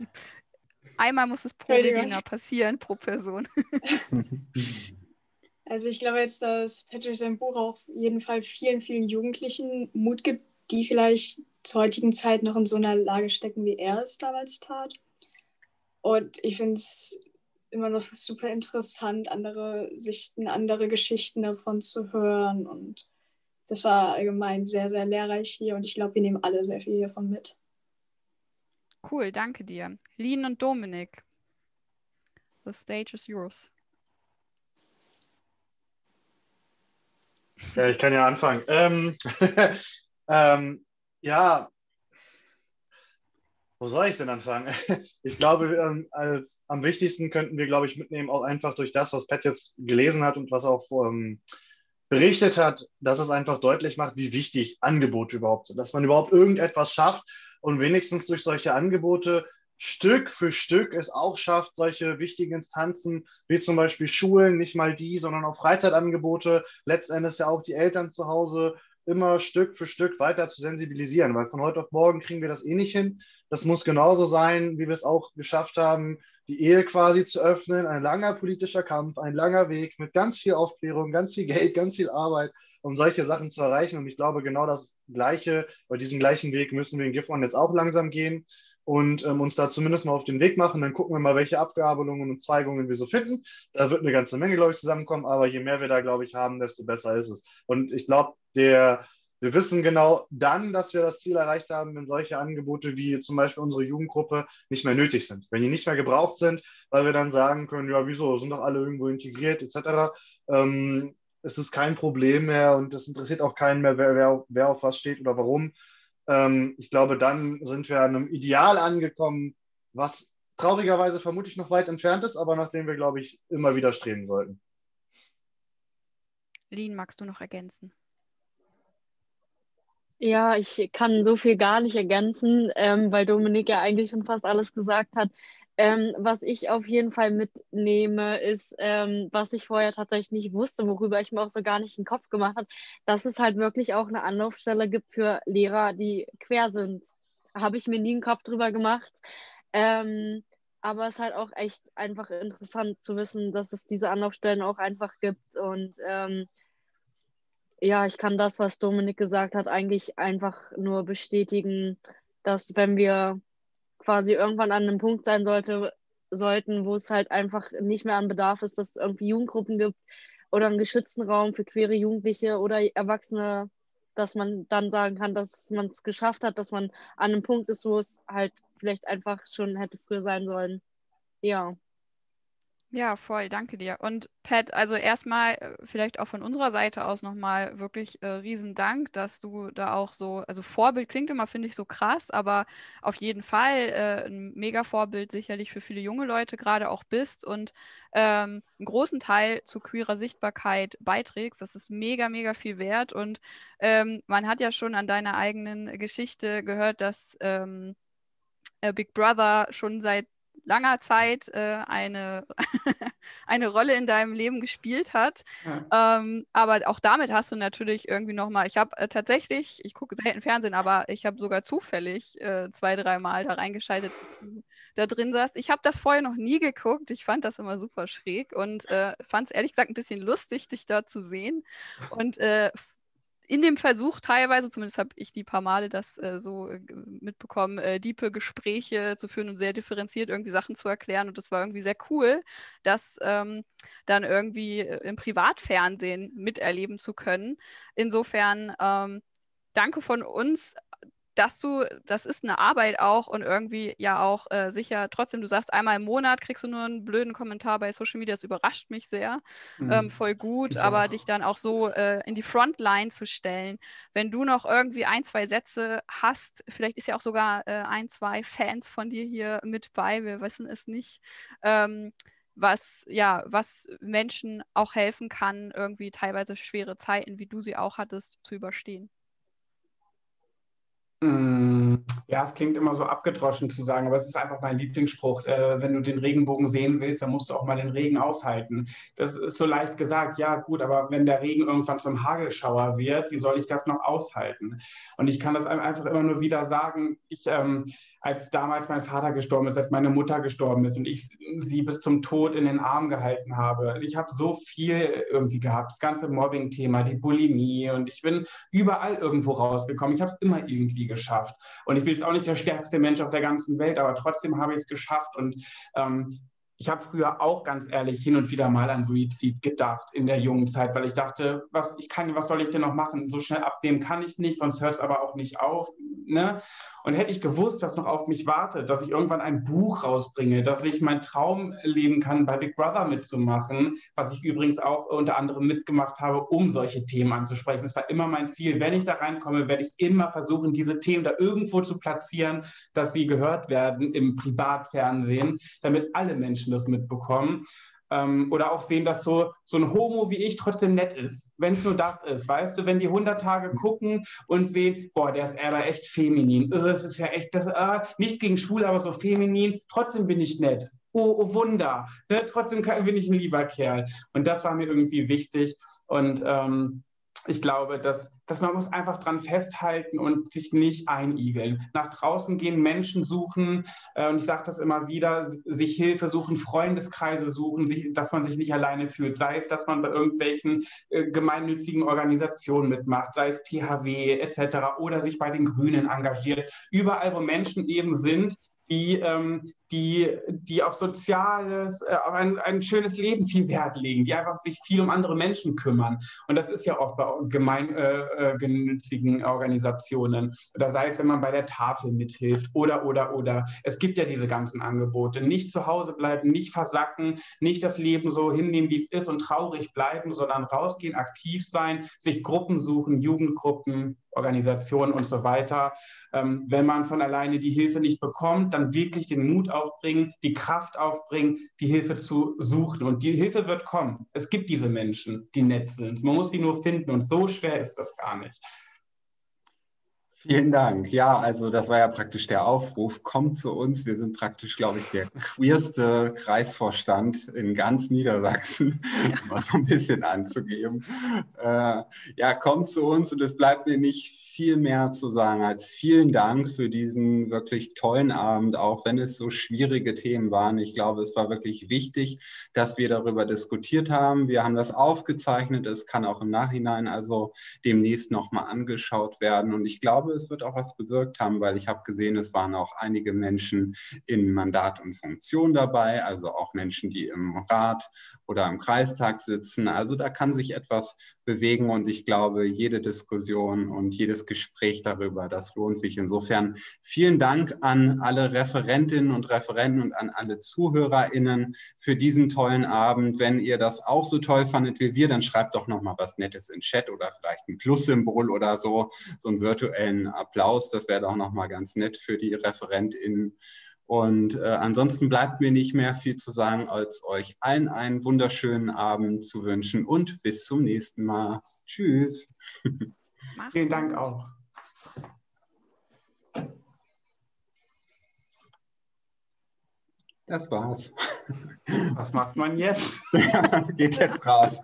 Einmal muss es pro Webinar passieren, pro Person. Also ich glaube jetzt, dass Pet durch sein Buch auch auf jeden Fall vielen, vielen Jugendlichen Mut gibt, die vielleicht zur heutigen Zeit noch in so einer Lage stecken, wie er es damals tat. Und ich finde es immer noch super interessant, andere Sichten, andere Geschichten davon zu hören. Und das war allgemein sehr, sehr lehrreich hier. Und ich glaube, wir nehmen alle sehr viel hiervon mit. Cool, danke dir. Lien und Dominik, the stage is yours. Ja, ich kann ja anfangen. Ja, wo soll ich denn anfangen? Ich glaube, am wichtigsten könnten wir, glaube ich, mitnehmen, auch einfach durch das, was Pat jetzt gelesen hat und was auch berichtet hat, dass es einfach deutlich macht, wie wichtig Angebote überhaupt sind. Dass man überhaupt irgendetwas schafft und wenigstens durch solche Angebote Stück für Stück es auch schafft, solche wichtigen Instanzen wie zum Beispiel Schulen, nicht mal die, sondern auch Freizeitangebote, letztendlich ja auch die Eltern zu Hause, immer Stück für Stück weiter zu sensibilisieren, weil von heute auf morgen kriegen wir das eh nicht hin. Das muss genauso sein, wie wir es auch geschafft haben, die Ehe quasi zu öffnen. Ein langer politischer Kampf, ein langer Weg mit ganz viel Aufklärung, ganz viel Geld, ganz viel Arbeit, um solche Sachen zu erreichen. Und ich glaube, genau das Gleiche, oder diesen gleichen Weg müssen wir in Gifhorn jetzt auch langsam gehen und uns da zumindest mal auf den Weg machen. Dann gucken wir mal, welche Abgabelungen und Zweigungen wir so finden. Da wird eine ganze Menge, glaube ich, zusammenkommen. Aber je mehr wir da, glaube ich, haben, desto besser ist es. Und ich glaube, wir wissen genau dann, dass wir das Ziel erreicht haben, wenn solche Angebote wie zum Beispiel unsere Jugendgruppe nicht mehr nötig sind. Wenn die nicht mehr gebraucht sind, weil wir dann sagen können, ja, wieso, sind doch alle irgendwo integriert etc. Es ist kein Problem mehr und es interessiert auch keinen mehr, wer auf was steht oder warum. Ich glaube, dann sind wir an einem Ideal angekommen, was traurigerweise vermutlich noch weit entfernt ist, aber nach dem wir, glaube ich, immer wieder streben sollten. Lien, magst du noch ergänzen? Ja, ich kann so viel gar nicht ergänzen, weil Dominik ja eigentlich schon fast alles gesagt hat. Was ich auf jeden Fall mitnehme, ist, was ich vorher tatsächlich nicht wusste, worüber ich mir auch so gar nicht den Kopf gemacht habe, dass es halt wirklich auch eine Anlaufstelle gibt für Lehrer, die quer sind. Habe ich mir nie einen Kopf drüber gemacht. Aber es ist halt auch echt einfach interessant zu wissen, dass es diese Anlaufstellen auch einfach gibt. Und ja, ich kann das, was Dominik gesagt hat, eigentlich einfach nur bestätigen, dass wenn wir quasi irgendwann an einem Punkt sein sollten, wo es halt einfach nicht mehr an Bedarf ist, dass es irgendwie Jugendgruppen gibt oder einen geschützten Raum für queere Jugendliche oder Erwachsene, dass man dann sagen kann, dass man es geschafft hat, dass man an einem Punkt ist, wo es halt vielleicht einfach schon hätte früher sein sollen. Ja. Ja, voll, danke dir. Und Pat, also erstmal vielleicht auch von unserer Seite aus nochmal wirklich riesen Dank, dass du da auch so, also Vorbild klingt immer, finde ich, so krass, aber auf jeden Fall ein mega Vorbild sicherlich für viele junge Leute gerade auch bist und einen großen Teil zu queerer Sichtbarkeit beiträgst. Das ist mega, mega viel wert und man hat ja schon an deiner eigenen Geschichte gehört, dass Big Brother schon seit langer Zeit eine Rolle in deinem Leben gespielt hat. Ja. Aber auch damit hast du natürlich irgendwie nochmal, ich habe tatsächlich, ich gucke selten Fernsehen, aber ich habe sogar zufällig 2, 3 Mal da reingeschaltet, da drin saß. Ich habe das vorher noch nie geguckt. Ich fand das immer super schräg und fand es ehrlich gesagt ein bisschen lustig, dich da zu sehen. Und in dem Versuch teilweise, zumindest habe ich die paar Male das mitbekommen, diepe Gespräche zu führen und sehr differenziert irgendwie Sachen zu erklären. Und das war irgendwie sehr cool, das dann irgendwie im Privatfernsehen miterleben zu können. Insofern danke von uns, das ist eine Arbeit auch und irgendwie ja auch sicher, trotzdem, du sagst, einmal im Monat kriegst du nur einen blöden Kommentar bei Social Media, das überrascht mich sehr, voll gut, Ich aber auch. dich dann auch so in die Frontline zu stellen, wenn du noch irgendwie 1, 2 Sätze hast, vielleicht ist ja auch sogar 1, 2 Fans von dir hier mit bei, wir wissen es nicht, was Menschen auch helfen kann, irgendwie teilweise schwere Zeiten, wie du sie auch hattest, zu überstehen. Ja, Ja, es klingt immer so abgedroschen zu sagen, aber es ist einfach mein Lieblingsspruch. Wenn du den Regenbogen sehen willst, dann musst du auch mal den Regen aushalten. Das ist so leicht gesagt, ja gut, aber wenn der Regen irgendwann zum Hagelschauer wird, wie soll ich das noch aushalten? Und ich kann das einfach immer nur wieder sagen, als damals mein Vater gestorben ist, als meine Mutter gestorben ist und ich sie bis zum Tod in den Arm gehalten habe. Ich habe so viel irgendwie gehabt, das ganze Mobbing-Thema, die Bulimie, und ich bin überall irgendwo rausgekommen. Ich habe es immer irgendwie geschafft. Und ich bin jetzt auch nicht der stärkste Mensch auf der ganzen Welt, aber trotzdem habe ich es geschafft. Und ich habe früher auch ganz ehrlich hin und wieder mal an Suizid gedacht in der jungen Zeit, weil ich dachte, was soll ich denn noch machen? So schnell abnehmen kann ich nicht, sonst hört es aber auch nicht auf. Ne? Und hätte ich gewusst, was noch auf mich wartet, dass ich irgendwann ein Buch rausbringe, dass ich meinen Traum leben kann, bei Big Brother mitzumachen, was ich übrigens auch unter anderem mitgemacht habe, um solche Themen anzusprechen. Das war immer mein Ziel. Wenn ich da reinkomme, werde ich immer versuchen, diese Themen da irgendwo zu platzieren, dass sie gehört werden im Privatfernsehen, damit alle Menschen das mitbekommen. Oder auch sehen, dass so ein Homo wie ich trotzdem nett ist, wenn es nur das ist, weißt du, wenn die 100 Tage gucken und sehen, boah, der ist aber echt feminin, es ist ja echt, nicht gegen schwul, aber so feminin, trotzdem bin ich nett, oh Wunder, ne? Trotzdem bin ich ein lieber Kerl, und das war mir irgendwie wichtig, und ich glaube, dass man muss einfach dran festhalten und sich nicht einigeln. Nach draußen gehen, Menschen suchen, und ich sage das immer wieder, sich Hilfe suchen, Freundeskreise suchen, dass man sich nicht alleine fühlt. Sei es, dass man bei irgendwelchen gemeinnützigen Organisationen mitmacht, sei es THW etc. oder sich bei den Grünen engagiert. Überall, wo Menschen eben sind, die auf Soziales, auf ein schönes Leben viel Wert legen, die einfach sich viel um andere Menschen kümmern. Und das ist ja oft bei gemeinnützigen Organisationen. Oder sei es, wenn man bei der Tafel mithilft oder. Es gibt ja diese ganzen Angebote. Nicht zu Hause bleiben, nicht versacken, nicht das Leben so hinnehmen, wie es ist und traurig bleiben, sondern rausgehen, aktiv sein, sich Gruppen suchen, Jugendgruppen, Organisationen und so weiter. Wenn man von alleine die Hilfe nicht bekommt, dann wirklich den Mut aufbringen, die Kraft aufbringen, die Hilfe zu suchen. Und die Hilfe wird kommen. Es gibt diese Menschen, die nett sind. Man muss die nur finden, und so schwer ist das gar nicht. Vielen Dank. Ja, also das war ja praktisch der Aufruf. Kommt zu uns. Wir sind praktisch, glaube ich, der queerste Kreisvorstand in ganz Niedersachsen, um mal so ein bisschen anzugeben. Ja, kommt zu uns, und es bleibt mir nicht viel mehr zu sagen als vielen Dank für diesen wirklich tollen Abend, auch wenn es so schwierige Themen waren. Ich glaube, es war wirklich wichtig, dass wir darüber diskutiert haben. Wir haben das aufgezeichnet. Es kann auch im Nachhinein also demnächst nochmal angeschaut werden. Und ich glaube, es wird auch was bewirkt haben, weil ich habe gesehen, es waren auch einige Menschen in Mandat und Funktion dabei, also auch Menschen, die im Rat oder im Kreistag sitzen. Also da kann sich etwas bewegen, und ich glaube, jede Diskussion und jedes Gespräch darüber, das lohnt sich. Insofern vielen Dank an alle Referentinnen und Referenten und an alle ZuhörerInnen für diesen tollen Abend. Wenn ihr das auch so toll fandet wie wir, dann schreibt doch noch mal was Nettes in den Chat oder vielleicht ein Plus-Symbol oder so einen virtuellen Applaus. Das wäre doch noch mal ganz nett für die ReferentInnen. Und ansonsten bleibt mir nicht mehr viel zu sagen, als euch allen einen wunderschönen Abend zu wünschen, und bis zum nächsten Mal. Tschüss. Vielen Dank auch. Das war's. Was macht man jetzt? Geht jetzt raus.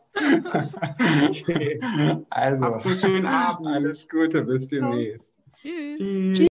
Okay. Also, habt einen schönen Abend. Alles Gute, bis demnächst. Tschüss. Tschüss.